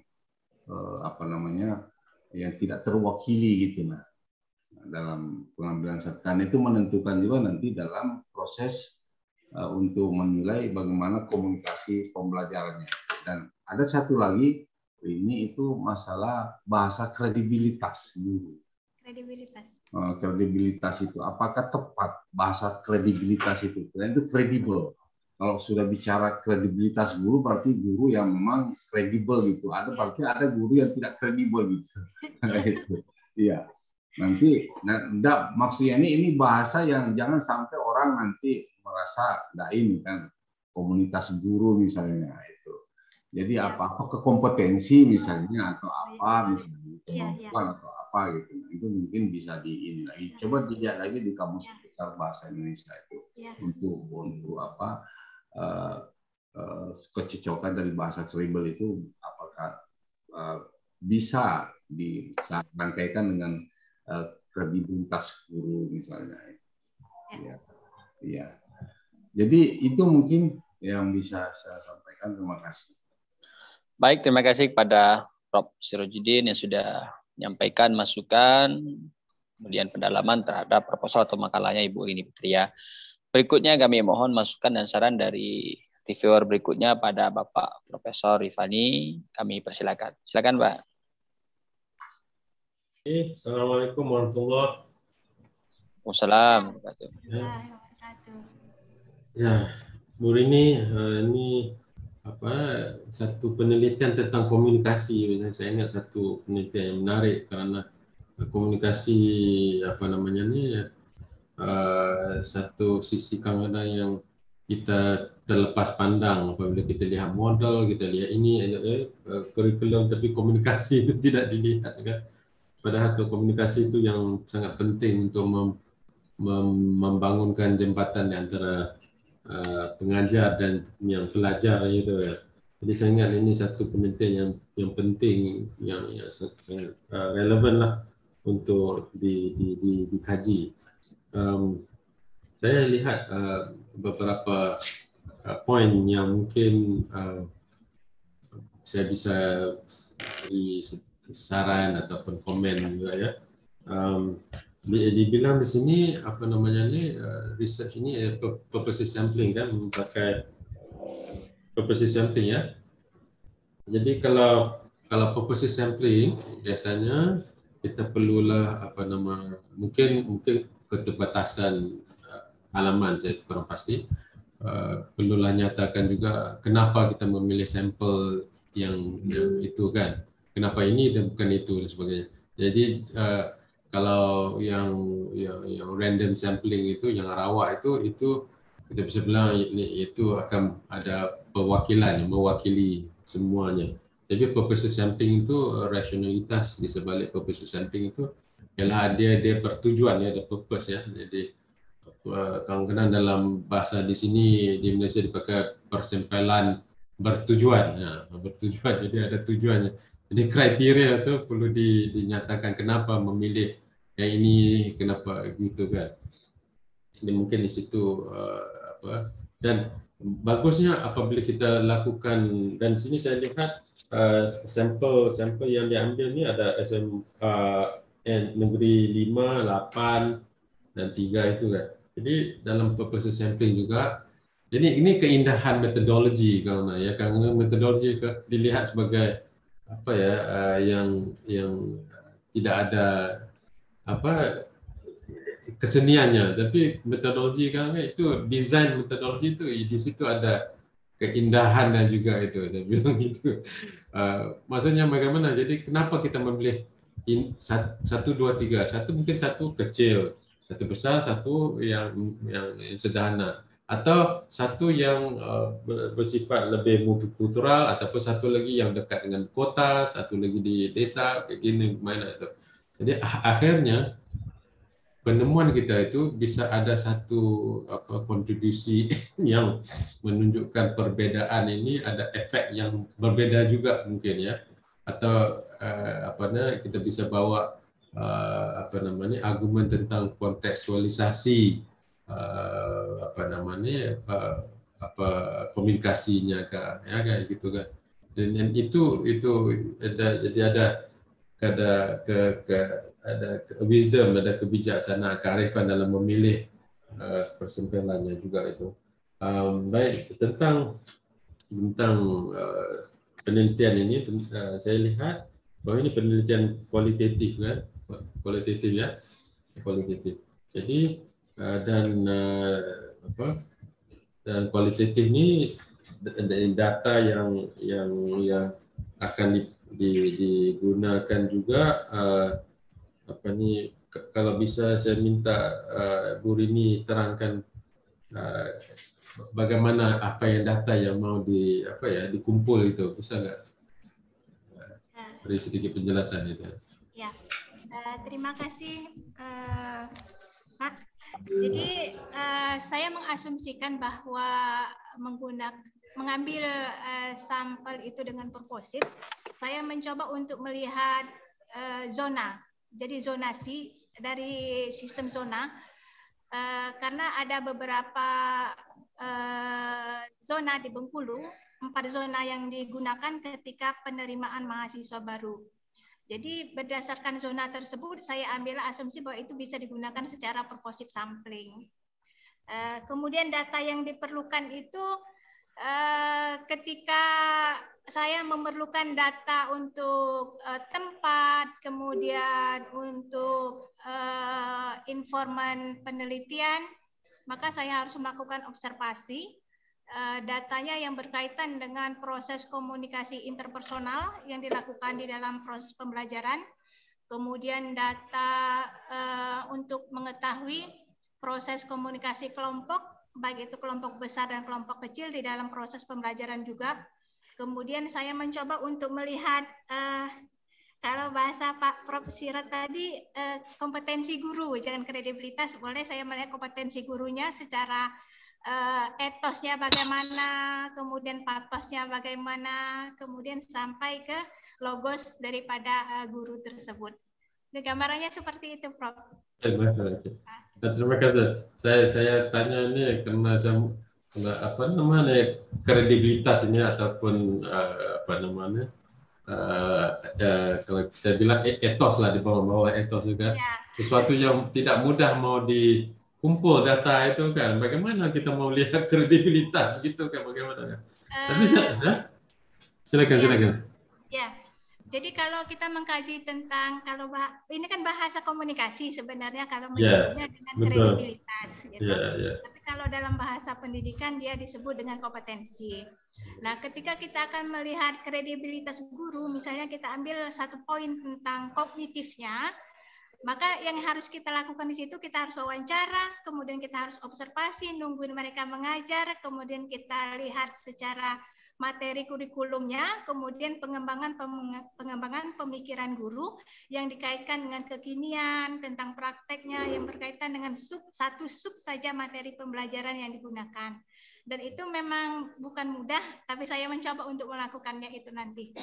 yang tidak terwakili gitu dalam pengambilan sampel. Itu menentukan juga nanti dalam proses untuk menilai bagaimana komunikasi pembelajarannya. Dan ada satu lagi, ini itu masalah bahasa kredibilitas guru. Kredibilitas itu apakah tepat bahasa kredibilitas itu? Dan itu kredibel. Kalau sudah bicara kredibilitas guru, berarti guru yang memang kredibel gitu. Berarti ada guru yang tidak kredibel gitu. Iya. Nanti, maksudnya ini bahasa yang jangan sampai orang nanti merasa ini kan komunitas guru misalnya itu. Jadi apa-apa kekompetensi misalnya atau apa misalnya kemampuan atau apa gitu. Itu mungkin bisa lagi. Coba dilihat lagi di Kamus Besar Bahasa Indonesia itu untuk kecocokan dari bahasa kredibel itu apakah bisa dirangkaikan dengan kredibilitas guru misalnya. Ya. Jadi itu mungkin yang bisa saya sampaikan. Terima kasih. Baik, terima kasih kepada Prof. Sirojudin yang sudah menyampaikan masukan, kemudian pendalaman terhadap proposal atau makalahnya Ibu Rini Fitria. Berikutnya kami mohon masukan dan saran dari reviewer berikutnya pada Bapak Profesor Rifani. Kami persilakan. Silakan, Pak. Assalamualaikum warahmatullahi wabarakatuh. Ya, Bu Rini, ini satu penelitian tentang komunikasi. Saya ingat satu penelitian yang menarik karena komunikasi satu sisi kadang-kadang yang kita terlepas pandang apabila kita lihat model, kita lihat ini kurikulum, tapi komunikasi itu tidak dilihat kan. Padahal komunikasi itu yang sangat penting untuk membangunkan jembatan antara pengajar dan yang pelajar itu ya. Jadi saya ingat ini satu penelitian yang penting, yang sangat relevan lah untuk dikaji. Saya lihat beberapa poin yang mungkin saya bisa beri saran ataupun komen juga ya. Dibilang di sini research ini purpose sampling kan, memakai purpose sampling ya. Jadi kalau purpose sampling biasanya kita perlulah mungkin keterbatasan halaman, saya kurang pasti. Perlulah nyatakan juga kenapa kita memilih sampel yang itu kan. Kenapa ini dan bukan itu dan sebagainya. Jadi kalau yang random sampling itu, yang rawa itu kita bisa bilang itu akan ada perwakilan yang mewakili semuanya. Jadi purpose sampling itu rasionalitas di sebalik purpose sampling itu ialah dia bertujuan ya, ada purpose ya. Jadi kadang-kadang dalam bahasa di sini di Malaysia dipakai persempelan bertujuan. Ya, bertujuan, jadi ada tujuannya. Jadi kriteria itu perlu dinyatakan kenapa memilih yang ini, kenapa gitu kan. Jadi mungkin di situ dan bagusnya apabila kita lakukan, dan sini saya lihat sampel yang diambil ni ada SMA negeri 5, 8 dan 3 itu kan. Jadi dalam purpose sampling juga, jadi ini keindahan metodologi karena metodologi dilihat sebagai yang tidak ada keseniannya, tapi metodologi kan itu desain metodologi itu di situ ada keindahannya juga itu. Dia bilang gitu. Maksudnya bagaimana? Jadi kenapa kita memilih 1, 2, 3? Satu mungkin satu kecil, satu besar, satu yang sederhana. atau satu yang bersifat lebih multikultural, ataupun satu lagi yang dekat dengan kota, satu lagi di desa, kayak gini mana itu. Jadi akhirnya penemuan kita itu bisa ada satu kontribusi yang menunjukkan perbedaan ini ada efek yang berbeda juga mungkin ya, atau kita bisa bawa argumen tentang kontekstualisasi komunikasinya kan, ya kayak gitu kan. Dan itu ada wisdom, ada kebijaksanaan, kearifan dalam memilih persempelannya juga itu. Baik, tentang penelitian ini saya lihat bahwa ini penelitian kualitatif kan, kualitatif ya, kualitatif. Jadi dan kualitatif ini data yang akan digunakan juga. Kalau bisa saya minta Bu Rini terangkan bagaimana data yang mau dikumpul itu, bisa nggak beri sedikit penjelasan itu? Ya, terima kasih Pak. Jadi saya mengasumsikan bahwa mengambil sampel itu dengan purposif, saya mencoba untuk melihat zona. Jadi zonasi dari sistem zona, karena ada beberapa zona di Bengkulu, 4 zona yang digunakan ketika penerimaan mahasiswa baru. Jadi berdasarkan zona tersebut, saya ambil asumsi bahwa itu bisa digunakan secara purposive sampling. Kemudian data yang diperlukan itu ketika saya memerlukan data untuk tempat, kemudian untuk informan penelitian, maka saya harus melakukan observasi. Datanya yang berkaitan dengan proses komunikasi interpersonal yang dilakukan di dalam proses pembelajaran, kemudian data untuk mengetahui proses komunikasi kelompok, baik itu kelompok besar dan kelompok kecil di dalam proses pembelajaran juga. Kemudian saya mencoba untuk melihat, kalau bahasa Pak Prof. Sirat tadi, kompetensi guru, jangan kredibilitas, boleh saya melihat kompetensi gurunya secara etosnya bagaimana, kemudian patosnya bagaimana, kemudian sampai ke logos daripada guru tersebut. Gambarannya seperti itu, Prof. Terima kasih. Saya tanya ini karena kredibilitas ini ataupun kalau saya bilang etos lah, di bawah etos juga. Ya. Sesuatu yang tidak mudah mau dikumpul data itu kan, bagaimana kita mau lihat kredibilitas gitu kan, bagaimana? Tapi silakan. Ya, jadi kalau kita mengkaji tentang, ini kan bahasa komunikasi sebenarnya kalau menyebutnya dengan kredibilitas, gitu. Tapi kalau dalam bahasa pendidikan dia disebut dengan kompetensi. Nah, ketika kita akan melihat kredibilitas guru, misalnya kita ambil satu poin tentang kognitifnya, maka yang harus kita lakukan di situ, kita harus wawancara, kemudian kita harus observasi, nungguin mereka mengajar, kemudian kita lihat secara materi kurikulumnya, kemudian pengembangan pemikiran guru yang dikaitkan dengan kekinian, tentang prakteknya yang berkaitan dengan satu sub saja materi pembelajaran yang digunakan. Dan itu memang bukan mudah, tapi saya mencoba untuk melakukannya itu nanti.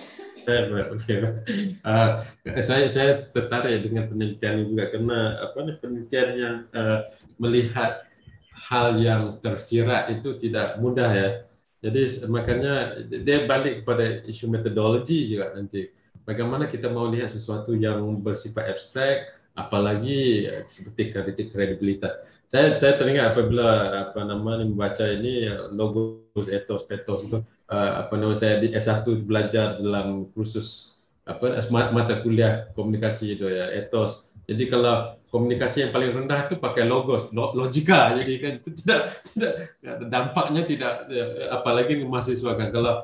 Saya tertarik dengan penelitian juga, karena penelitian yang melihat hal yang tersirat itu tidak mudah ya. Jadi makanya dia balik kepada isu metodologi juga nanti. Bagaimana kita mau lihat sesuatu yang bersifat abstrak, apalagi seperti kredibilitas. Saya teringat apabila membaca ini logos, etos, petos itu saya di S1 belajar dalam kursus mata kuliah komunikasi itu ya, etos. Jadi kalau komunikasi yang paling rendah itu pakai logos, logika. Jadi kan itu tidak dampaknya tidak, apalagi mahasiswa kan. Kalau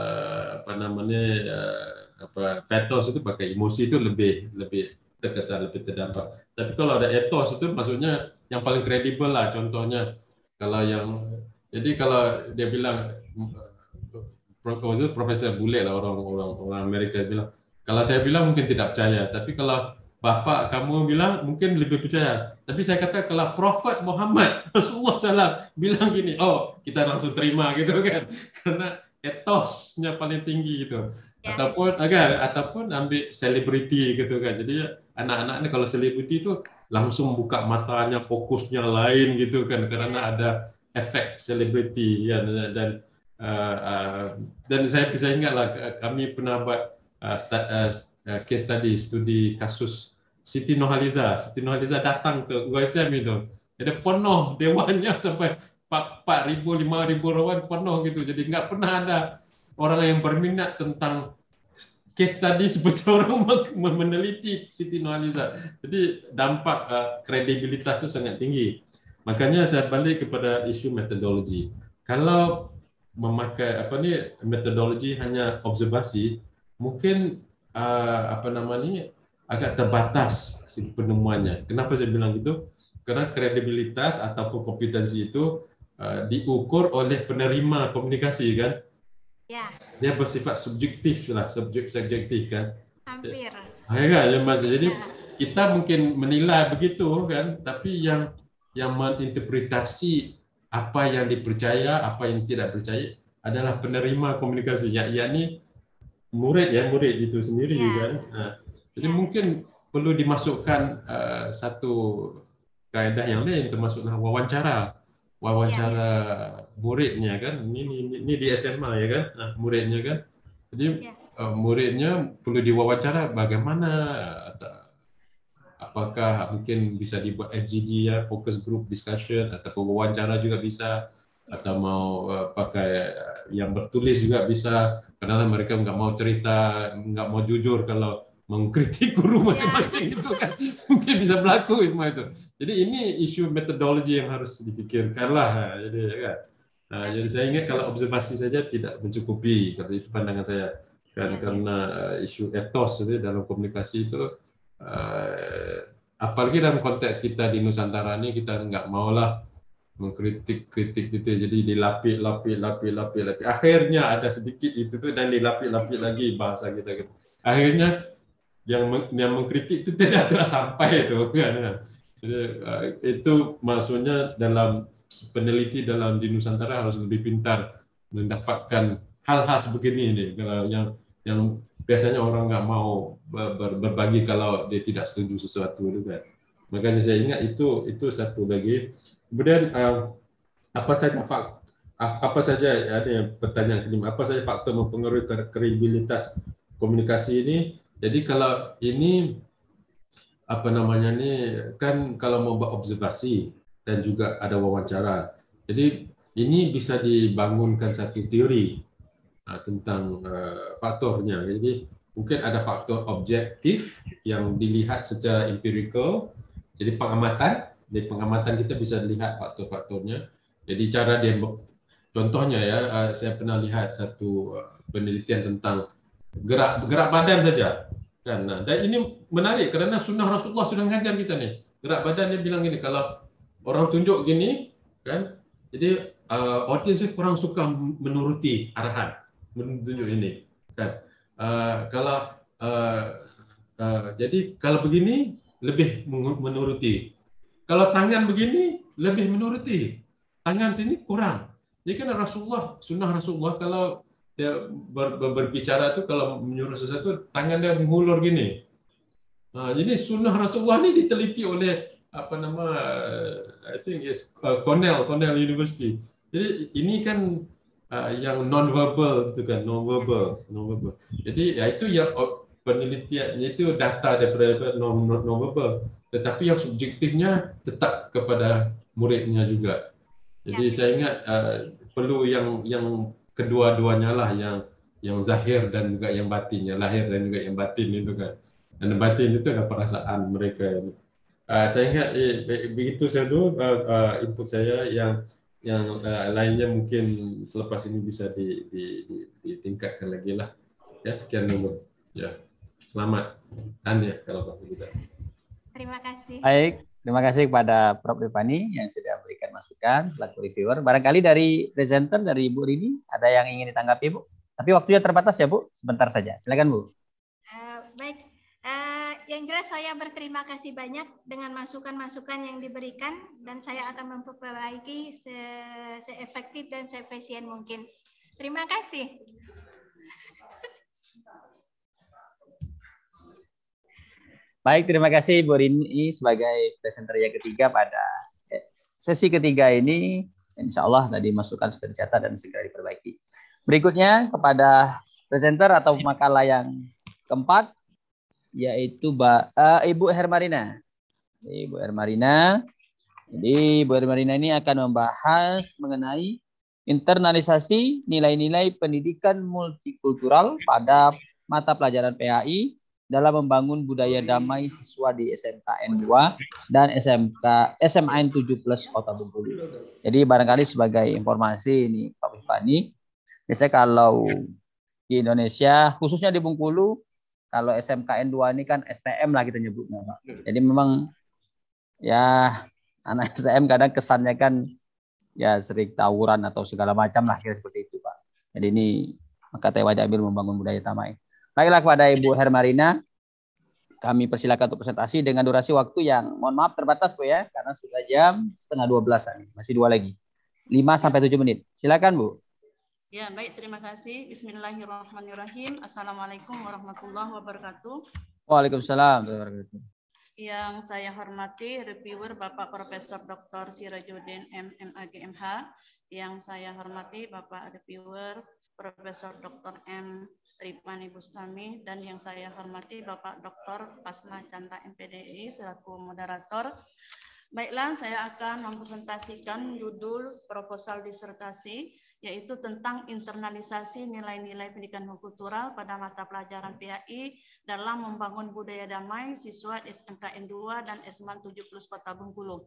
petos itu pakai emosi, itu lebih terkesan, lebih terdampak. Tapi kalau ada etos itu maksudnya yang paling kredibel lah. Contohnya kalau yang Jadi kalau dia bilang Profesor Bule lah, orang Amerika bilang, kalau saya bilang mungkin tidak percaya, tapi kalau Bapak kamu bilang mungkin lebih percaya. Tapi saya kata kalau Prophet Muhammad Rasulullah SAW bilang gini, oh kita langsung terima gitu kan, karena etosnya paling tinggi gitu. Ataupun ambil selebriti gitu kan. Jadi anak-anak ini kalau selebriti itu langsung buka matanya, fokusnya lain gitu kan, karena ada efek selebriti ya. Dan saya bisa ingatlah kami pernah buat case study, studi kasus Siti Nurhaliza. Siti Nurhaliza datang ke USM itu, ada penuh dewannya sampai 4.000, 5.000 orang penuh gitu. Jadi nggak pernah ada orang yang berminat tentang case study seperti orang meneliti Siti Nurhaliza. Jadi dampak kredibilitas itu sangat tinggi. Makanya saya balik kepada isu metodologi. Kalau memakai metodologi hanya observasi, mungkin agak terbatas penemuannya. Kenapa saya bilang gitu? Karena kredibilitas ataupun kompetensi itu diukur oleh penerima komunikasi kan? Ya. Dia bersifat subjektif lah, subjektif kan? Hampir. Ya, Mas. Jadi kita mungkin menilai begitu kan, tapi yang menginterpretasi apa yang dipercaya, apa yang tidak percaya adalah penerima komunikasi. Yakni murid itu sendiri kan. Nah, jadi mungkin perlu dimasukkan satu kaedah yang lain, termasuklah wawancara muridnya kan. Ini di SMA ya kan. Nah, muridnya kan. Jadi muridnya perlu diwawancara bagaimana, apakah mungkin bisa dibuat FGD ya, focus group discussion, ataupun wawancara juga bisa, atau mau pakai yang bertulis juga bisa, karena mereka nggak mau cerita, nggak mau jujur kalau mengkritik guru masing-masing itu kan, mungkin bisa berlaku semua itu. Jadi ini isu metodologi yang harus dipikirkan lah. Jadi kan, jadi saya ingat kalau observasi saja tidak mencukupi, kalau itu pandangan saya kan, karena isu etos itu dalam komunikasi itu. Apalagi dalam konteks kita di Nusantara ini, kita nggak maulah mengkritik gitu, jadi dilapik. Akhirnya ada sedikit itu tuh, dan dilapik lagi bahasa kita gitu. Akhirnya yang mengkritik itu tidak tersampai itu kan. Jadi, itu maksudnya dalam peneliti di Nusantara harus lebih pintar mendapatkan hal-hal sebegini ini. Kalau yang biasanya orang nggak mau berbagi kalau dia tidak setuju sesuatu itu kan. Makanya saya ingat itu satu lagi. Kemudian apa saja ada pertanyaan kelima, apa saja faktor mempengaruhi kredibilitas komunikasi ini? Jadi kalau ini kan kalau mau buat observasi dan juga ada wawancara. Jadi ini bisa dibangunkan satu teori tentang faktornya. Jadi mungkin ada faktor objektif yang dilihat secara empirical. Jadi di pengamatan kita bisa lihat faktor-faktornya. Jadi cara dia, contohnya ya, saya pernah lihat satu penelitian tentang gerak badan saja. Kan? Nah, dan ini menarik karena sunnah Rasulullah sudah mengajar kita nih. Gerak badan dia bilang gini, kalau orang tunjuk gini, kan? Jadi audiensnya kurang suka menuruti arahan. Menunjuk ini kan, jadi kalau begini lebih menuruti, kalau tangan begini lebih menuruti, tangan sini kurang. Jadi kan sunnah Rasulullah kalau dia berbicara tuh, kalau menyuruh sesuatu tangan dia mengulur gini. Jadi sunnah Rasulullah ini diteliti oleh I think Cornell University. Jadi ini kan yang non-verbal itu kan, non-verbal. Jadi ya itu yang penelitiannya itu data daripada non-verbal, tetapi yang subjektifnya tetap kepada muridnya juga. Jadi saya ingat perlu yang kedua-duanya lah, yang zahir dan juga yang batin, yang lahir dan juga yang batin itu kan. Dan batin itu adalah perasaan mereka. Saya ingat begitu saya dulu input saya, yang lainnya mungkin selepas ini bisa ditingkatkan lagi lah. Ya, sekian dulu. Ya, selamat. Ya kalau kita. Terima kasih. Baik, Terima kasih kepada Prof. Rifani yang sudah memberikan masukan selaku reviewer. Barangkali dari presenter, dari Bu Rini, ada yang ingin ditanggapi, Bu? Tapi waktunya terbatas ya, Bu. Sebentar saja. Silakan, Bu. Baik, yang jelas saya berterima kasih banyak dengan masukan-masukan yang diberikan dan saya akan memperbaiki se-efektif dan se-efisien mungkin. Terima kasih. Baik, terima kasih Bu Rini sebagai presenter yang ketiga pada sesi ketiga ini. Insya Allah tadi masukan sudah dicatat dan segera diperbaiki. Berikutnya kepada presenter atau makalah yang keempat, yaitu Ibu Hermarina. Ibu Hermarina. Jadi Ibu Hermarina ini akan membahas mengenai internalisasi nilai-nilai pendidikan multikultural pada mata pelajaran PAI dalam membangun budaya damai siswa di SMKN 2 dan SMAN 7+ Kota Bengkulu. Jadi barangkali sebagai informasi ini Pak Rifani, biasanya kalau di Indonesia, khususnya di Bengkulu, kalau SMKN 2 ini kan STM lah kita nyebutnya, Pak. Jadi memang ya anak STM kadang kesannya kan ya sering tawuran atau segala macam lah kira seperti itu, Pak. Jadi ini maka TWA Jamil membangun budaya damai. Baiklah kepada Ibu Hermarina, kami persilakan untuk presentasi dengan durasi waktu yang mohon maaf terbatas Bu ya, karena sudah jam 11:30, masih 2 lagi. 5-7 menit. Silakan Bu. Ya, baik, terima kasih. Bismillahirrahmanirrahim. Assalamualaikum warahmatullahi wabarakatuh. Waalaikumsalam warahmatullahi wabarakatuh. Yang saya hormati reviewer Bapak Profesor Dr. Sirajuddin MMAG MH. Yang saya hormati Bapak reviewer Profesor Dr. M. Rifani Bustami, dan yang saya hormati Bapak Dr. Pasma Chandra MPDI selaku moderator. Baiklah, saya akan mempresentasikan judul proposal disertasi, yaitu tentang internalisasi nilai-nilai pendidikan kultural pada mata pelajaran PAI dalam membangun budaya damai siswa SMKN 2 dan SMAN 7+ Kota Bengkulu.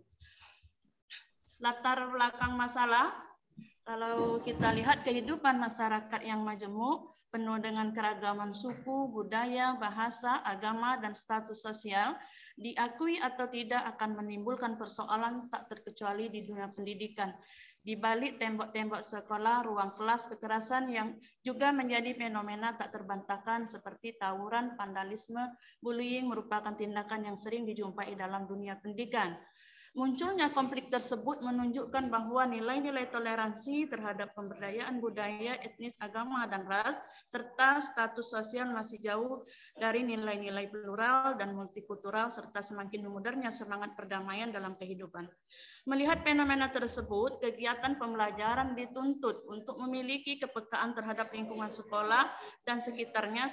Latar belakang masalah, kalau kita lihat kehidupan masyarakat yang majemuk, penuh dengan keragaman suku, budaya, bahasa, agama, dan status sosial, diakui atau tidak akan menimbulkan persoalan tak terkecuali di dunia pendidikan. Di balik tembok-tembok sekolah, ruang kelas, kekerasan yang juga menjadi fenomena tak terbantahkan seperti tawuran, vandalisme, bullying merupakan tindakan yang sering dijumpai dalam dunia pendidikan. Munculnya konflik tersebut menunjukkan bahwa nilai-nilai toleransi terhadap pemberdayaan budaya, etnis, agama, dan ras, serta status sosial masih jauh dari nilai-nilai plural dan multikultural, serta semakin memudarnya semangat perdamaian dalam kehidupan. Melihat fenomena tersebut, kegiatan pembelajaran dituntut untuk memiliki kepekaan terhadap lingkungan sekolah dan sekitarnya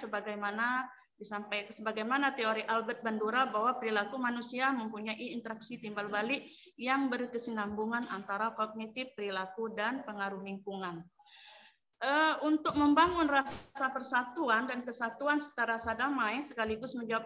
sebagaimana teori Albert Bandura bahwa perilaku manusia mempunyai interaksi timbal balik yang berkesinambungan antara kognitif, perilaku, dan pengaruh lingkungan. Untuk membangun rasa persatuan dan kesatuan secara sadamai sekaligus menjawab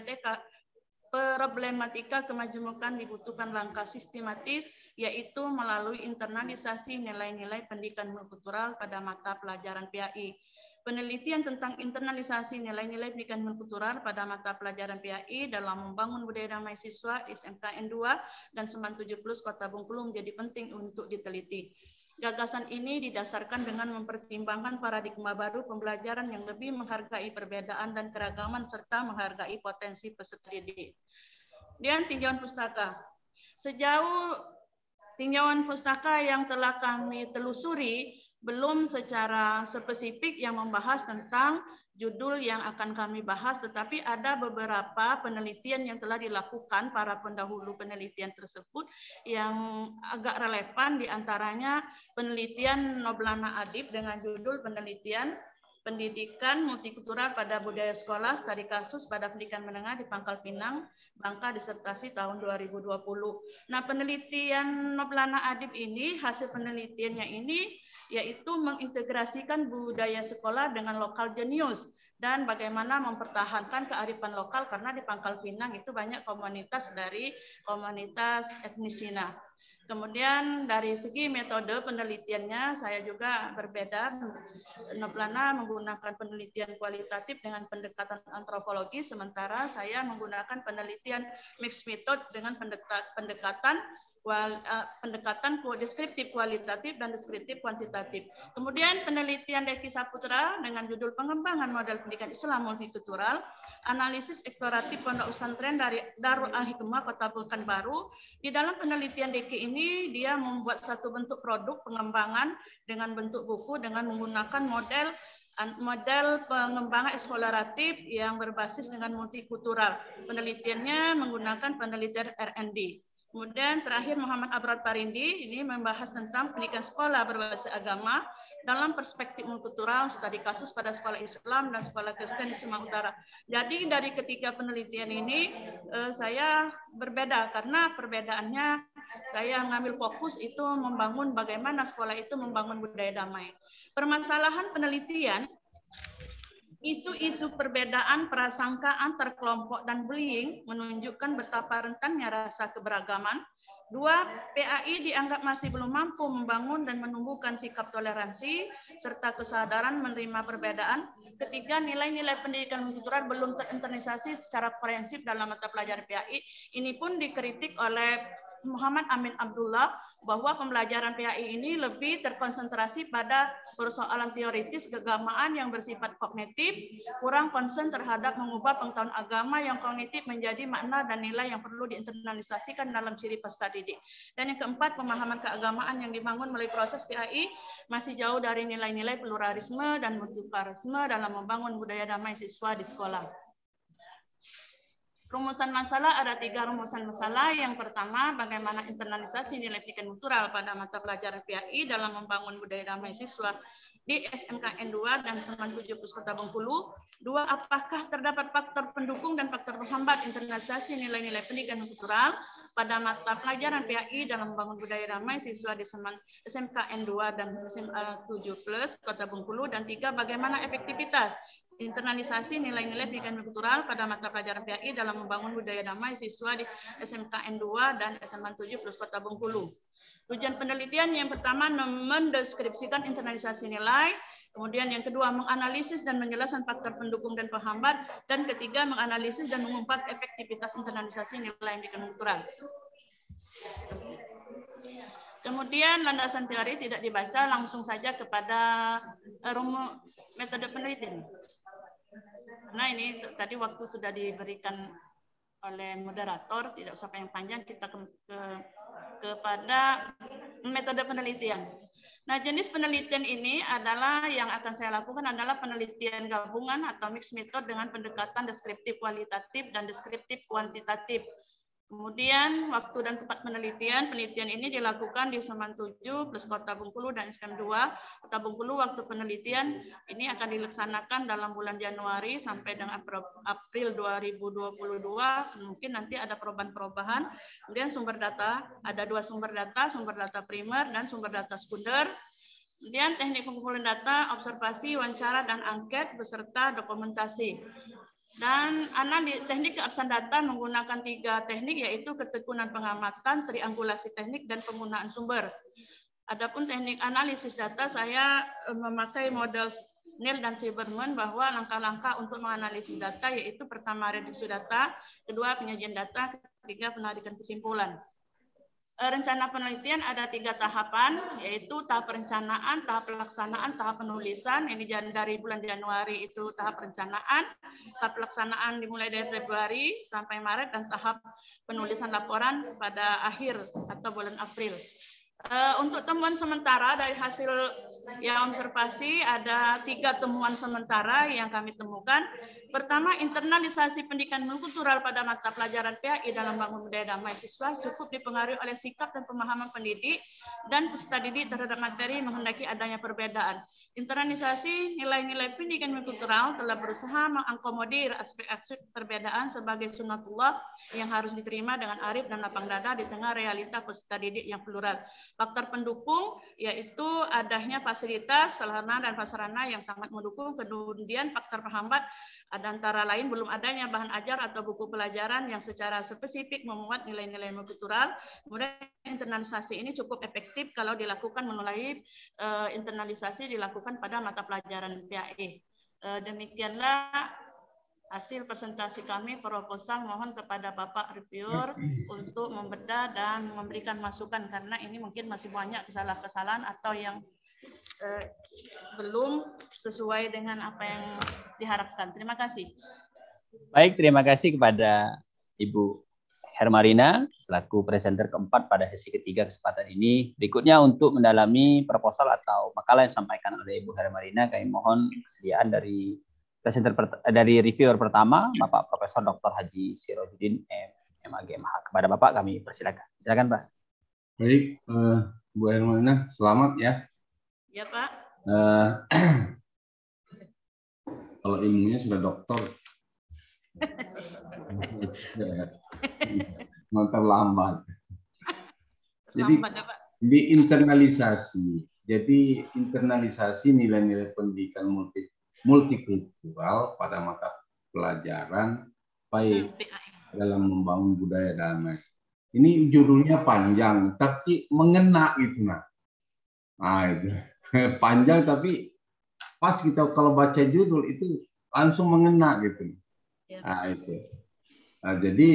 problematika kemajemukan dibutuhkan langkah sistematis, yaitu melalui internalisasi nilai-nilai pendidikan multikultural pada mata pelajaran PAI. Penelitian tentang internalisasi nilai-nilai pendidikan multikultural pada mata pelajaran PAI dalam membangun budaya damai siswa di SMKN 2 dan SMAN 7+ Kota Bengkulu menjadi penting untuk diteliti. Gagasan ini didasarkan dengan mempertimbangkan paradigma baru pembelajaran yang lebih menghargai perbedaan dan keragaman serta menghargai potensi peserta didik. Dan tinjauan pustaka. Sejauh tinjauan pustaka yang telah kami telusuri, belum secara spesifik yang membahas tentang judul yang akan kami bahas, tetapi ada beberapa penelitian yang telah dilakukan para pendahulu penelitian tersebut yang agak relevan, diantaranya penelitian Noblana Adib dengan judul penelitian pendidikan multikultural pada budaya sekolah, studi kasus pada pendidikan menengah di Pangkal Pinang, Bangka, disertasi tahun 2020. Nah, penelitian Noblana Adib ini, hasil penelitiannya ini yaitu mengintegrasikan budaya sekolah dengan lokal genius dan bagaimana mempertahankan kearifan lokal, karena di Pangkal Pinang itu banyak komunitas dari komunitas etnis Cina. Kemudian dari segi metode penelitiannya saya juga berbeda. Noblana menggunakan penelitian kualitatif dengan pendekatan antropologi, sementara saya menggunakan penelitian mixed method dengan pendekatan deskriptif kualitatif dan deskriptif kuantitatif. Kemudian penelitian Deki Saputra dengan judul pengembangan model pendidikan Islam multikultural, analisis eksploratif pondok pesantren dari Darul Al-Hikmah Kota Pekanbaru. Di dalam penelitian Deki ini dia membuat satu bentuk produk pengembangan dengan bentuk buku dengan menggunakan model pengembangan eksploratif yang berbasis dengan multikultural. Penelitiannya menggunakan penelitian R&D. Kemudian terakhir Muhammad Abrad Parindi ini membahas tentang pendidikan sekolah berbasis agama dalam perspektif multikultural, studi kasus pada sekolah Islam dan sekolah Kristen di Sumatera Utara. Jadi dari ketiga penelitian ini saya berbeda karena perbedaannya saya mengambil fokus itu membangun bagaimana sekolah itu membangun budaya damai. Permasalahan penelitian, isu-isu perbedaan prasangka antar kelompok dan bullying menunjukkan betapa rentannya rasa keberagaman. 2, PAI dianggap masih belum mampu membangun dan menumbuhkan sikap toleransi serta kesadaran menerima perbedaan. 3, nilai-nilai pendidikan multikultural belum terinternalisasi secara komprehensif dalam mata pelajaran PAI. Ini pun dikritik oleh Muhammad Amin Abdullah bahwa pembelajaran PAI ini lebih terkonsentrasi pada persoalan teoritis keagamaan yang bersifat kognitif, kurang konsen terhadap mengubah pengetahuan agama yang kognitif menjadi makna dan nilai yang perlu diinternalisasikan dalam ciri peserta didik. Dan yang keempat, pemahaman keagamaan yang dibangun melalui proses PAI masih jauh dari nilai-nilai pluralisme dan multikulturalisme dalam membangun budaya damai siswa di sekolah. Rumusan masalah, ada 3 rumusan masalah. Yang pertama, bagaimana internalisasi nilai pendidikan kultural pada mata pelajaran PAI dalam membangun budaya damai siswa di SMKN 2 dan Seman 7 Kota Bengkulu. 2, apakah terdapat faktor pendukung dan faktor penghambat internalisasi nilai-nilai pendidikan kultural pada mata pelajaran PAI dalam membangun budaya damai siswa di SMKN 2 dan SMA 7+ Kota Bengkulu. Dan 3, bagaimana efektivitas internalisasi nilai-nilai pendidikan kultural pada mata pelajaran PAI dalam membangun budaya damai siswa di SMKN 2 dan SMA 7+ Kota Bengkulu. Tujuan penelitian yang pertama mendeskripsikan internalisasi nilai, kemudian yang kedua menganalisis dan menjelaskan faktor pendukung dan penghambat, dan ketiga menganalisis dan mengungkap efektivitas internalisasi nilai pendidikan kultural. Kemudian landasan teori tidak dibaca, langsung saja kepada metode penelitian. Nah ini tadi waktu sudah diberikan oleh moderator, tidak usah panjang-panjang, kita kepada metode penelitian. Nah jenis penelitian ini adalah yang akan saya lakukan adalah penelitian gabungan atau mixed method dengan pendekatan deskriptif kualitatif dan deskriptif kuantitatif. Kemudian waktu dan tempat penelitian ini dilakukan di Seman 7 plus Kota Bengkulu dan SKM 2 Kota Bengkulu. Waktu penelitian ini akan dilaksanakan dalam bulan Januari sampai dengan April 2022. Mungkin nanti ada perubahan-perubahan. Kemudian sumber data, ada 2 sumber data primer dan sumber data sekunder. Kemudian teknik pengumpulan data, observasi, wawancara, dan angket beserta dokumentasi. Dan teknik keabsahan data menggunakan 3 teknik, yaitu ketekunan pengamatan, triangulasi teknik, dan penggunaan sumber. Adapun teknik analisis data, saya memakai model Neal dan Silberman bahwa langkah-langkah untuk menganalisis data yaitu pertama reduksi data, kedua penyajian data, ketiga penarikan kesimpulan. Rencana penelitian ada 3 tahapan, yaitu tahap perencanaan, tahap pelaksanaan, tahap penulisan. Ini dari bulan Januari itu tahap perencanaan, tahap pelaksanaan dimulai dari Februari sampai Maret, dan tahap penulisan laporan pada akhir atau bulan April. Untuk temuan sementara dari hasil yang observasi ada 3 temuan sementara yang kami temukan. Pertama, internalisasi pendidikan multikultural pada mata pelajaran PAI dalam bangun budaya damai siswa cukup dipengaruhi oleh sikap dan pemahaman pendidik dan peserta didik terhadap materi menghendaki adanya perbedaan. Internalisasi nilai-nilai pendidikan multikultural telah berusaha mengakomodir aspek-aspek perbedaan sebagai sunnatullah yang harus diterima dengan arif dan lapang dada di tengah realita peserta didik yang plural. Faktor pendukung yaitu adanya fasilitas, sarana dan prasarana yang sangat mendukung. Kemudian faktor penghambat antara lain belum adanya bahan ajar atau buku pelajaran yang secara spesifik memuat nilai-nilai multikultural. Kemudian internalisasi ini cukup efektif kalau dilakukan melalui internalisasi dilakukan pada mata pelajaran PAE. Demikianlah hasil presentasi kami proposal. Mohon kepada Bapak reviewer untuk membedah dan memberikan masukan karena ini mungkin masih banyak kesalahan-kesalahan atau yang belum sesuai dengan apa yang diharapkan. Terima kasih. Baik, terima kasih kepada Ibu Hermarina selaku presenter keempat pada sesi ketiga kesempatan ini. Berikutnya untuk mendalami proposal atau makalah yang disampaikan oleh Ibu Hermarina, kami mohon kesediaan dari reviewer pertama, Bapak Profesor Dr. Haji Sirojudin MAGMH. Kepada Bapak kami persilakan. Silakan, Pak. Baik, Bu Hermarina, selamat ya. Ya, Pak. Kalau ilmunya sudah doktor. Terlambat. Jadi diinternalisasi. Jadi internalisasi nilai-nilai pendidikan multikultural pada mata pelajaran baik dalam membangun budaya damai. Ini judulnya panjang, tapi mengena gitu nah. Itu panjang tapi pas kita kalau baca judul itu langsung mengena gitu. Itu. Jadi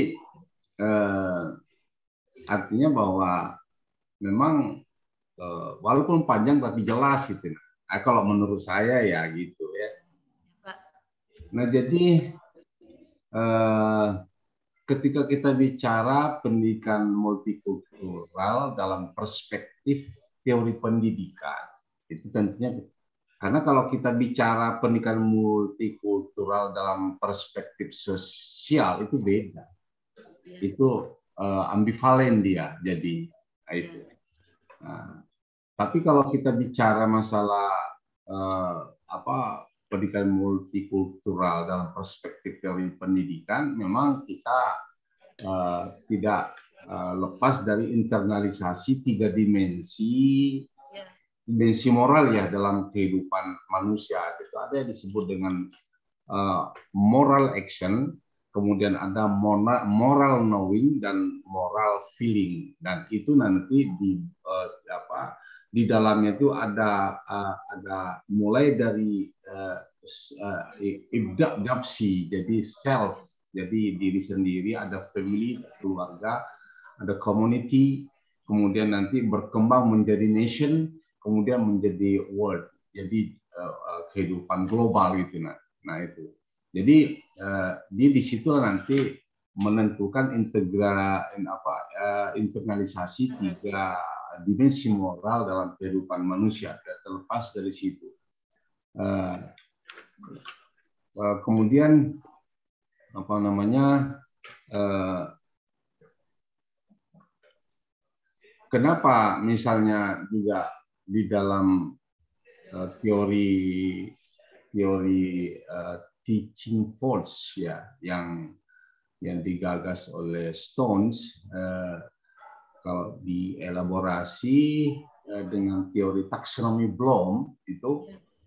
artinya bahwa memang walaupun panjang tapi jelas gitu. Kalau menurut saya ya gitu ya. Nah jadi ketika kita bicara pendidikan multikultural dalam perspektif teori pendidikan itu tentunya karena kalau kita bicara pendidikan multikultural dalam perspektif sosial itu beda, itu ambivalen dia jadi itu. Nah, tapi kalau kita bicara masalah pendidikan multikultural dalam perspektif teori pendidikan, memang kita tidak lepas dari internalisasi tiga dimensi moral ya dalam kehidupan manusia. Itu ada yang disebut dengan moral action, kemudian ada moral knowing dan moral feeling. Dan itu nanti di dalamnya itu ada mulai dari ibda nafsi, jadi self, jadi diri sendiri, ada family, keluarga, ada community, kemudian nanti berkembang menjadi nation, kemudian menjadi world, jadi kehidupan global gitu. Nah itu. Jadi di situ nanti menentukan internalisasi tiga dimensi moral dalam kehidupan manusia, terlepas dari situ. Kemudian kenapa misalnya juga di dalam teori teaching force ya yang digagas oleh Stones, kalau dielaborasi dengan teori taksonomi Bloom itu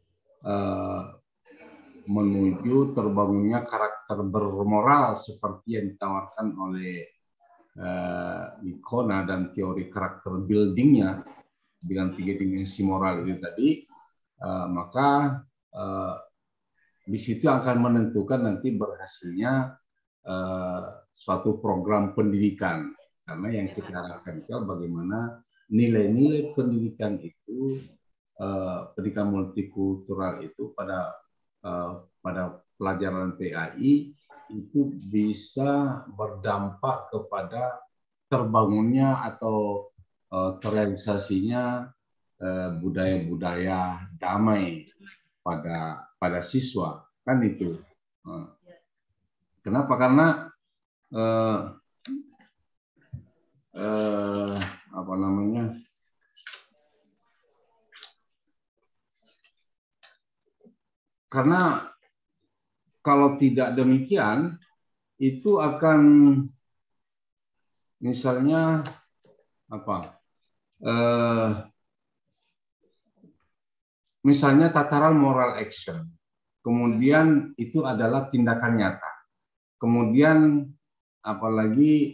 menuju terbangunnya karakter bermoral seperti yang ditawarkan oleh Licona dan teori karakter buildingnya dengan tiga dimensi moral itu tadi, maka di situ akan menentukan nanti berhasilnya suatu program pendidikan. Karena yang kita harapkan itu bagaimana nilai-nilai pendidikan itu, pendidikan multikultural itu pada pelajaran PAI itu bisa berdampak kepada terbangunnya atau terrealisasinya budaya-budaya damai pada siswa, kan itu. Kenapa? Karena karena kalau tidak demikian itu akan misalnya misalnya tataran moral action. kemudian itu adalah tindakan nyata. Kemudian apalagi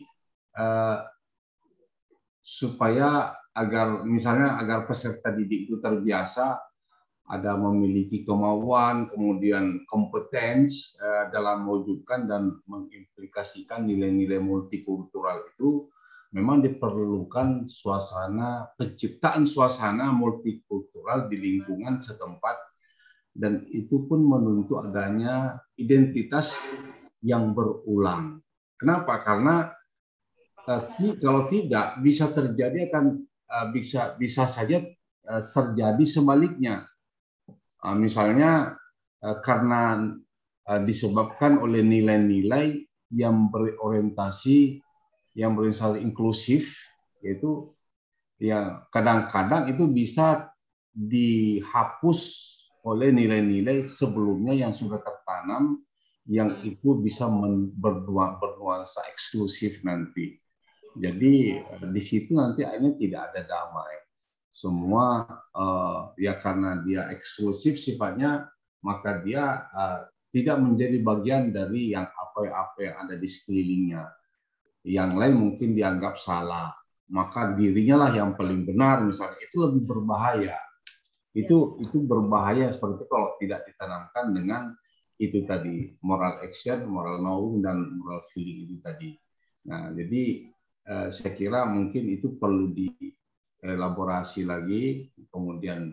supaya agar peserta didik itu terbiasa ada memiliki kemauan, kemudian kompetensi dalam mewujudkan dan mengimplikasikan nilai-nilai multikultural itu, memang diperlukan penciptaan suasana multikultural di lingkungan setempat, dan itu pun menuntut adanya identitas yang berulang. Kenapa? Karena kalau tidak bisa terjadi bisa saja terjadi sebaliknya. Misalnya karena disebabkan oleh nilai-nilai yang berorientasi inklusif, yaitu ya kadang-kadang itu bisa dihapus oleh nilai-nilai sebelumnya yang sudah tertanam, yang itu bisa bernuansa eksklusif nanti. Jadi di situ nanti akhirnya tidak ada damai. Semua ya karena dia eksklusif sifatnya, maka dia tidak menjadi bagian dari apa yang ada di sekelilingnya. Yang lain mungkin dianggap salah, maka dirinya lah yang paling benar misalnya. Itu lebih berbahaya. Itu berbahaya seperti itu kalau tidak ditanamkan dengan itu tadi, moral action, moral knowing, dan moral feeling itu tadi. Nah, jadi saya kira mungkin itu perlu dielaborasi lagi, kemudian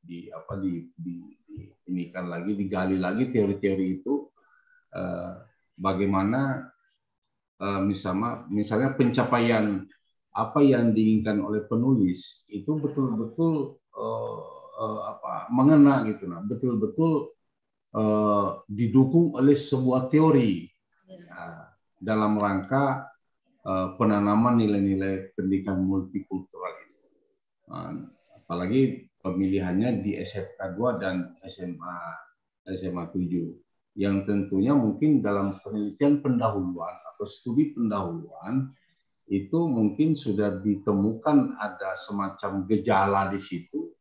digali lagi teori-teori itu, bagaimana misalnya pencapaian apa yang diinginkan oleh penulis itu betul-betul mengena gitu, nah, betul-betul didukung oleh sebuah teori dalam rangka penanaman nilai-nilai pendidikan multikultural ini. Apalagi pemilihannya di SMK 2 dan SMA 7, yang tentunya mungkin dalam penelitian pendahuluan atau studi pendahuluan itu mungkin sudah ditemukan ada semacam gejala di situ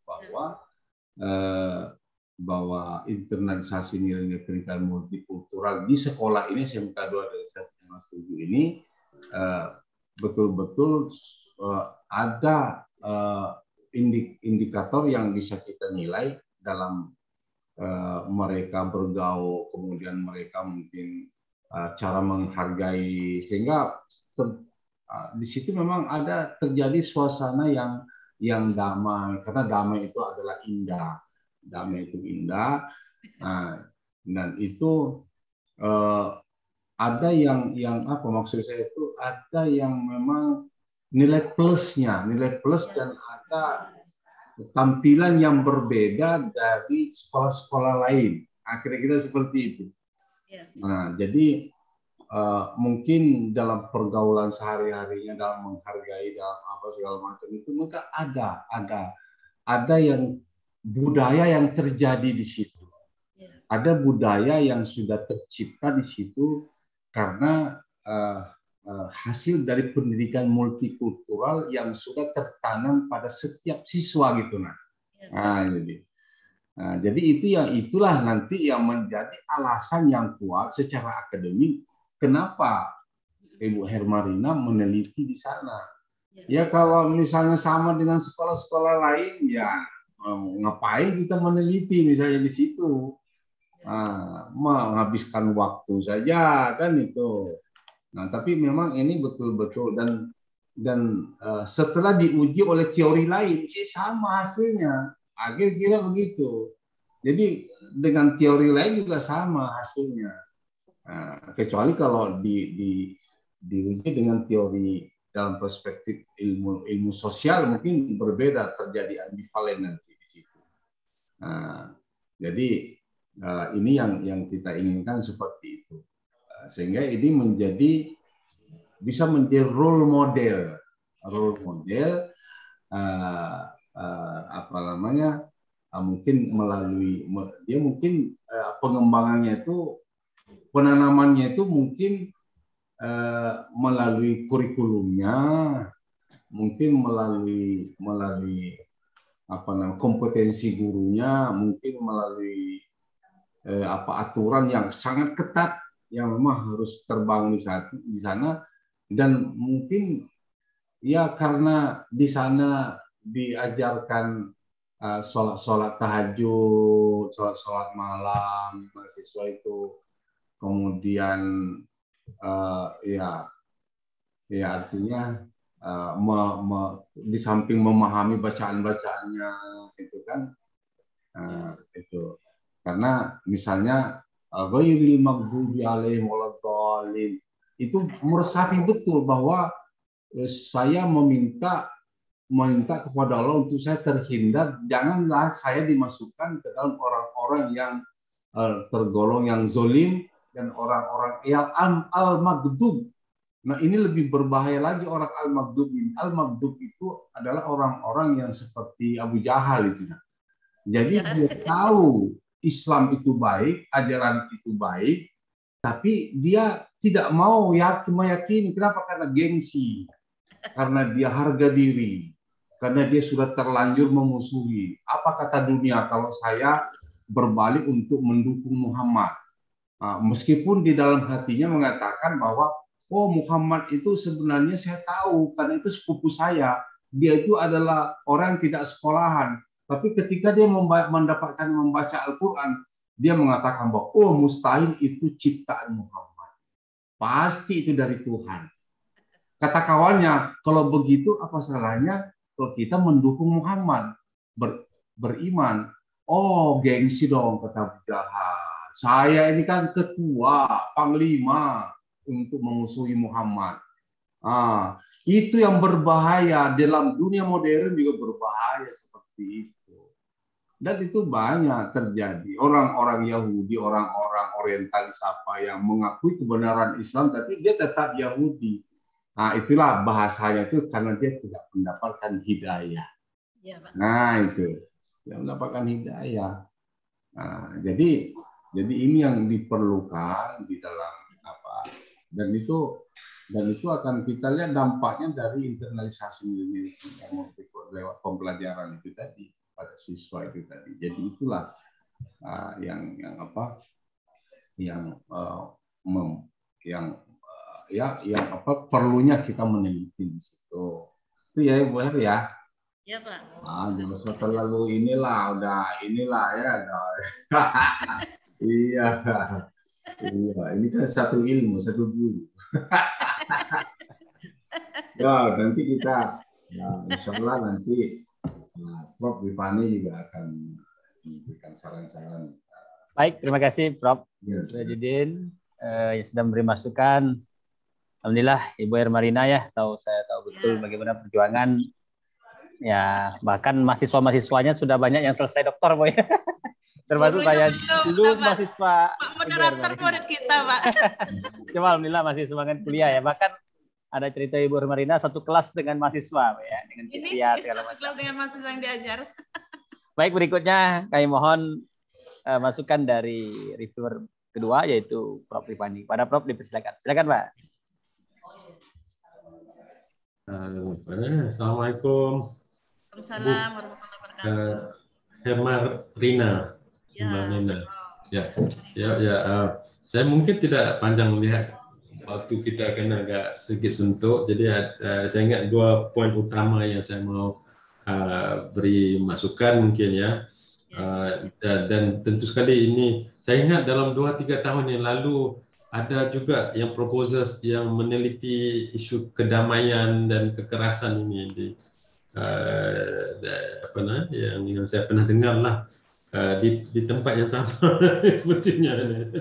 bahwa internalisasi nilai-nilai pendidikan multikultural di sekolah ini, SMK 2 dan SMA 7 ini, betul-betul ada indikator yang bisa kita nilai dalam mereka bergaul, kemudian mereka mungkin cara menghargai, sehingga di situ memang ada terjadi suasana yang damai, karena damai itu adalah indah. Damai itu indah, dan itu ada yang apa maksud saya itu, ada yang memang nilai plusnya, nilai plus, dan ada tampilan yang berbeda dari sekolah-sekolah lain. Kira-kira seperti itu. Nah, jadi mungkin dalam pergaulan sehari-harinya, dalam menghargai, dalam apa segala macam itu, maka ada yang budaya yang terjadi di situ. Ada budaya yang sudah tercipta di situ karena hasil dari pendidikan multikultural yang sudah tertanam pada setiap siswa gitu, jadi itulah nanti yang menjadi alasan yang kuat secara akademik kenapa Ibu Hermarina meneliti di sana. Ya kalau misalnya sama dengan sekolah-sekolah lain, ya ngapain kita meneliti misalnya di situ, menghabiskan waktu saja kan itu. Nah, tapi memang ini betul-betul dan setelah diuji oleh teori lain sih sama hasilnya, kira-kira begitu. Jadi dengan teori lain juga sama hasilnya, kecuali kalau diuji dengan teori dalam perspektif ilmu sosial mungkin berbeda, terjadi ambivalen nanti di situ. Jadi ini yang kita inginkan seperti itu, sehingga ini bisa menjadi role model mungkin melalui dia mungkin pengembangannya itu, penanamannya itu mungkin melalui kurikulumnya, mungkin melalui kompetensi gurunya, mungkin melalui aturan yang sangat ketat yang memang harus terbangun di sana, dan mungkin ya karena di sana diajarkan sholat tahajud, sholat malam mahasiswa itu, kemudian ya artinya di samping memahami bacaan-bacaannya itu kan, itu karena misalnya ghairil maghdubi alaihim waladdallin, itu meresapi betul bahwa saya meminta kepada Allah untuk saya terhindar, janganlah saya dimasukkan ke dalam orang-orang yang tergolong yang zolim dan orang-orang yang al-maghdub. Nah, ini lebih berbahaya lagi orang al-maghdub. Al-maghdub itu adalah orang-orang yang seperti Abu Jahal itu. Jadi dia tahu Islam itu baik, ajaran itu baik, tapi dia tidak mau meyakini. Kenapa? Karena gengsi, karena dia harga diri, karena dia sudah terlanjur memusuhi. Apa kata dunia kalau saya berbalik untuk mendukung Muhammad? Meskipun di dalam hatinya mengatakan bahwa oh, Muhammad itu sebenarnya saya tahu karena itu sepupu saya. Dia itu adalah orang yang tidak sekolahan. Tapi ketika dia mendapatkan membaca Al-Quran, dia mengatakan bahwa oh, mustahil itu ciptaan Muhammad. Pasti itu dari Tuhan. Kata kawannya, kalau begitu apa salahnya kalau kita mendukung Muhammad, beriman? Oh, gengsi dong, kata Abu Jahal. Saya ini kan ketua, panglima untuk memusuhi Muhammad. Itu yang berbahaya. Dalam dunia modern juga berbahaya seperti itu. Dan itu banyak terjadi. Orang-orang Yahudi, orang-orang orientalis apa yang mengakui kebenaran Islam, tapi dia tetap Yahudi. Nah, itulah bahasanya itu karena dia tidak mendapatkan hidayah. Ya, Pak. Nah, itu. Dia mendapatkan hidayah. Nah, jadi ini yang diperlukan di dalam apa, dan itu akan kita lihat dampaknya dari internalisasi ini yang lewat pembelajaran itu tadi pada siswa itu tadi. Jadi itulah yang perlunya kita meneliti di situ. Itu ya Ibu Her ya. Ya Pak. Jangan usah terlalu inilah ya. Iya. Ini kan satu ilmu, satu guru. Ya, nanti kita, insya Allah nanti Prof. Wipani juga akan memberikan saran-saran. Baik, terima kasih Prof. Sirajudin yang sudah memberi masukan. Alhamdulillah Ibu Hermarina ya, saya tahu betul bagaimana perjuangan. Ya, bahkan mahasiswa-mahasiswanya sudah banyak yang selesai doktor, Boy. Termasuk saya dulu mahasiswa. Pak moderator murid kita, Pak. Cuma alhamdulillah masih semangat kuliah ya. Bahkan ada cerita Ibu Hermarina satu kelas dengan mahasiswa, ya, dengan Ini satu kelas dengan mahasiswa yang diajar. Baik, berikutnya kami mohon masukan dari reviewer kedua yaitu Prof. Wipani. Pada Prof dipersilakan. Silakan, Pak. Assalamualaikum. Waalaikumsalam warahmatullahi wabarakatuh. Hermarina. Saya mungkin tidak panjang melihat waktu kita kena agak sedikit suntuk. Jadi saya ingat 2 poin utama yang saya mau beri masukan mungkin ya. Dan tentu sekali ini saya ingat dalam 2-3 tahun yang lalu ada juga yang proposal yang meneliti isu kedamaian dan kekerasan ini di yang saya pernah dengar lah di tempat yang sama sepertinya.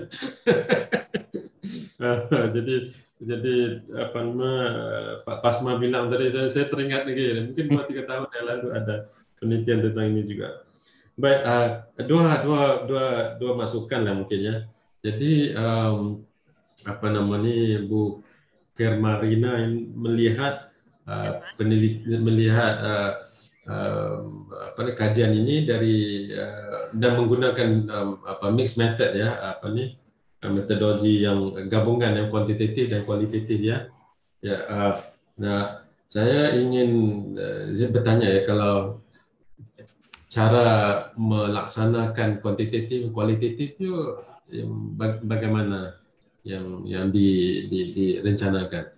Jadi apa nama Pak Pasma bilang tadi, saya teringat lagi mungkin 2-3 tahun yang lalu ada penelitian tentang ini juga. Baik, dua masukan lah mungkin ya. Jadi apa namanya Bu Hermarina melihat kajian ini dari dan menggunakan mixed method ya, metodologi yang gabungan yang kuantitatif dan kualitatif ya. Nah, saya ingin bertanya ya, kalau cara melaksanakan kuantitatif, kualitatif itu bagaimana yang direncanakan?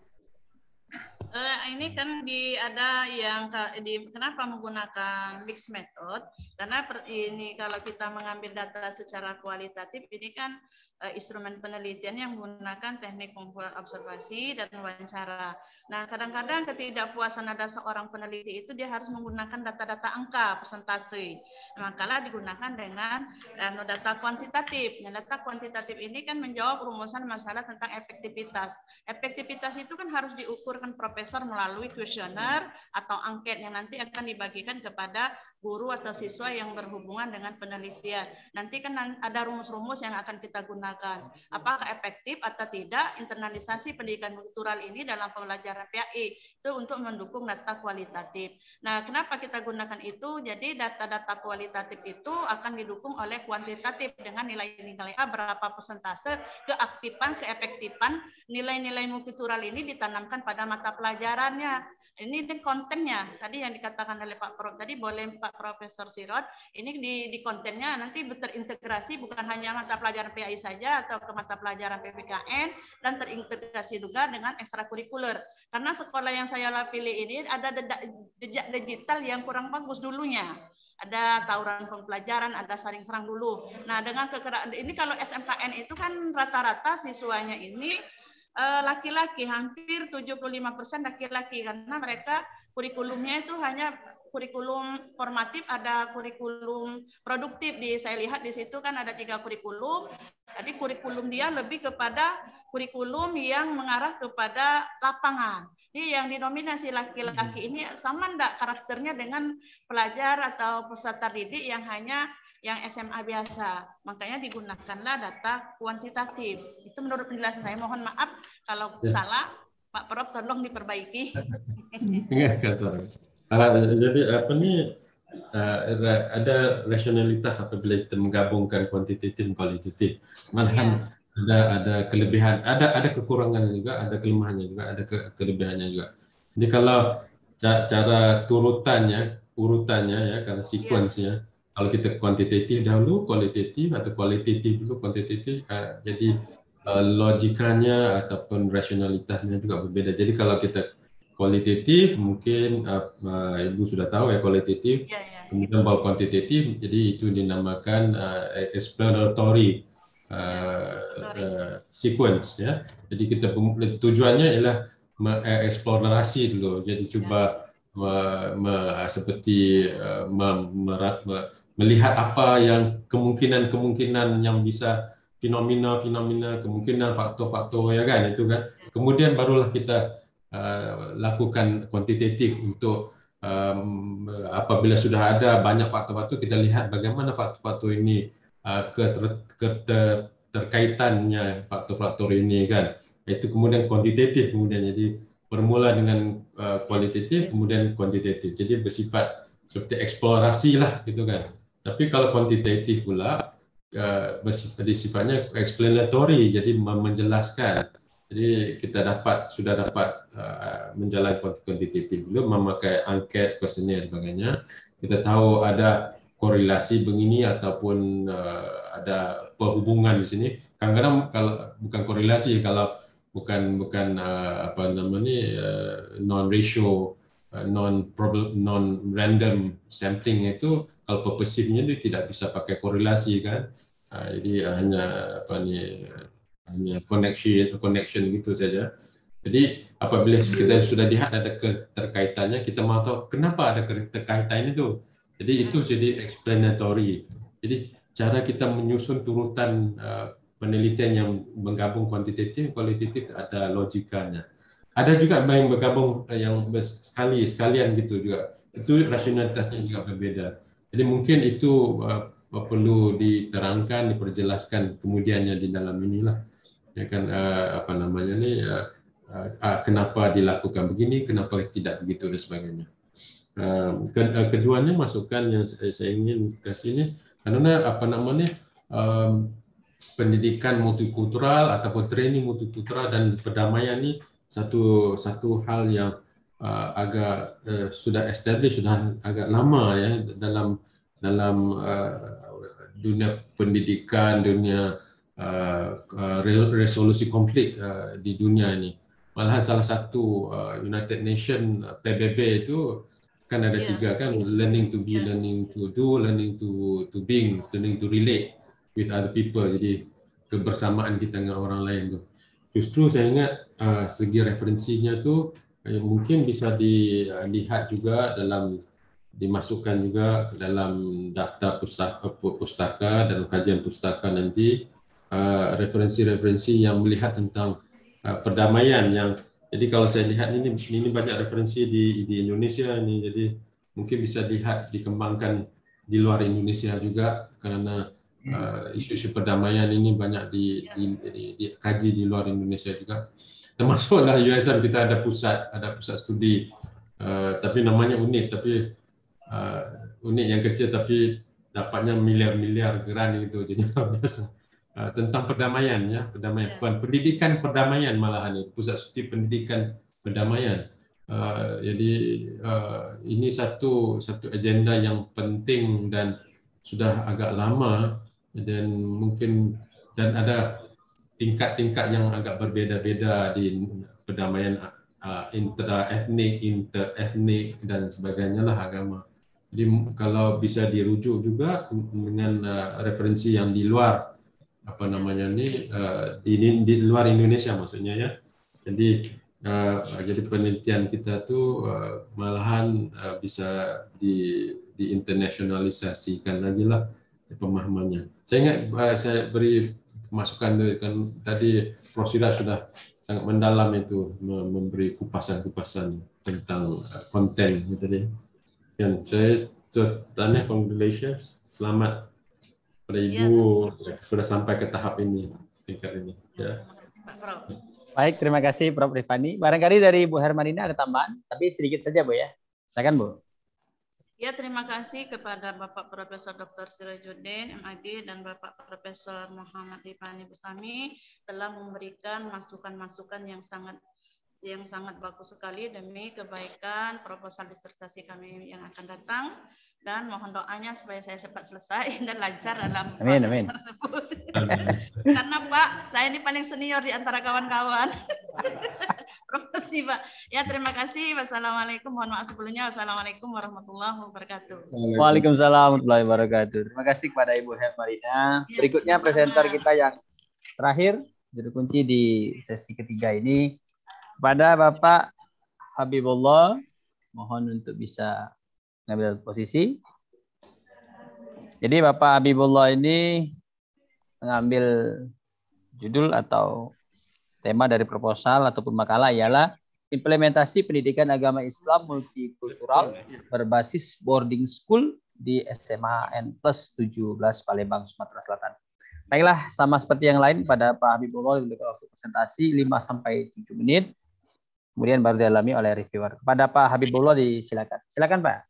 Ini kan ada yang kenapa menggunakan mixed method, karena ini kalau kita mengambil data secara kualitatif ini kan instrumen penelitian yang menggunakan teknik kumpulan observasi dan wawancara. Nah, kadang-kadang ketidakpuasan ada seorang peneliti itu dia harus menggunakan data-data angka, persentase. Maka digunakan dengan data kuantitatif. Nah, data kuantitatif ini kan menjawab rumusan masalah tentang efektivitas. Efektivitas itu kan harus diukurkan profesor melalui kuesioner atau angket yang nanti akan dibagikan kepada guru atau siswa yang berhubungan dengan penelitian. Nanti kan ada rumus-rumus yang akan kita gunakan. Apakah efektif atau tidak internalisasi pendidikan kultural ini dalam pembelajaran PAI itu untuk mendukung data kualitatif. Nah, kenapa kita gunakan itu? Jadi data-data kualitatif itu akan didukung oleh kuantitatif dengan nilai-nilai berapa persentase keaktifan, keefektifan nilai-nilai multikultural ini ditanamkan pada mata pelajarannya. Ini kontennya tadi yang dikatakan oleh Pak Prof tadi, boleh Pak Profesor Sirot, ini di kontennya nanti terintegrasi bukan hanya mata pelajaran PAI saja atau ke mata pelajaran PPKN, dan terintegrasi juga dengan ekstrakurikuler. Karena sekolah yang saya pilih ini ada jejak digital yang kurang bagus dulunya. Ada tawuran pembelajaran, ada saling serang dulu. Nah, dengan ini kalau SMKN itu kan rata-rata siswanya ini laki-laki, hampir 75% laki-laki, karena mereka kurikulumnya itu hanya kurikulum formatif, ada kurikulum produktif. Saya lihat di situ kan ada 3 kurikulum. Jadi kurikulum dia lebih kepada kurikulum yang mengarah kepada lapangan. Jadi yang dinominasi laki-laki ini sama enggak karakternya dengan pelajar atau peserta didik yang hanya yang SMA biasa. Makanya digunakanlah data kuantitatif. Itu menurut penjelasan saya. Mohon maaf kalau salah, Pak Prof tolong diperbaiki. Enggak, jadi apa nih, ada rasionalitas apabila kita menggabungkan kuantitatif dan kualitatif. Malahan ada kelebihan, ada kekurangannya juga, ada kelemahannya juga, ada kelebihannya juga. Jadi kalau cara urutannya ya, karena sequence-nya, kalau kita kuantitatif dahulu, kualitatif, atau kualitatif dulu, kuantitatif, jadi logikanya ataupun rasionalitasnya juga berbeda. Jadi kalau kita kualitatif, mungkin Ibu sudah tahu ya kualitatif, kemudian baru kuantitatif, jadi itu dinamakan exploratory sequence ya. Jadi kita tujuannya ialah mengeksplorasi dulu. Jadi coba seperti melihat apa yang kemungkinan yang bisa fenomena, kemungkinan faktor-faktor ya kan, itu kan. Kemudian barulah kita lakukan kuantitatif untuk apabila sudah ada banyak faktor-faktor, kita lihat bagaimana faktor-faktor ini terkaitannya faktor-faktor ini kan. Itu kemudian kuantitatif, kemudian jadi bermula dengan kualitatif, kemudian kuantitatif. Jadi bersifat seperti eksplorasi lah gitu kan. Tapi kalau kuantitatif pula sifatnya explanatory, jadi menjelaskan. Jadi kita sudah dapat menjalankan kuantitatif dulu, memakai angket, kuesioner dan sebagainya. Kita tahu ada korelasi begini ataupun ada perhubungan di sini. Kadang-kadang kalau bukan korelasi, kalau bukan apa namanya non ratio, non random sampling itu, kalau purposive-nya itu tidak bisa pakai korelasi kan. Jadi hanya hanya connection gitu saja. Jadi apabila kita sudah lihat ada keterkaitannya, kita mau tahu kenapa ada keterkaitan itu. Jadi itu jadi explanatory. Jadi cara kita menyusun turutan penelitian yang menggabung kuantitatif, kualitatif, ada logikanya. Ada juga yang bergabung yang sekalian gitu juga. Itu rasionalitasnya juga berbeda. Jadi mungkin itu perlu diterangkan, diperjelaskan kemudiannya di dalam inilah. Ya kan apa namanya nih, kenapa dilakukan begini, kenapa tidak begitu dan sebagainya. Keduanya masukan yang saya ingin kasih ini, karena apa namanya pendidikan multikultural ataupun training multikultural dan perdamaian ini satu hal yang agak sudah established, sudah agak lama ya dalam dunia pendidikan, dunia resolusi konflik di dunia ini. Malahan salah satu United Nation PBB itu kan ada tiga kan, learning to be, learning to do, learning to being, learning to relate with other people. Jadi kebersamaan kita dengan orang lain tu. Justru saya ingat segi referensinya tu mungkin bisa dilihat juga dimasukkan juga ke dalam daftar pustaka dan kajian pustaka nanti, referensi-referensi yang melihat tentang perdamaian. Jadi kalau saya lihat ini banyak referensi di Indonesia ini, jadi mungkin bisa dilihat dikembangkan di luar Indonesia juga, karena isu-isu perdamaian ini banyak dikaji di luar Indonesia juga. Termasuklah USR, kita ada pusat studi, tapi namanya unik, tapi unik yang kecil tapi dapatnya miliar-miliar grant gitu, jadi biasa. Tentang perdamaian ya, pendidikan perdamaian malahan ini, pusat studi pendidikan perdamaian. Jadi ini satu agenda yang penting dan sudah agak lama, dan mungkin ada tingkat-tingkat yang agak berbeda-beda di perdamaian interetnik dan sebagainya lah agama. Jadi kalau bisa dirujuk juga dengan referensi yang di luar di luar Indonesia maksudnya ya. Jadi penelitian kita tuh malahan bisa diinternasionalisasikan lagi lah pemahamannya. Saya ingat saya beri masukan kan tadi Prof. Siraj sudah sangat mendalam itu memberi kupasan-kupasan tentang konten gitu deh. Dan saya tanya congratulations, selamat pada Ibu sudah sampai ke tahap ini, tingkat ini. Ya. Baik, terima kasih Prof. Rifani. Barangkali dari Bu Hermanina ada tambahan, tapi sedikit saja Bu ya. Silakan Bu. Ya, terima kasih kepada Bapak Profesor Dr. Sirajuddin, MAG, dan Bapak Profesor Muhammad Rifani Bustami telah memberikan masukan-masukan yang sangat bagus sekali demi kebaikan proposal disertasi kami yang akan datang, dan mohon doanya supaya saya cepat selesai dan lancar dalam proses tersebut. Karena Pak, saya ini paling senior di antara kawan-kawan. Promosi Pak. Ya, terima kasih. Wassalamualaikum. Mohon maaf sebelumnya. Wassalamualaikum warahmatullahi wabarakatuh. Waalaikumsalam warahmatullahi wabarakatuh. Terima kasih kepada Ibu Hermanina. Berikutnya presenter kita yang terakhir, juru kunci di sesi ketiga ini, kepada Bapak Habibullah. Mohon untuk bisa mengambil posisi. Jadi Bapak Habibullah ini mengambil judul atau tema dari proposal ataupun makalah ialah implementasi pendidikan agama Islam multikultural berbasis boarding school di SMAN Plus 17 Palembang, Sumatera Selatan. Baiklah, sama seperti yang lain pada Pak Habibullah diberikan waktu presentasi 5-7 menit. Kemudian baru dialami oleh reviewer. Kepada Pak Habibullah disilakan. Silakan Pak.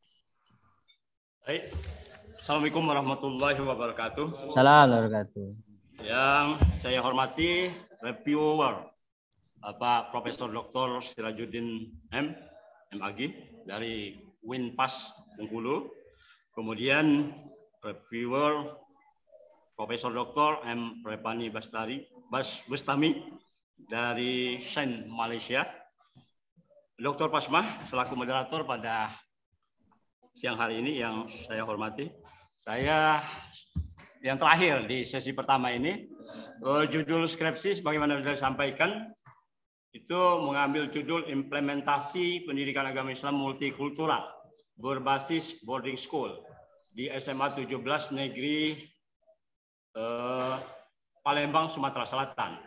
Baik. Assalamualaikum warahmatullahi wabarakatuh. Assalamualaikum warahmatullahi wabarakatuh. Yang saya hormati reviewer Bapak Profesor Dr. Sirajuddin MAG dari Winpas Bengkulu. Kemudian reviewer Profesor Dr. M. Rifani Bustami dari Shen, Malaysia. Dr. Pasmah selaku moderator pada siang hari ini yang saya hormati. Saya yang terakhir di sesi pertama ini, judul skripsi sebagaimana sudah disampaikan, itu mengambil judul implementasi pendidikan agama Islam multikultural berbasis boarding school di SMA 17 Negeri Palembang, Sumatera Selatan.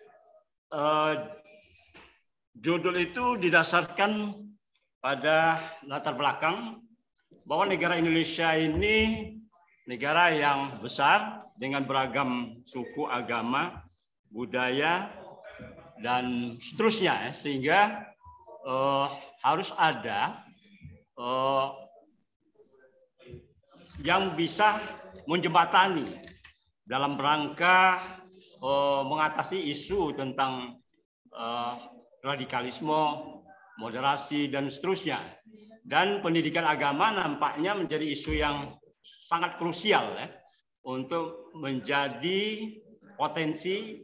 Judul itu didasarkan pada latar belakang bahwa negara Indonesia ini negara yang besar dengan beragam suku, agama, budaya, dan seterusnya, sehingga harus ada yang bisa menjembatani dalam rangka mengatasi isu tentang radikalisme, moderasi, dan seterusnya. Dan pendidikan agama nampaknya menjadi isu yang sangat krusial ya, untuk menjadi potensi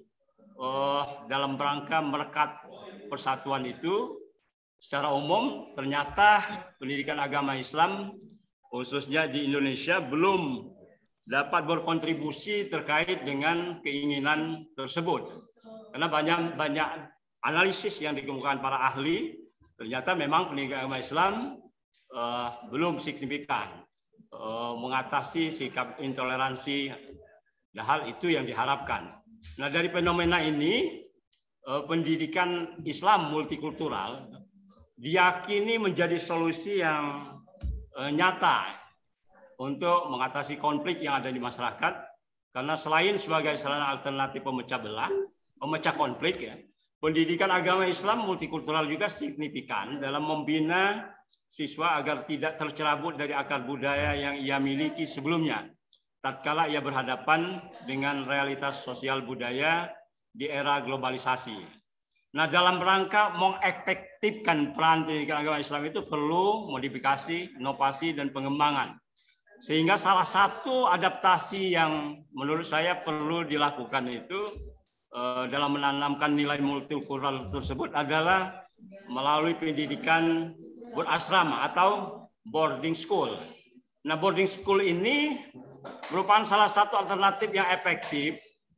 dalam rangka merekat persatuan itu. Secara umum ternyata pendidikan agama Islam khususnya di Indonesia belum dapat berkontribusi terkait dengan keinginan tersebut. Karena banyak analisis yang dikemukakan para ahli, ternyata memang pendidikan agama Islam belum signifikan mengatasi sikap intoleransi. Nah, hal itu yang diharapkan. Nah, dari fenomena ini, pendidikan Islam multikultural diyakini menjadi solusi yang nyata untuk mengatasi konflik yang ada di masyarakat. Karena selain sebagai sarana alternatif pemecah konflik, ya, pendidikan agama Islam multikultural juga signifikan dalam membina siswa agar tidak tercerabut dari akar budaya yang ia miliki sebelumnya, tatkala ia berhadapan dengan realitas sosial budaya di era globalisasi. Nah, dalam rangka mengefektifkan peran pendidikan agama Islam itu perlu modifikasi, inovasi, dan pengembangan. Sehingga salah satu adaptasi yang menurut saya perlu dilakukan itu dalam menanamkan nilai multikultural tersebut adalah melalui pendidikan berasrama atau boarding school. Nah, boarding school ini merupakan salah satu alternatif yang efektif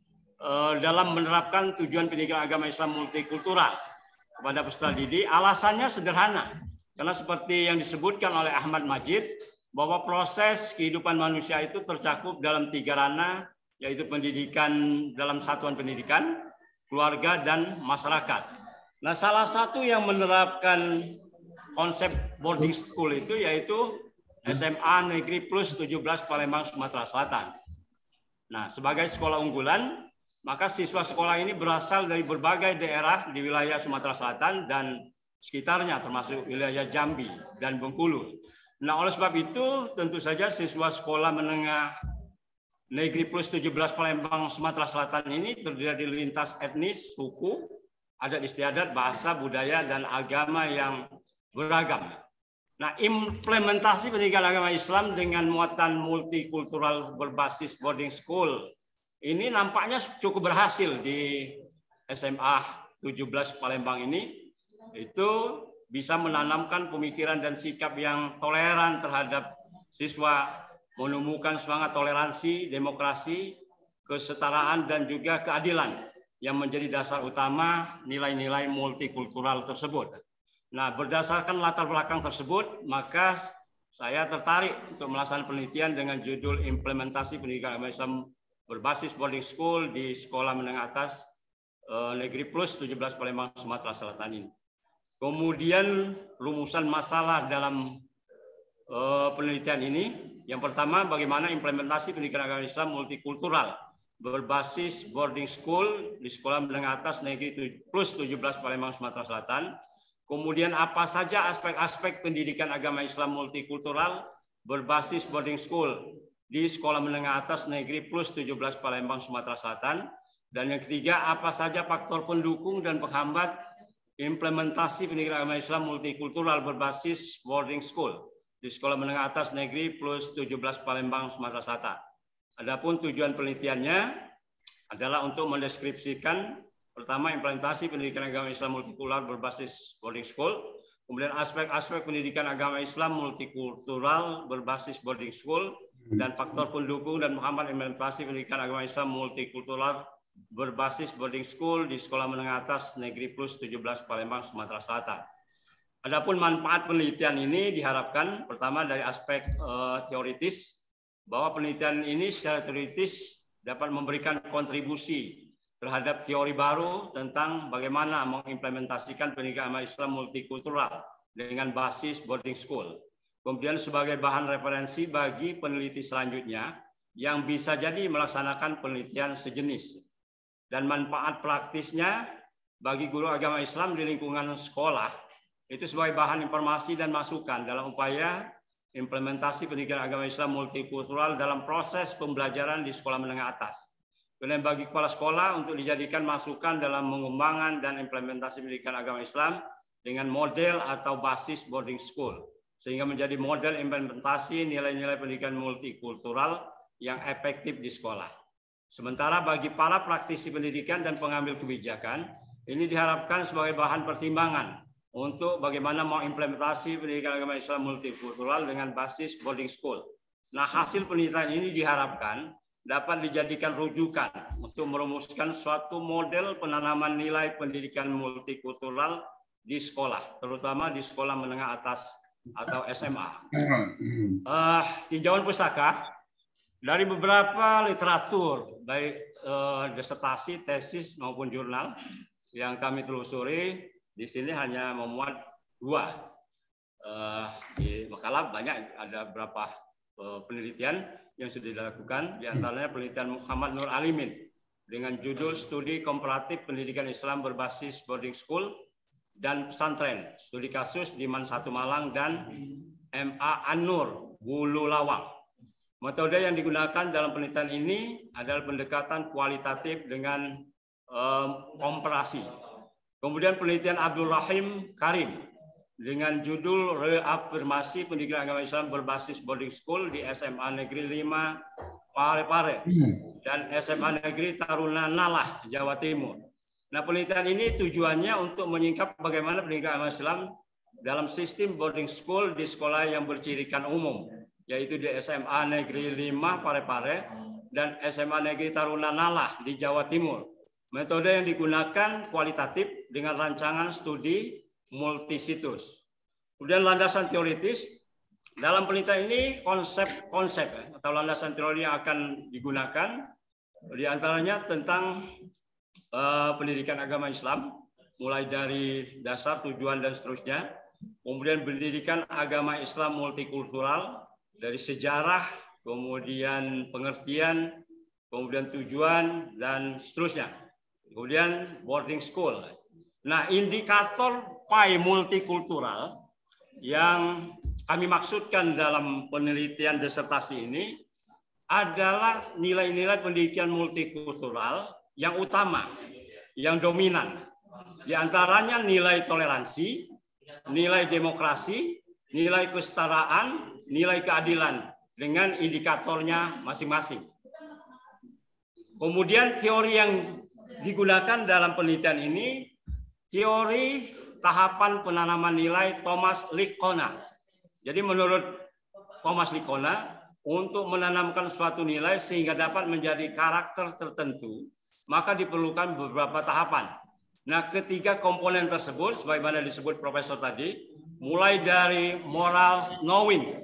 dalam menerapkan tujuan pendidikan agama Islam multikultural kepada peserta didik. Alasannya sederhana, karena seperti yang disebutkan oleh Ahmad Majid, bahwa proses kehidupan manusia itu tercakup dalam 3 ranah, yaitu pendidikan dalam satuan pendidikan, keluarga, dan masyarakat. Nah, salah satu yang menerapkan konsep boarding school itu yaitu SMA Negeri Plus 17 Palembang, Sumatera Selatan. Nah, sebagai sekolah unggulan, maka siswa sekolah ini berasal dari berbagai daerah di wilayah Sumatera Selatan dan sekitarnya, termasuk wilayah Jambi dan Bengkulu. Nah, oleh sebab itu, tentu saja siswa sekolah menengah Negeri Plus 17 Palembang, Sumatera Selatan ini terdiri dari lintas etnis, suku, adat istiadat, bahasa, budaya, dan agama yang beragam. Nah, implementasi pendidikan agama Islam dengan muatan multikultural berbasis boarding school ini nampaknya cukup berhasil di SMA 17 Palembang ini. Itu bisa menanamkan pemikiran dan sikap yang toleran terhadap siswa, menemukan semangat toleransi, demokrasi, kesetaraan, dan juga keadilan yang menjadi dasar utama nilai-nilai multikultural tersebut. Nah, berdasarkan latar belakang tersebut, maka saya tertarik untuk melaksanakan penelitian dengan judul Implementasi Pendidikan Agama Islam berbasis boarding school di Sekolah Menengah Atas Negeri Plus 17 Palembang, Sumatera Selatan ini. Kemudian rumusan masalah dalam penelitian ini, yang pertama, bagaimana implementasi pendidikan agama Islam multikultural berbasis boarding school di Sekolah Menengah Atas Negeri Plus 17 Palembang, Sumatera Selatan. Kemudian apa saja aspek-aspek pendidikan agama Islam multikultural berbasis boarding school di Sekolah Menengah Atas Negeri Plus 17 Palembang, Sumatera Selatan. Dan yang ketiga, apa saja faktor pendukung dan penghambat implementasi pendidikan agama Islam multikultural berbasis boarding school di Sekolah Menengah Atas Negeri Plus 17 Palembang, Sumatera Selatan. Adapun tujuan penelitiannya adalah untuk mendeskripsikan pertama implementasi pendidikan agama Islam multikultural berbasis boarding school, kemudian aspek-aspek pendidikan agama Islam multikultural berbasis boarding school, dan faktor pendukung dan menghambat implementasi pendidikan agama Islam multikultural berbasis boarding school di Sekolah Menengah Atas Negeri Plus 17 Palembang, Sumatera Selatan. Adapun manfaat penelitian ini diharapkan pertama dari aspek teoritis, bahwa penelitian ini secara teoritis dapat memberikan kontribusi terhadap teori baru tentang bagaimana mengimplementasikan pendidikan agama Islam multikultural dengan basis boarding school. Kemudian sebagai bahan referensi bagi peneliti selanjutnya yang bisa jadi melaksanakan penelitian sejenis. Dan manfaat praktisnya bagi guru agama Islam di lingkungan sekolah itu sebagai bahan informasi dan masukan dalam upaya implementasi pendidikan agama Islam multikultural dalam proses pembelajaran di sekolah menengah atas. Kemudian bagi kepala sekolah untuk dijadikan masukan dalam mengembangkan dan implementasi pendidikan agama Islam dengan model atau basis boarding school, sehingga menjadi model implementasi nilai-nilai pendidikan multikultural yang efektif di sekolah. Sementara bagi para praktisi pendidikan dan pengambil kebijakan, ini diharapkan sebagai bahan pertimbangan untuk bagaimana mau implementasi pendidikan agama Islam multikultural dengan basis boarding school. Nah, hasil penelitian ini diharapkan dapat dijadikan rujukan untuk merumuskan suatu model penanaman nilai pendidikan multikultural di sekolah, terutama di sekolah menengah atas atau SMA. Tinjauan pustaka dari beberapa literatur, baik disertasi, tesis maupun jurnal yang kami telusuri, di sini hanya memuat 2. Di makalah banyak, ada beberapa penelitian yang sudah dilakukan, di antaranya penelitian Muhammad Nur Alimin dengan judul Studi Komparatif Pendidikan Islam Berbasis Boarding School dan Pesantren, studi kasus di Man 1 Malang dan MA An-Nur Bulu Lawang. Metode yang digunakan dalam penelitian ini adalah pendekatan kualitatif dengan komparasi. Kemudian penelitian Abdul Rahim Karim dengan judul Reafirmasi Pendidikan Agama Islam Berbasis Boarding School di SMA Negeri 5 Parepare dan SMA Negeri Taruna Nalah, Jawa Timur. Nah, penelitian ini tujuannya untuk menyingkap bagaimana pendidikan agama Islam dalam sistem boarding school di sekolah yang bercirikan umum, yaitu di SMA Negeri 5 Parepare dan SMA Negeri Taruna Nalah di Jawa Timur. Metode yang digunakan kualitatif dengan rancangan studi multisitus. Kemudian landasan teoritis, dalam penelitian ini konsep-konsep atau landasan teori yang akan digunakan, diantaranya tentang pendidikan agama Islam, mulai dari dasar, tujuan, dan seterusnya. Kemudian pendidikan agama Islam multikultural, dari sejarah, kemudian pengertian, kemudian tujuan, dan seterusnya. Kemudian boarding school. Nah, indikator PAI multikultural yang kami maksudkan dalam penelitian disertasi ini adalah nilai-nilai pendidikan multikultural yang utama, yang dominan. Di antaranya nilai toleransi, nilai demokrasi, nilai kesetaraan, nilai keadilan dengan indikatornya masing-masing. Kemudian teori yang digunakan dalam penelitian ini, teori tahapan penanaman nilai Thomas Lickona. Jadi menurut Thomas Lickona, untuk menanamkan suatu nilai sehingga dapat menjadi karakter tertentu, maka diperlukan beberapa tahapan. Nah, ketiga komponen tersebut, sebagaimana disebut Profesor tadi, mulai dari moral knowing,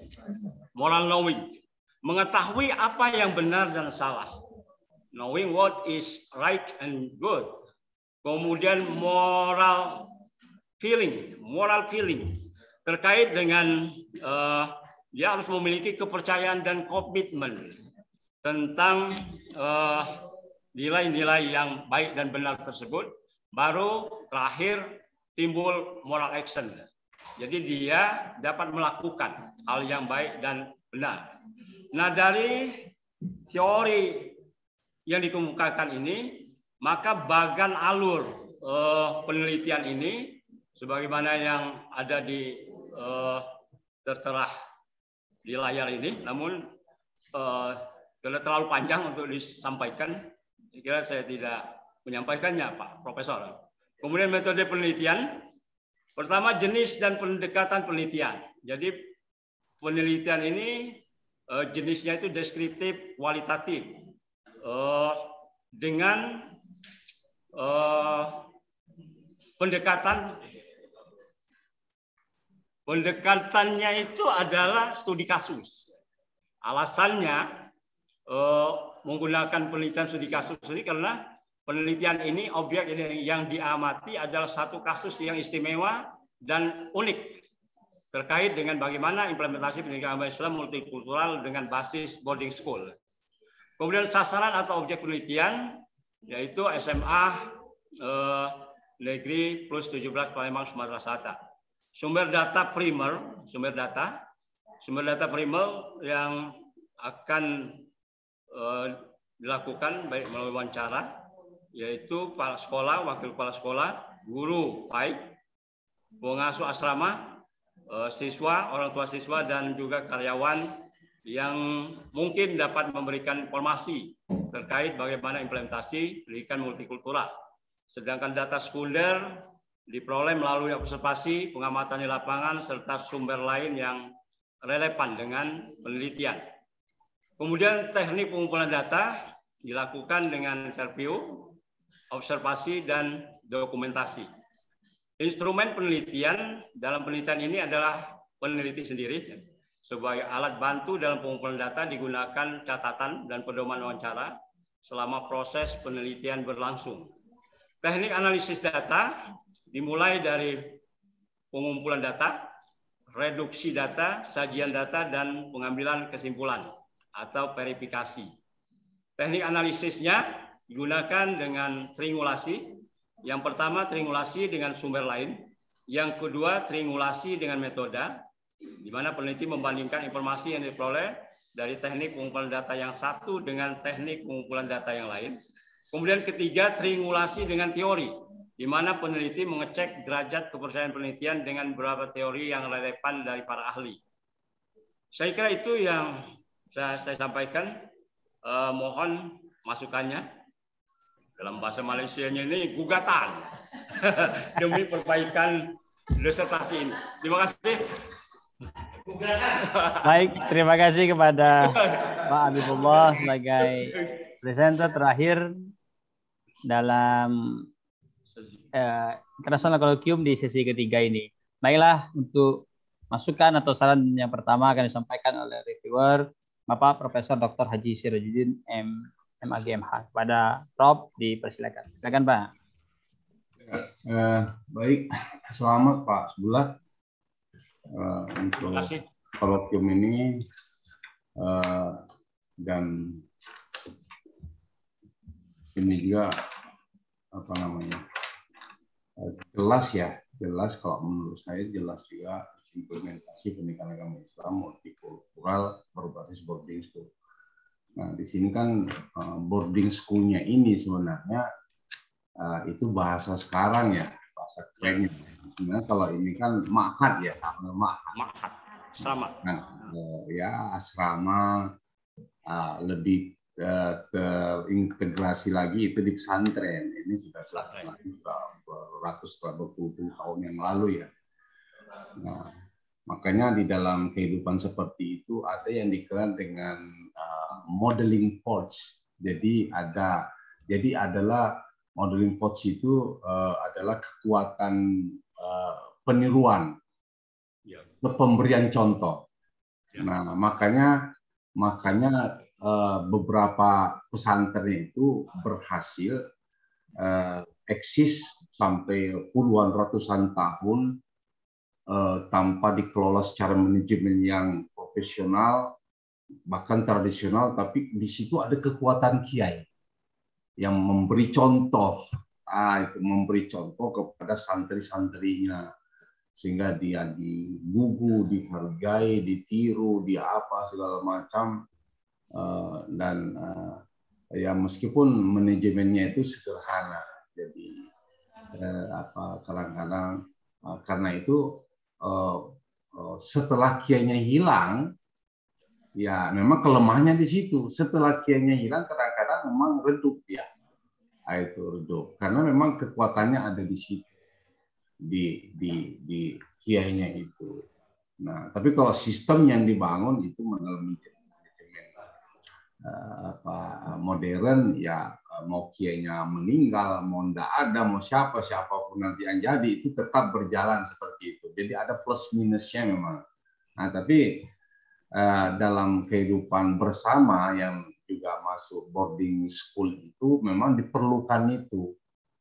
mengetahui apa yang benar dan salah, knowing what is right and good. Kemudian moral feeling terkait dengan dia harus memiliki kepercayaan dan komitmen tentang nilai-nilai yang baik dan benar tersebut. Baru terakhir timbul moral action. Jadi dia dapat melakukan hal yang baik dan benar. Nah, dari teori yang dikemukakan ini, maka bagan alur penelitian ini, sebagaimana yang ada di tertera di layar ini, namun karena terlalu panjang untuk disampaikan, kira saya tidak menyampaikannya, Pak Profesor. Kemudian metode penelitian, pertama jenis dan pendekatan penelitian. Jadi penelitian ini jenisnya itu deskriptif, kualitatif, dengan pendekatannya itu adalah studi kasus. Alasannya menggunakan penelitian studi kasus ini karena penelitian ini objek yang diamati adalah satu kasus yang istimewa dan unik terkait dengan bagaimana implementasi pendidikan agama Islam multikultural dengan basis boarding school. Kemudian sasaran atau objek penelitian yaitu SMA Negeri plus 17 Palembang, Sumatera Selatan. Sumber data primer yang akan dilakukan baik melalui wawancara, yaitu kepala sekolah, wakil kepala sekolah, guru PAI, pengasuh asrama, siswa, orang tua siswa, dan juga karyawan yang mungkin dapat memberikan informasi terkait bagaimana implementasi pendidikan multikultural. Sedangkan data sekunder diperoleh melalui observasi, pengamatan di lapangan, serta sumber lain yang relevan dengan penelitian. Kemudian teknik pengumpulan data dilakukan dengan interview, observasi, dan dokumentasi. Instrumen penelitian dalam penelitian ini adalah peneliti sendiri. Sebagai alat bantu dalam pengumpulan data digunakan catatan dan pedoman wawancara selama proses penelitian berlangsung. Teknik analisis data dimulai dari pengumpulan data, reduksi data, sajian data, dan pengambilan kesimpulan atau verifikasi. Teknik analisisnya digunakan dengan triangulasi. Yang pertama, triangulasi dengan sumber lain. Yang kedua, triangulasi dengan metode, di mana peneliti membandingkan informasi yang diperoleh dari teknik pengumpulan data yang satu dengan teknik pengumpulan data yang lain. Kemudian ketiga, triangulasi dengan teori, di mana peneliti mengecek derajat kepercayaan penelitian dengan beberapa teori yang relevan dari para ahli. Saya kira itu yang saya sampaikan. Mohon masukannya. Dalam bahasa Malaysianya ini gugatan demi perbaikan disertasi ini. Terima kasih. Baik, terima kasih kepada Pak Habibullah sebagai presenter terakhir dalam International Colloquium di sesi ketiga ini. Baiklah, untuk masukan atau saran yang pertama akan disampaikan oleh reviewer Bapak Profesor Dr. Haji Sirajuddin MAGMH. Kepada Prof dipersilakan. Silakan Pak. Baik, selamat Pak Sebulat. Untuk kolloquium ini dan ini juga apa namanya jelas kalau menurut saya jelas juga implementasi pendidikan agama Islam multikultural berbasis boarding school. Nah di sini kan boarding schoolnya ini sebenarnya itu bahasa sekarang ya, bahasa kerennya. Sebenarnya kalau ini kan ma'had ya, sama ma'had. Nah, ya asrama lebih terintegrasi lagi itu di pesantren. Ini sudah berpuluh-puluh tahun yang lalu ya. Nah, makanya di dalam kehidupan seperti itu ada yang dikenal dengan modeling force. Jadi adalah modeling force itu adalah kekuatan peniruan, pemberian contoh. Nah, makanya beberapa pesantren itu berhasil eksis sampai puluhan ratusan tahun tanpa dikelola secara manajemen yang profesional, bahkan tradisional, tapi di situ ada kekuatan kiai yang memberi contoh, memberi contoh kepada santri-santrinya, sehingga dia digugu, dihargai, ditiru, segala macam, dan ya meskipun manajemennya itu sederhana, jadi kadang-kadang karena itu setelah kiainya hilang, ya memang kelemahannya di situ. Setelah kiainya hilang, kadang-kadang memang redup ya, itu redup karena memang kekuatannya ada di situ, di kiainya itu. Nah, tapi kalau sistem yang dibangun itu mengalami modern ya, mau kiainya meninggal, mau ndak ada, mau siapapun nanti yang jadi, itu tetap berjalan seperti itu. Jadi ada plus minusnya memang. Nah, tapi dalam kehidupan bersama yang juga masuk boarding school itu memang diperlukan itu,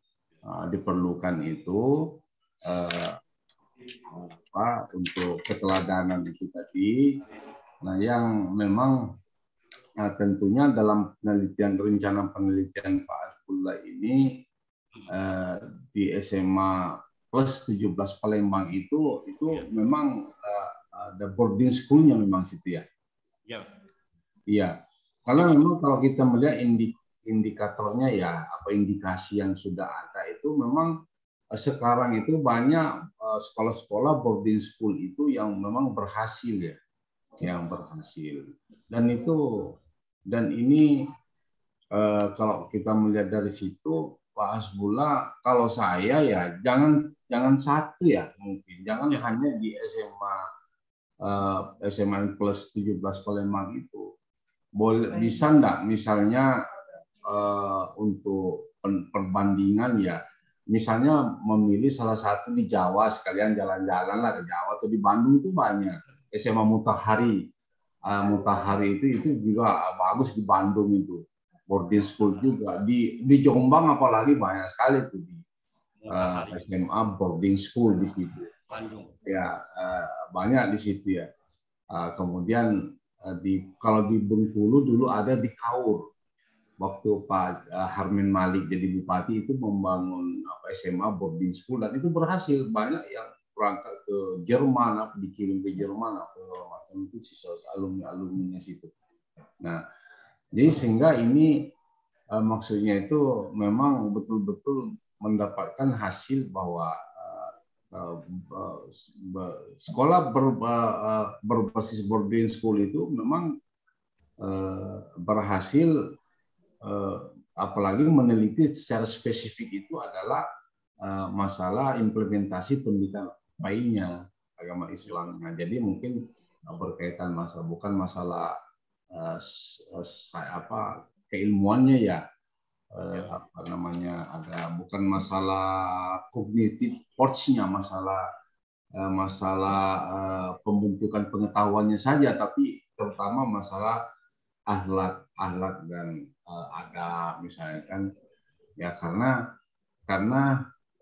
untuk keteladanan itu tadi. Nah, yang memang tentunya dalam rencana penelitian Pak Hasbullah ini di SMA plus 17 Palembang itu memang ada boarding school-nya memang situ ya. Iya. Karena memang kalau kita melihat indikatornya ya, indikasi yang sudah ada itu memang sekarang itu banyak sekolah-sekolah boarding school itu yang memang berhasil ya, yang berhasil. Dan ini kalau kita melihat dari situ, Pak Hasbullah, kalau saya ya jangan satu ya, mungkin jangan hanya di SMA plus 17 Palembang itu. Boleh bisa enggak misalnya untuk perbandingan ya, misalnya memilih salah satu di Jawa, sekalian jalan-jalan lah ke Jawa, atau di Bandung itu banyak SMA Mutahari. Mutahari itu juga bagus di Bandung itu. Boarding school juga di Jombang apalagi banyak sekali tuh di SMA boarding school di situ. Bandung. Ya, banyak di situ ya. Kemudian kalau di Bengkulu dulu ada di Kaur. Waktu Pak Harmin Malik jadi bupati itu membangun SMA boarding school dan itu berhasil, banyak yang berangkat ke Jerman, dikirim ke Jerman itu sisa alumni-alumninya situ. Nah, jadi sehingga ini maksudnya itu memang betul-betul mendapatkan hasil bahwa sekolah berbasis boarding school itu memang berhasil. Apalagi meneliti secara spesifik itu adalah masalah implementasi pendidikan lainnya agama Islam. Nah, jadi mungkin berkaitan bukan masalah keilmuannya ya, bukan masalah kognitif porsinya, masalah pembentukan pengetahuannya saja, tapi terutama masalah akhlak dan adab misalnya kan ya, karena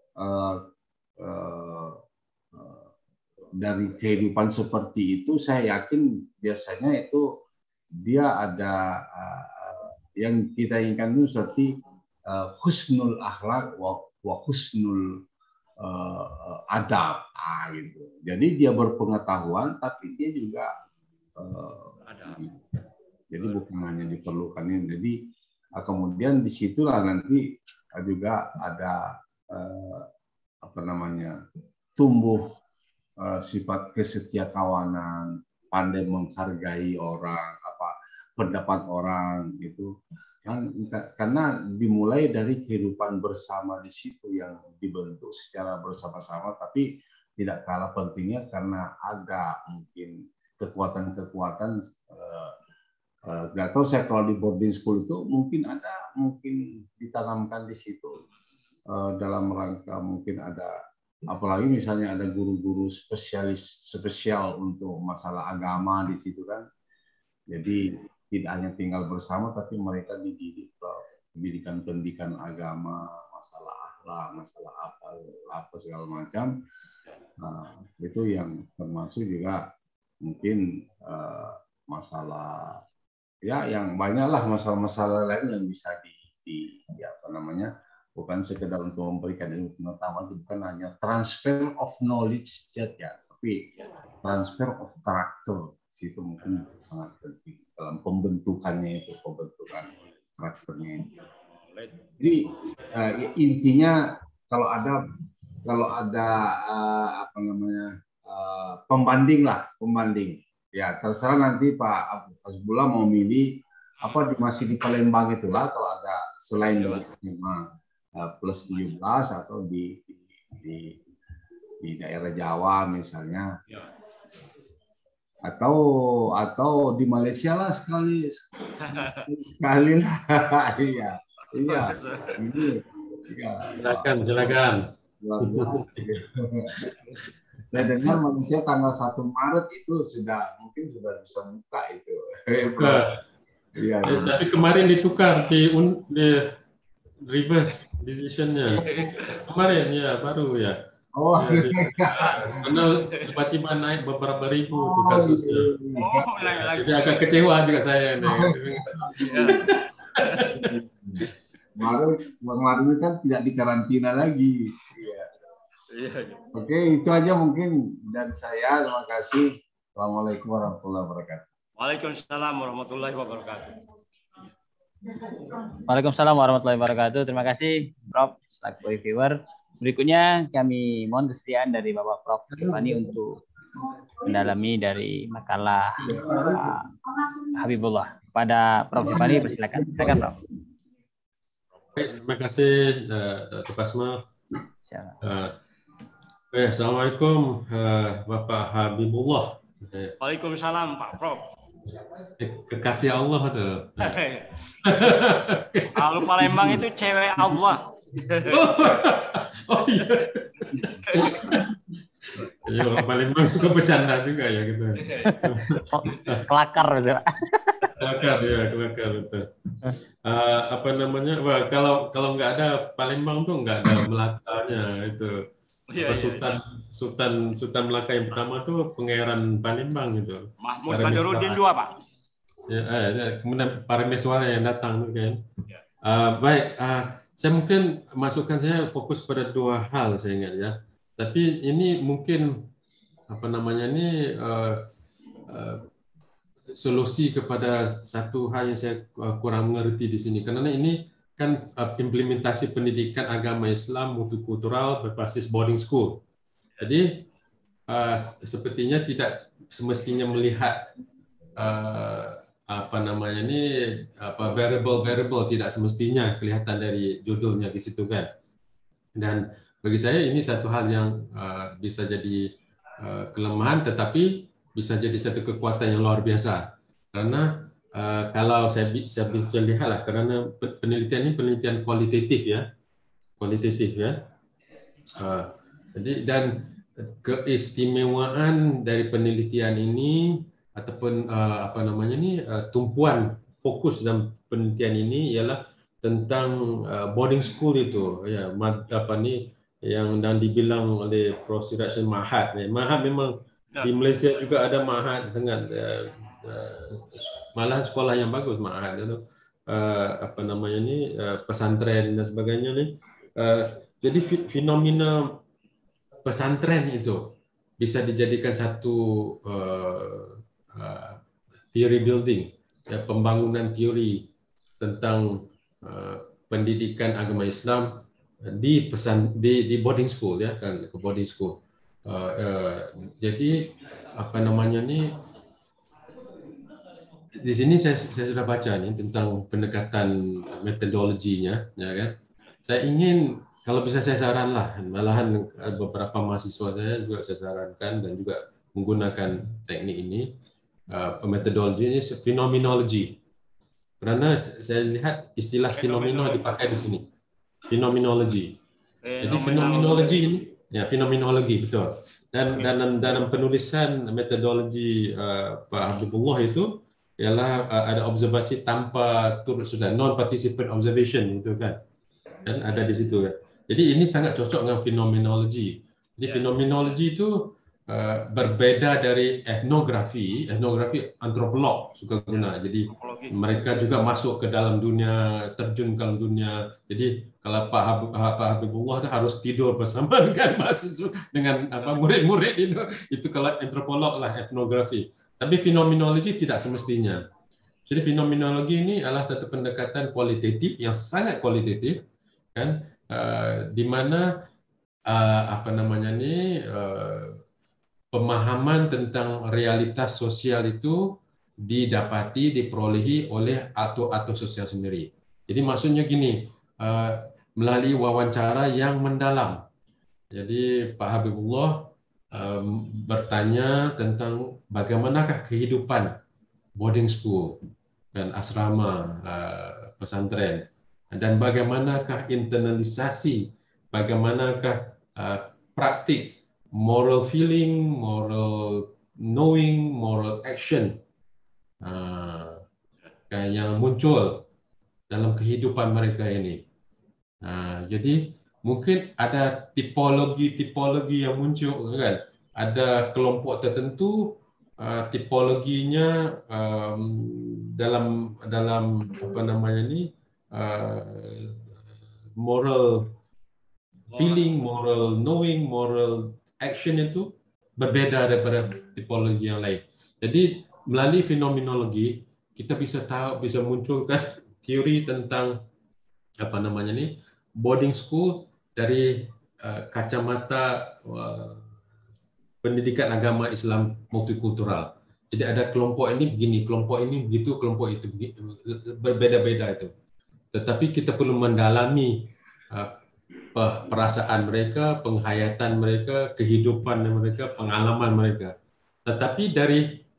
dari kehidupan seperti itu saya yakin biasanya itu dia ada yang kita inginkan itu seperti husnul akhlak wa husnul adab gitu. Jadi dia berpengetahuan tapi dia juga jadi bukan hanya diperlukan ini. Jadi kemudian disitulah nanti juga ada tumbuh sifat kesetiakawanan, pandai menghargai orang, pendapat orang gitu. Karena dimulai dari kehidupan bersama di situ yang dibentuk secara bersama-sama, tapi tidak kalah pentingnya karena ada mungkin kekuatan-kekuatan. Nggak tahu saya kalau di boarding school itu mungkin ditanamkan di situ dalam rangka mungkin ada, apalagi misalnya ada guru-guru spesial untuk masalah agama di situ kan. Jadi tidak hanya tinggal bersama tapi mereka dididik pendidikan agama, masalah akhlak, masalah apa segala macam. Nah, itu yang termasuk juga mungkin masalah ya yang banyaklah masalah-masalah lain yang bisa bukan sekedar untuk memberikan ilmu pengetahuan, itu bukan hanya transfer of knowledge ya, tapi transfer of character situ mungkin sangat penting dalam pembentukan karakternya. Jadi intinya kalau ada pembanding ya, terserah nanti Pak Hasbullah mau milih masih di Palembang itulah, kalau ada selain di plus 17 atau di daerah Jawa misalnya, atau di Malaysia lah sekali lah. Iya. Ini silakan. Saya dengar Malaysia tanggal 1 Maret itu mungkin sudah bisa buka itu. Iya. Tapi kemarin ditukar di reverse decision-nya. Kemarin ya baru ya. Oh, karena tiba-tiba naik beberapa ribu tuh kasusnya. Jadi agak kecewa juga saya nih. Kemarin kan tidak dikarantina lagi. Oke, itu aja mungkin dan saya. Terima kasih. Assalamualaikum warahmatullahi wabarakatuh. Waalaikumsalam warahmatullahi wabarakatuh. Waalaikumsalam warahmatullahi wabarakatuh. Terima kasih, Prof. Selaku reviewer. Berikutnya kami mohon kesediaan dari Bapak Prof. Rifani untuk mendalami dari makalah Habibullah. Pada Prof. Rifani, persilakan. Silakan, Prof. Baik, terima kasih Dr. Basma. Assalamualaikum Bapak Habibullah. Waalaikumsalam Pak Prof. Kekasih Allah tuh. Kalau Palembang itu cewek Allah. Oh iya. Ya, orang Palembang suka bercanda juga ya gitu. Kelakar betul. Kelakar ya, kelakar betul. Apa namanya? Wah, kalau nggak ada Palembang tuh nggak ada Melakanya itu. Sultan Melaka yang pertama tuh Pangeran Palembang gitu. Mahmud Badurudin II, Pak. Ya, kemudian Parameswara yang datang kan. Baik, saya mungkin masukan saya fokus pada dua hal saya ingat ya. Tapi ini mungkin apa namanya ini solusi kepada satu hal yang saya kurang mengerti di sini. Karena ini kan implementasi pendidikan agama Islam multikultural berbasis boarding school. Jadi sepertinya tidak semestinya melihat apa namanya ini variable tidak semestinya kelihatan dari judulnya di situ kan. Dan bagi saya ini satu hal yang bisa jadi kelemahan tetapi bisa jadi satu kekuatan yang luar biasa. Karena kalau saya bisa lihat lah, karena penelitian ini penelitian kualitatif ya. Jadi dan keistimewaan dari penelitian ini ataupun apa namanya ini tumpuan fokus dalam penelitian ini ialah tentang boarding school itu ya apa nih yang dan dibilang oleh Prof. Siraj Mahat. Mahat memang di Malaysia juga ada Mahat sangat malah sekolah yang bagus Mahat itu apa namanya ini pesantren dan sebagainya nih. Jadi fenomena pesantren itu bisa dijadikan satu theory building, pembangunan teori tentang pendidikan agama Islam di boarding school ya kan, ke boarding school. Jadi apa namanya nih di sini saya sudah baca nih tentang pendekatan metodologinya ya kan. Saya ingin kalau bisa saya saran lah, malahan beberapa mahasiswa saya juga saya sarankan dan juga menggunakan teknik ini. Metodologi ini fenomenologi. Karena saya lihat istilah fenomena dipakai di sini. Fenomenologi. Jadi fenomenologi ini ya fenomenologi betul. Dan dalam penulisan metodologi Pak Habibullah itu ialah ada observasi tanpa turut serta, non participant observation itu kan. Dan ada di situ kan. Jadi ini sangat cocok dengan fenomenologi. Jadi fenomenologi itu berbeda dari etnografi antropolog suka guna. Jadi mereka juga masuk ke dalam dunia, terjun ke dalam dunia. Jadi kalau Pak Habibullah harus tidur bersama dengan mahasiswa, dengan murid-murid itu kalau antropolog lah etnografi. Tapi fenomenologi tidak semestinya. Jadi fenomenologi ini adalah satu pendekatan kualitatif yang sangat kualitatif, kan? Di mana apa namanya ini pemahaman tentang realitas sosial itu didapati, diperolehi oleh aktor-aktor sosial sendiri. Jadi maksudnya gini, melalui wawancara yang mendalam. Jadi Pak Habibullah bertanya tentang bagaimanakah kehidupan boarding school dan asrama pesantren, dan bagaimanakah internalisasi, bagaimanakah praktik moral feeling, moral knowing, moral action yang muncul dalam kehidupan mereka ini. Jadi mungkin ada tipologi yang muncul kan. Ada kelompok tertentu tipologinya dalam apa namanya ini moral feeling, moral knowing, moral action itu berbeda daripada tipologi yang lain. Jadi melalui fenomenologi kita bisa munculkan teori tentang apa namanya ini boarding school dari kacamata pendidikan agama Islam multikultural. Jadi ada kelompok ini begini, kelompok ini begitu, kelompok itu berbeda-beda itu. Tetapi kita perlu mendalami perasaan mereka, penghayatan mereka, kehidupan mereka, pengalaman mereka. Tetapi dari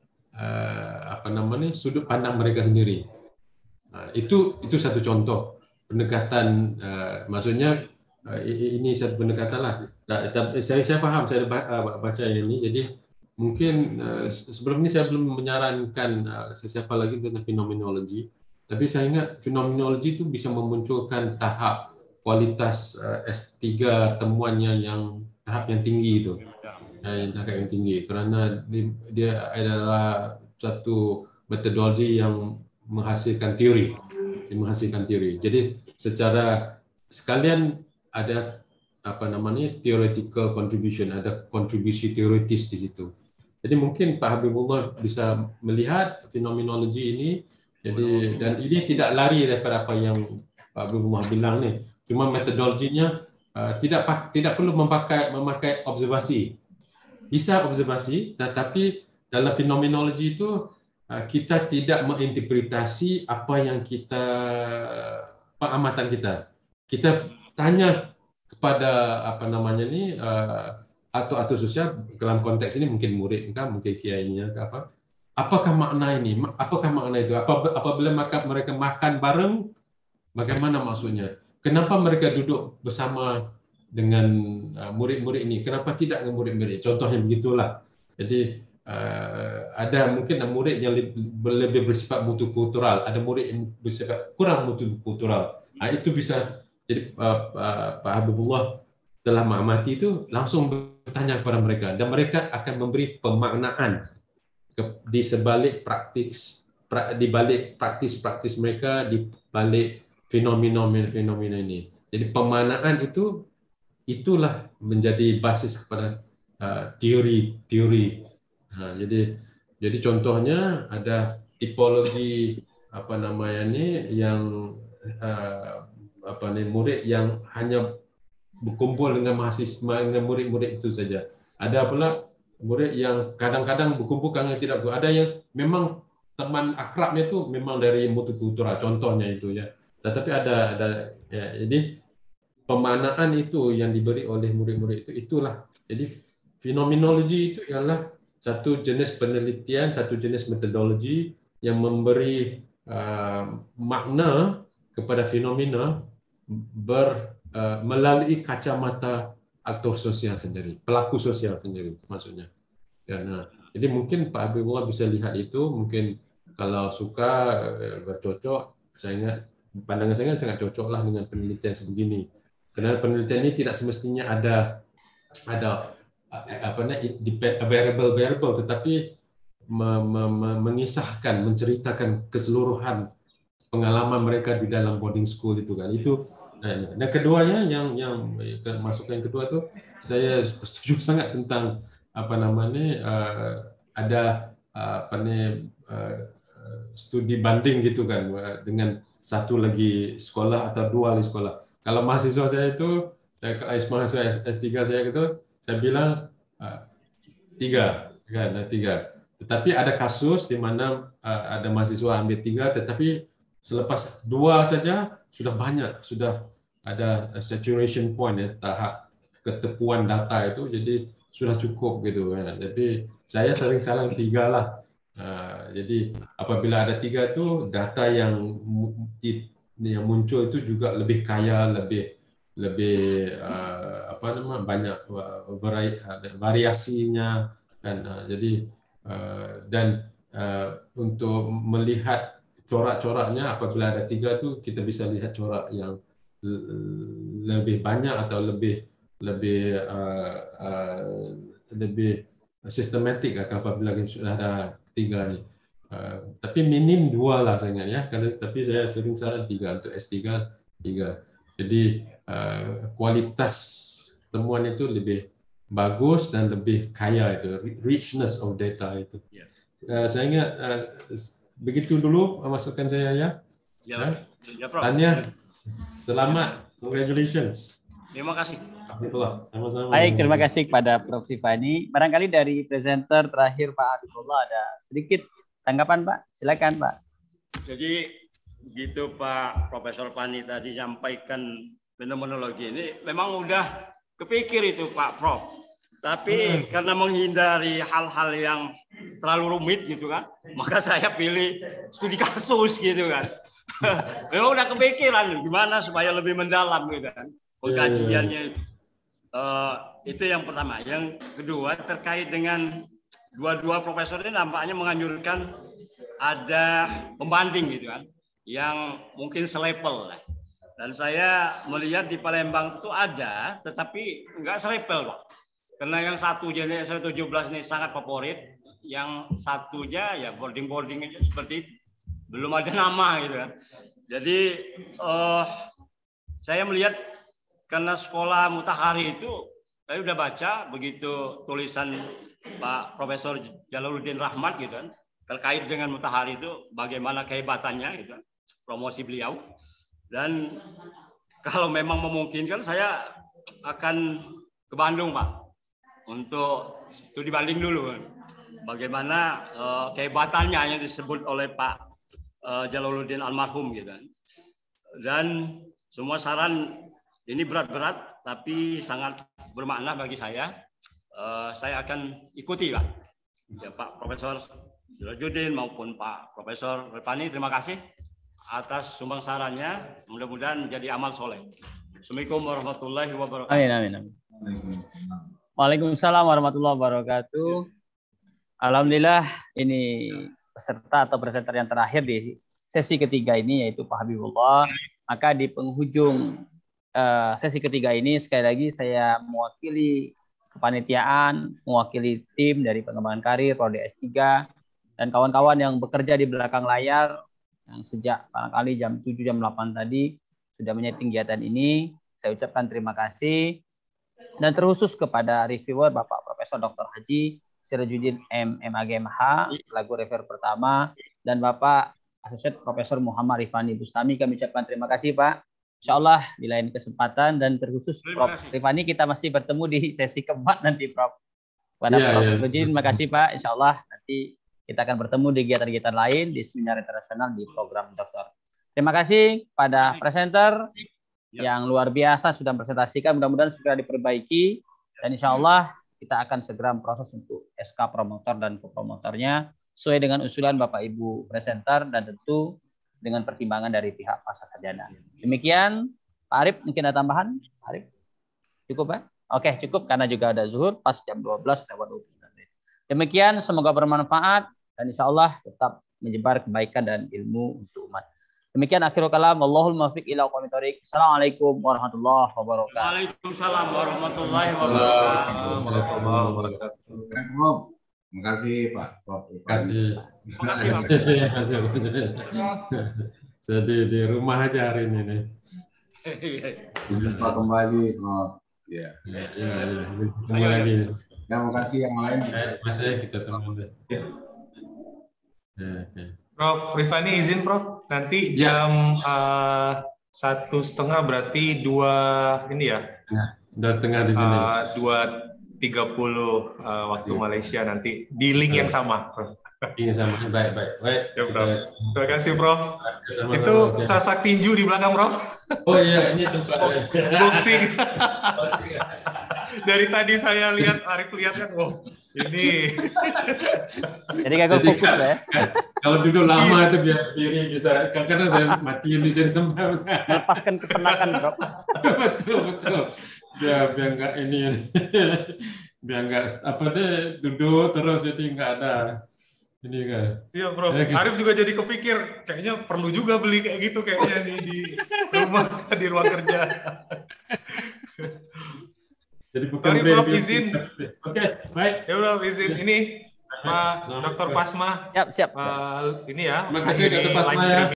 sudut pandang mereka sendiri. Itu satu contoh pendekatan. Maksudnya ini satu pendekatan lah. Saya paham, saya baca ini. Jadi mungkin sebelum ini saya belum menyarankan sesiapa lagi tentang fenomenologi. Tapi saya ingat fenomenologi itu bisa memunculkan tahap kualitas S3 temuannya yang tahap yang tinggi itu. Tahap yang tinggi kerana dia adalah satu metodologi yang menghasilkan teori. Jadi secara sekalian ada theoretical contribution, ada kontribusi teoritis di situ. Jadi mungkin Pak Habibullah bisa melihat fenomenologi ini. Jadi dan ini tidak lari daripada apa yang Pak Habibullah bilang nih. Cuma metodologinya tidak perlu memakai observasi. Bisa observasi, tetapi dalam fenomenologi itu kita tidak menginterpretasi apa yang pengamatan kita. Kita tanya kepada atau sosial dalam konteks ini mungkin murid kan, mungkin kiainya apa. Apakah makna ini? Apakah makna itu? Apabila mereka makan bareng, bagaimana maksudnya? Kenapa mereka duduk bersama dengan murid-murid ini? Kenapa tidak dengan murid-murid? Contohnya begitulah. Jadi ada mungkin murid yang lebih bersifat multikultural, ada murid yang bersifat kurang multikultural. Itu bisa jadi Pak Habibullah telah mengamati itu langsung bertanya kepada mereka dan mereka akan memberi pemaknaan di sebalik praktis mereka, di balik fenomena ini. Jadi pemaknaan itulah menjadi basis kepada teori. Jadi contohnya ada tipologi yang murid yang hanya berkumpul dengan mahasiswa, dengan murid-murid itu saja. Ada pula murid yang kadang-kadang berkumpul, kadang tidak berkumpul. Ada yang memang teman akrabnya itu memang dari multikultural, contohnya itu ya. Tetapi ada ya, jadi pemaknaan itu yang diberi oleh murid-murid itulah. Jadi fenomenologi itu ialah satu jenis penelitian, satu jenis metodologi yang memberi makna kepada fenomena melalui kacamata aktor sosial sendiri, pelaku sosial sendiri maksudnya. Jadi mungkin Pak Habibullah bisa lihat itu, mungkin kalau suka cocok, saya ingat pandangan saya sangat cocok lah dengan penelitian sebegini. Karena penelitian ini tidak semestinya ada variable, tetapi mengisahkan, menceritakan keseluruhan pengalaman mereka di dalam boarding school itu kan. Itu dan keduanya yang masukan kedua itu saya setuju sangat tentang ada studi banding gitu kan dengan satu lagi sekolah atau dua lagi sekolah. Kalau mahasiswa saya itu, mahasiswa S3 saya itu, saya bilang 3 kan, 3. Tetapi ada kasus di mana ada mahasiswa ambil 3, tetapi selepas 2 saja sudah banyak, sudah ada saturation point ya, tahap ketepuan data itu, jadi sudah cukup gitu ya. Jadi saya sering salah 3 lah. Jadi apabila ada 3 itu, data yang muncul itu juga lebih kaya, lebih banyak variasinya dan untuk melihat corak-coraknya, apabila ada 3 itu kita bisa lihat corak yang lebih banyak atau lebih sistematik apabila sudah ada 3 nih. Tapi minim 2 lah saya ingat ya. Tapi saya sering saran 3 untuk S3 3. Jadi kualitas temuan itu lebih bagus dan lebih kaya itu, richness of data itu. Saya ingat begitu dulu masukan saya ya. Ya, Prof. Tanya, selamat, congratulations. Terima kasih. Sama-sama. Baik, terima kasih kepada Prof. Rifani. Barangkali dari presenter terakhir Pak Habibullah ada sedikit tanggapan Pak. Silakan Pak. Jadi gitu Pak Profesor Pani tadi nyampaikan fenomenologi ini memang udah kepikir itu Pak Prof. Tapi karena menghindari hal-hal yang terlalu rumit gitu kan, maka saya pilih studi kasus gitu kan. Memang udah kepikiran gimana supaya lebih mendalam gitu kan pengkajiannya itu. Itu yang pertama. Yang kedua terkait dengan dua profesor ini nampaknya menganjurkan ada pembanding gitu kan, yang mungkin selevel lah. Dan saya melihat di Palembang itu ada, tetapi nggak selevel Pak. Karena yang satu jenis S17 ini sangat favorit, yang satunya ya boarding aja seperti itu. Belum ada nama gitu kan. Jadi saya melihat karena sekolah Mutahari itu saya udah baca begitu tulisan Pak Profesor Jalaluddin Rahmat gitu kan terkait dengan Mutahari itu bagaimana kehebatannya gitu kan, promosi beliau. Dan kalau memang memungkinkan saya akan ke Bandung Pak untuk studi banding dulu kan. Bagaimana kehebatannya yang disebut oleh Pak Jalaluddin almarhum gitu kan. Dan semua saran ini berat-berat tapi sangat bermakna bagi saya. Saya akan ikuti Pak. Ya, Pak Profesor Jalaluddin maupun Pak Profesor Rifani, terima kasih atas sumbang sarannya. Mudah-mudahan jadi amal soleh. Assalamualaikum warahmatullahi wabarakatuh. Amin. Waalaikumsalam warahmatullahi wabarakatuh. Alhamdulillah ini peserta atau presenter yang terakhir di sesi ketiga ini yaitu Pak Habibullah. Maka di penghujung sesi ketiga ini sekali lagi saya mewakili kepanitiaan, mewakili tim dari pengembangan karir Prodi S3 dan kawan-kawan yang bekerja di belakang layar yang sejak barangkali jam 7 jam 8 tadi sudah menyeting kegiatan ini. Saya ucapkan terima kasih dan terkhusus kepada reviewer Bapak Profesor Dr. Haji Sirajuddin MMAGMH selaku reviewer pertama dan Bapak Asosiat Profesor Muhammad Rifani Bustami. Kami ucapkan terima kasih Pak. Insya Allah di lain kesempatan dan terkhusus Prof. Rifani kita masih bertemu di sesi keempat nanti Prof. Pada Prof. Sirajuddin, terima kasih Pak. Insya Allah nanti kita akan bertemu di kegiatan-kegiatan lain di seminar internasional di program doktor. Terima kasih pada presenter yang luar biasa sudah presentasikan. Mudah-mudahan segera diperbaiki dan insya Allah kita akan segera proses untuk SK promotor dan kopromotornya sesuai dengan usulan Bapak Ibu presenter dan tentu dengan pertimbangan dari pihak Pasca Sarjana. Demikian, Pak Arif mungkin ada tambahan? Pak Arif? Cukup ya? Oke, cukup karena juga ada zuhur pas jam 12:20. Demikian, semoga bermanfaat dan insya Allah tetap menyebar kebaikan dan ilmu untuk umat. Demikian akhirul kalam. Wallahul muwaffiq ila aqwamit thoriq. Assalamualaikum warahmatullahi wabarakatuh. Waalaikumsalam warahmatullahi wabarakatuh. Terima kasih Pak Prof. Terima kasih. Jadi di rumah aja hari ini nih. Jumpa kembali Prof. Ya. Ketemu lagi. Terima kasih yang lain. Terima kasih kita tunggu. Prof. Rifani izin Prof. Nanti jam 1:30 berarti 2 ini ya. 2:30 di sini. 2:30 waktu Malaysia nanti di link yang sama. Ini sama. Baik. Ya, Prof. Terima kasih Prof. Itu sasak tinju di belakang Prof. Oh iya, ini tempat boxing. Dari tadi saya lihat, Arif lihat kan, wow, ini. Jadi kagak fokus ya. Kalau duduk lama itu biar diri bisa, kadang saya matiin jadi sempat. Melepaskan kepenakan, Bro. Betul. Biar nggak ini, biar nggak duduk terus jadi nggak ada. Ini kan. Iya Bro, Arif juga jadi kepikir, kayaknya perlu juga beli kayak gitu kayaknya di rumah, di ruang kerja. Jadi bukan Prof izin. Oke, baik. Ya udah izin. Ini Pak Dr. Pasma. Siap. Ini ya. Terima kasih Dr. Pasma.